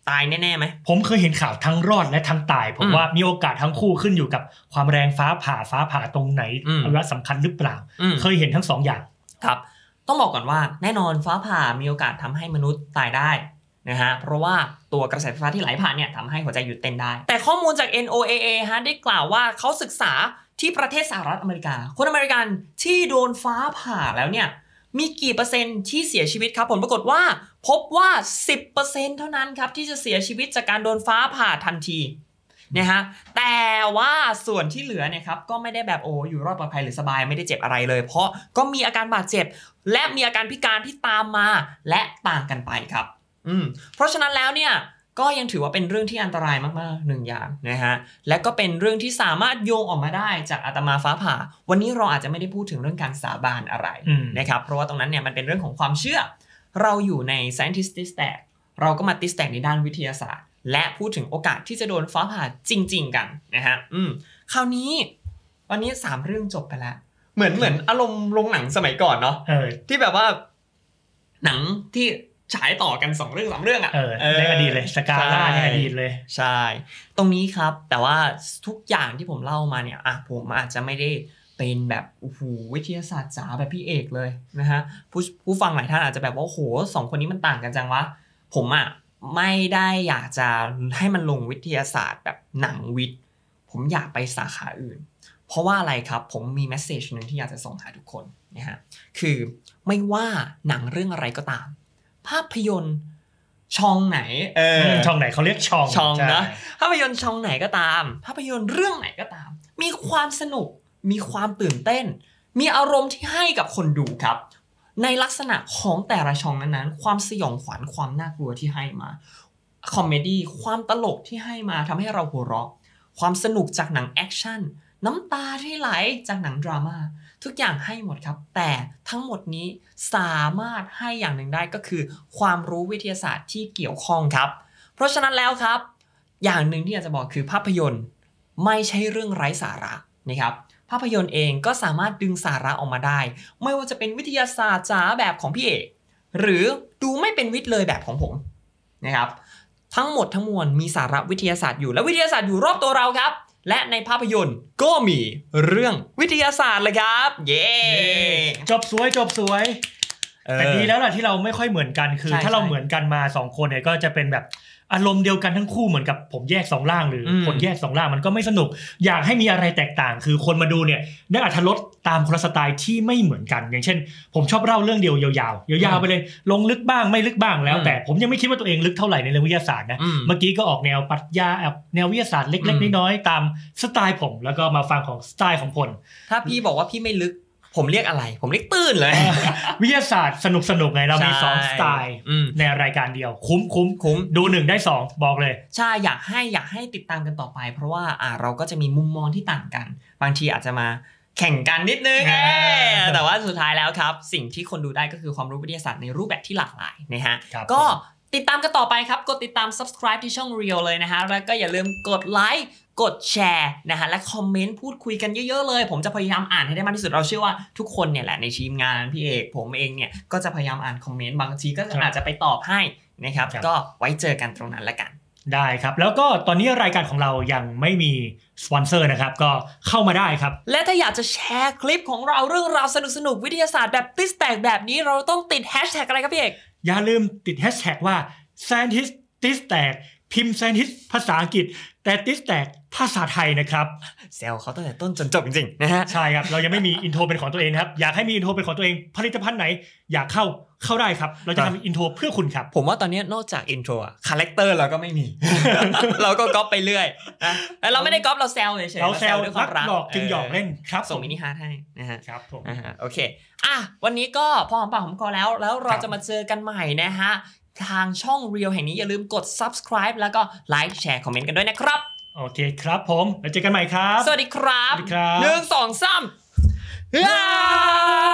ตายแน่ๆไหมผมเคยเห็นข่าวทั้งรอดและทั้งตายผมว่ามีโอกาสทั้งคู่ขึ้นอยู่กับความแรงฟ้าผ่าฟ้าผ่าตรงไหนอวัยวะสำคัญหรือเปล่าเคยเห็นทั้งสองอย่างครับต้องบอกก่อนว่าแน่นอนฟ้าผ่ามีโอกาสทำให้มนุษย์ตายได้นะฮะเพราะว่าตัวกระแสไฟฟ้าที่ไหลผ่านเนี่ยทำให้หัวใจหยุดเต้นได้แต่ข้อมูลจาก เอ็น โอ เอ เอ ฮะได้กล่าวว่าเขาศึกษาที่ประเทศสหรัฐอเมริกาคนอเมริกันที่โดนฟ้าผ่าแล้วเนี่ยมีกี่เปอร์เซ็นต์ที่เสียชีวิตครับผลปรากฏว่าพบว่า สิบเปอร์เซ็นต์ เท่านั้นครับที่จะเสียชีวิตจากการโดนฟ้าผ่าทันทีนะฮะแต่ว่าส่วนที่เหลือเนี่ยครับก็ไม่ได้แบบโอ้อยู่รอดปลอดภัยหรือสบายไม่ได้เจ็บอะไรเลยเพราะก็มีอาการบาดเจ็บและมีอาการพิการที่ตามมาและต่างกันไปครับอืมเพราะฉะนั้นแล้วเนี่ยก็ยังถือว่าเป็นเรื่องที่อันตรายมากๆหนึ่งอย่างนะฮะและก็เป็นเรื่องที่สามารถโยงออกมาได้จากอาตมาฟ้าผ่าวันนี้เราอาจจะไม่ได้พูดถึงเรื่องการสาบานอะไรนะครับเพราะว่าตรงนั้นเนี่ยมันเป็นเรื่องของความเชื่อเราอยู่ใน Scientist Stack เราก็มา Stack ในด้านวิทยาศาสตร์และพูดถึงโอกาสที่จะโดนฟ้าผ่าจริงๆกันนะฮะอืมคราวนี้วันนี้สามเรื่องจบไปแล้วเหมือนเหมือนอารมณ์โรงหนังสมัยก่อนเนาะที่แบบว่าหนังที่ฉายต่อกันสองเรื่องสามเรื่องอ่ะเออในอดีตเลยสกาล่าในอดีตเลยใช่ตรงนี้ครับแต่ว่าทุกอย่างที่ผมเล่ามาเนี่ยอ่ะผมอาจจะไม่ได้เป็นแบบโอ้โหวิทยาศาสตร์จ๋าแบบพี่เอกเลยนะฮะผู้ผู้ฟังหลายท่านอาจจะแบบว่าโอ้โหสองคนนี้มันต่างกันจังวะผมอ่ะไม่ได้อยากจะให้มันลงวิทยาศาสตร์แบบหนังวิทย์ผมอยากไปสาขาอื่นเพราะว่าอะไรครับผมมีเมสเสจนึงที่อยากจะส่งหาทุกคนนะฮะคือไม่ว่าหนังเรื่องอะไรก็ตามภาพยนตร์ช่องไหนเออช่องไหนเขาเรียกช่องช่องนะภาพยนตร์ช่องไหนก็ตามภาพยนตร์เรื่องไหนก็ตามมีความสนุกมีความตื่นเต้นมีอารมณ์ที่ให้กับคนดูครับในลักษณะของแต่ละช่องนั้นๆความสยองขวัญความน่ากลัวที่ให้มาคอมเมดี้ความตลกที่ให้มาทำให้เราหัวเราะความสนุกจากหนังแอคชั่นน้ำตาที่ไหลจากหนังดราม่าทุกอย่างให้หมดครับแต่ทั้งหมดนี้สามารถให้อย่างหนึ่งได้ก็คือความรู้วิทยาศาสตร์ที่เกี่ยวข้องครับเพราะฉะนั้นแล้วครับอย่างหนึ่งที่อยากจะบอกคือภาพยนตร์ไม่ใช่เรื่องไร้สาระนะครับภาพยนตร์เองก็สามารถดึงสาระออกมาได้ไม่ว่าจะเป็นวิทยาศาสตร์จ๋าแบบของพี่เอกหรือดูไม่เป็นวิทย์เลยแบบของผมนะครับทั้งหมดทั้งมวลมีสาระวิทยาศาสตร์อยู่และวิทยาศาสตร์อยู่รอบตัวเราครับและในภาพยนตร์ก็มีเรื่องวิทยาศาสตร์เลยครับเย้จบสวยจบสวยแต่ดีแล้วล่ะที่เราไม่ค่อยเหมือนกันคือถ้าเราเหมือนกันมาสองคนเนี่ยก็จะเป็นแบบอารมณ์เดียวกันทั้งคู่เหมือนกับผมแยกสองร่างหรือคนแยกสองร่างมันก็ไม่สนุกอยากให้มีอะไรแตกต่างคือคนมาดูเนี่ยได้อรรถรสตามคนละสไตล์ที่ไม่เหมือนกันอย่างเช่นผมชอบเล่าเรื่องเดียวยาวๆยาวๆไปเลยลงลึกบ้างไม่ลึกบ้างแล้วแต่ผมยังไม่คิดว่าตัวเองลึกเท่าไหร่ในเรื่องวิทยาศาสตร์นะเมื่อกี้ก็ออกแนวปรัชญาแนววิทยาศาสตร์เล็กๆน้อยๆตามสไตล์ผมแล้วก็มาฟังของสไตล์ของพลถ้าพี่บอกว่าพี่ไม่ลึกผมเรียกอะไรผมเรียกตื้นเลยวิทยาศาสตร์สนุกสนุกไงเรามีสองสไตล์ในรายการเดียวคุ้มคุ้มคุ้มดูหนึ่งได้สองบอกเลยใช่อยากให้อยากให้ติดตามกันต่อไปเพราะว่าอ่าเราก็จะมีมุมมองที่ต่างกันบางทีอาจจะมาแข่งกันนิดนึงแต่ว่าสุดท้ายแล้วครับสิ่งที่คนดูได้ก็คือความรู้วิทยาศาสตร์ในรูปแบบที่หลากหลายนะฮะก็ติดตามกันต่อไปครับกดติดตาม subscribe ที่ช่อง Real เลยนะฮะแล้วก็อย่าลืมกดไลค์กดแชร์นะฮะและคอมเมนต์พูดคุยกันเยอะๆเลยผมจะพยายามอ่านให้ได้มากที่สุดเราเชื่อว่าทุกคนเนี่ยแหละในทีมงานพี่เอกผมเองเนี่ยก็จะพยายามอ่านคอมเมนต์บางทีก็อาจจะไปตอบให้นะครับก็ไว้เจอกันตรงนั้นละกันได้ครับแล้วก็ตอนนี้รายการของเรายังไม่มีสปอนเซอร์นะครับก็เข้ามาได้ครับและถ้าอยากจะแชร์คลิปของเราเรื่องราวสนุกๆวิทยาศาสตร์แบบติสแตกแบบนี้เราต้องติดแฮชแท็กอะไรครับพี่เอกอย่าลืมติดแฮชแท็กว่า Scientist ติสแตกพิมพ์ Scientist ภาษาอังกฤษแต่ติสแตกภาษาไทยนะครับเซลเขาตั้งแต่ต้นจนจบจริงๆนะฮะใช่ครับเรายังไม่มีอินโทรเป็นของตัวเองครับอยากให้มีอินโทรเป็นของตัวเองผลิตภัณฑ์ไหนอยากเข้าเข้าได้ครับเราจะทำอินโทรเพื่อคุณครับผมว่าตอนนี้นอกจากอินโทรอะคาแรคเตอร์เราก็ไม่มี เราก็ก๊อปไปเรื่อยนะแต่เราไม่ได้ก๊อปเราแซวเฉยๆเราแซวด้วยความรักหลอกจึงหยอกเล่นครับส่งมินิฮาร์ทให้นะฮะครับผมโอเคอ่ะวันนี้ก็พอหอมปากหอมคอแล้วแล้วเราจะมาเจอกันใหม่นะฮะทางช่อง Real แห่งนี้อย่าลืมกด subscribe แล้วก็ไลค์แชร์คอมเมนต์กันด้วยนะครับโอเคครับผมแล้วเจอกันใหม่ครับสวัสดีครับหนึ่ง สอง สาม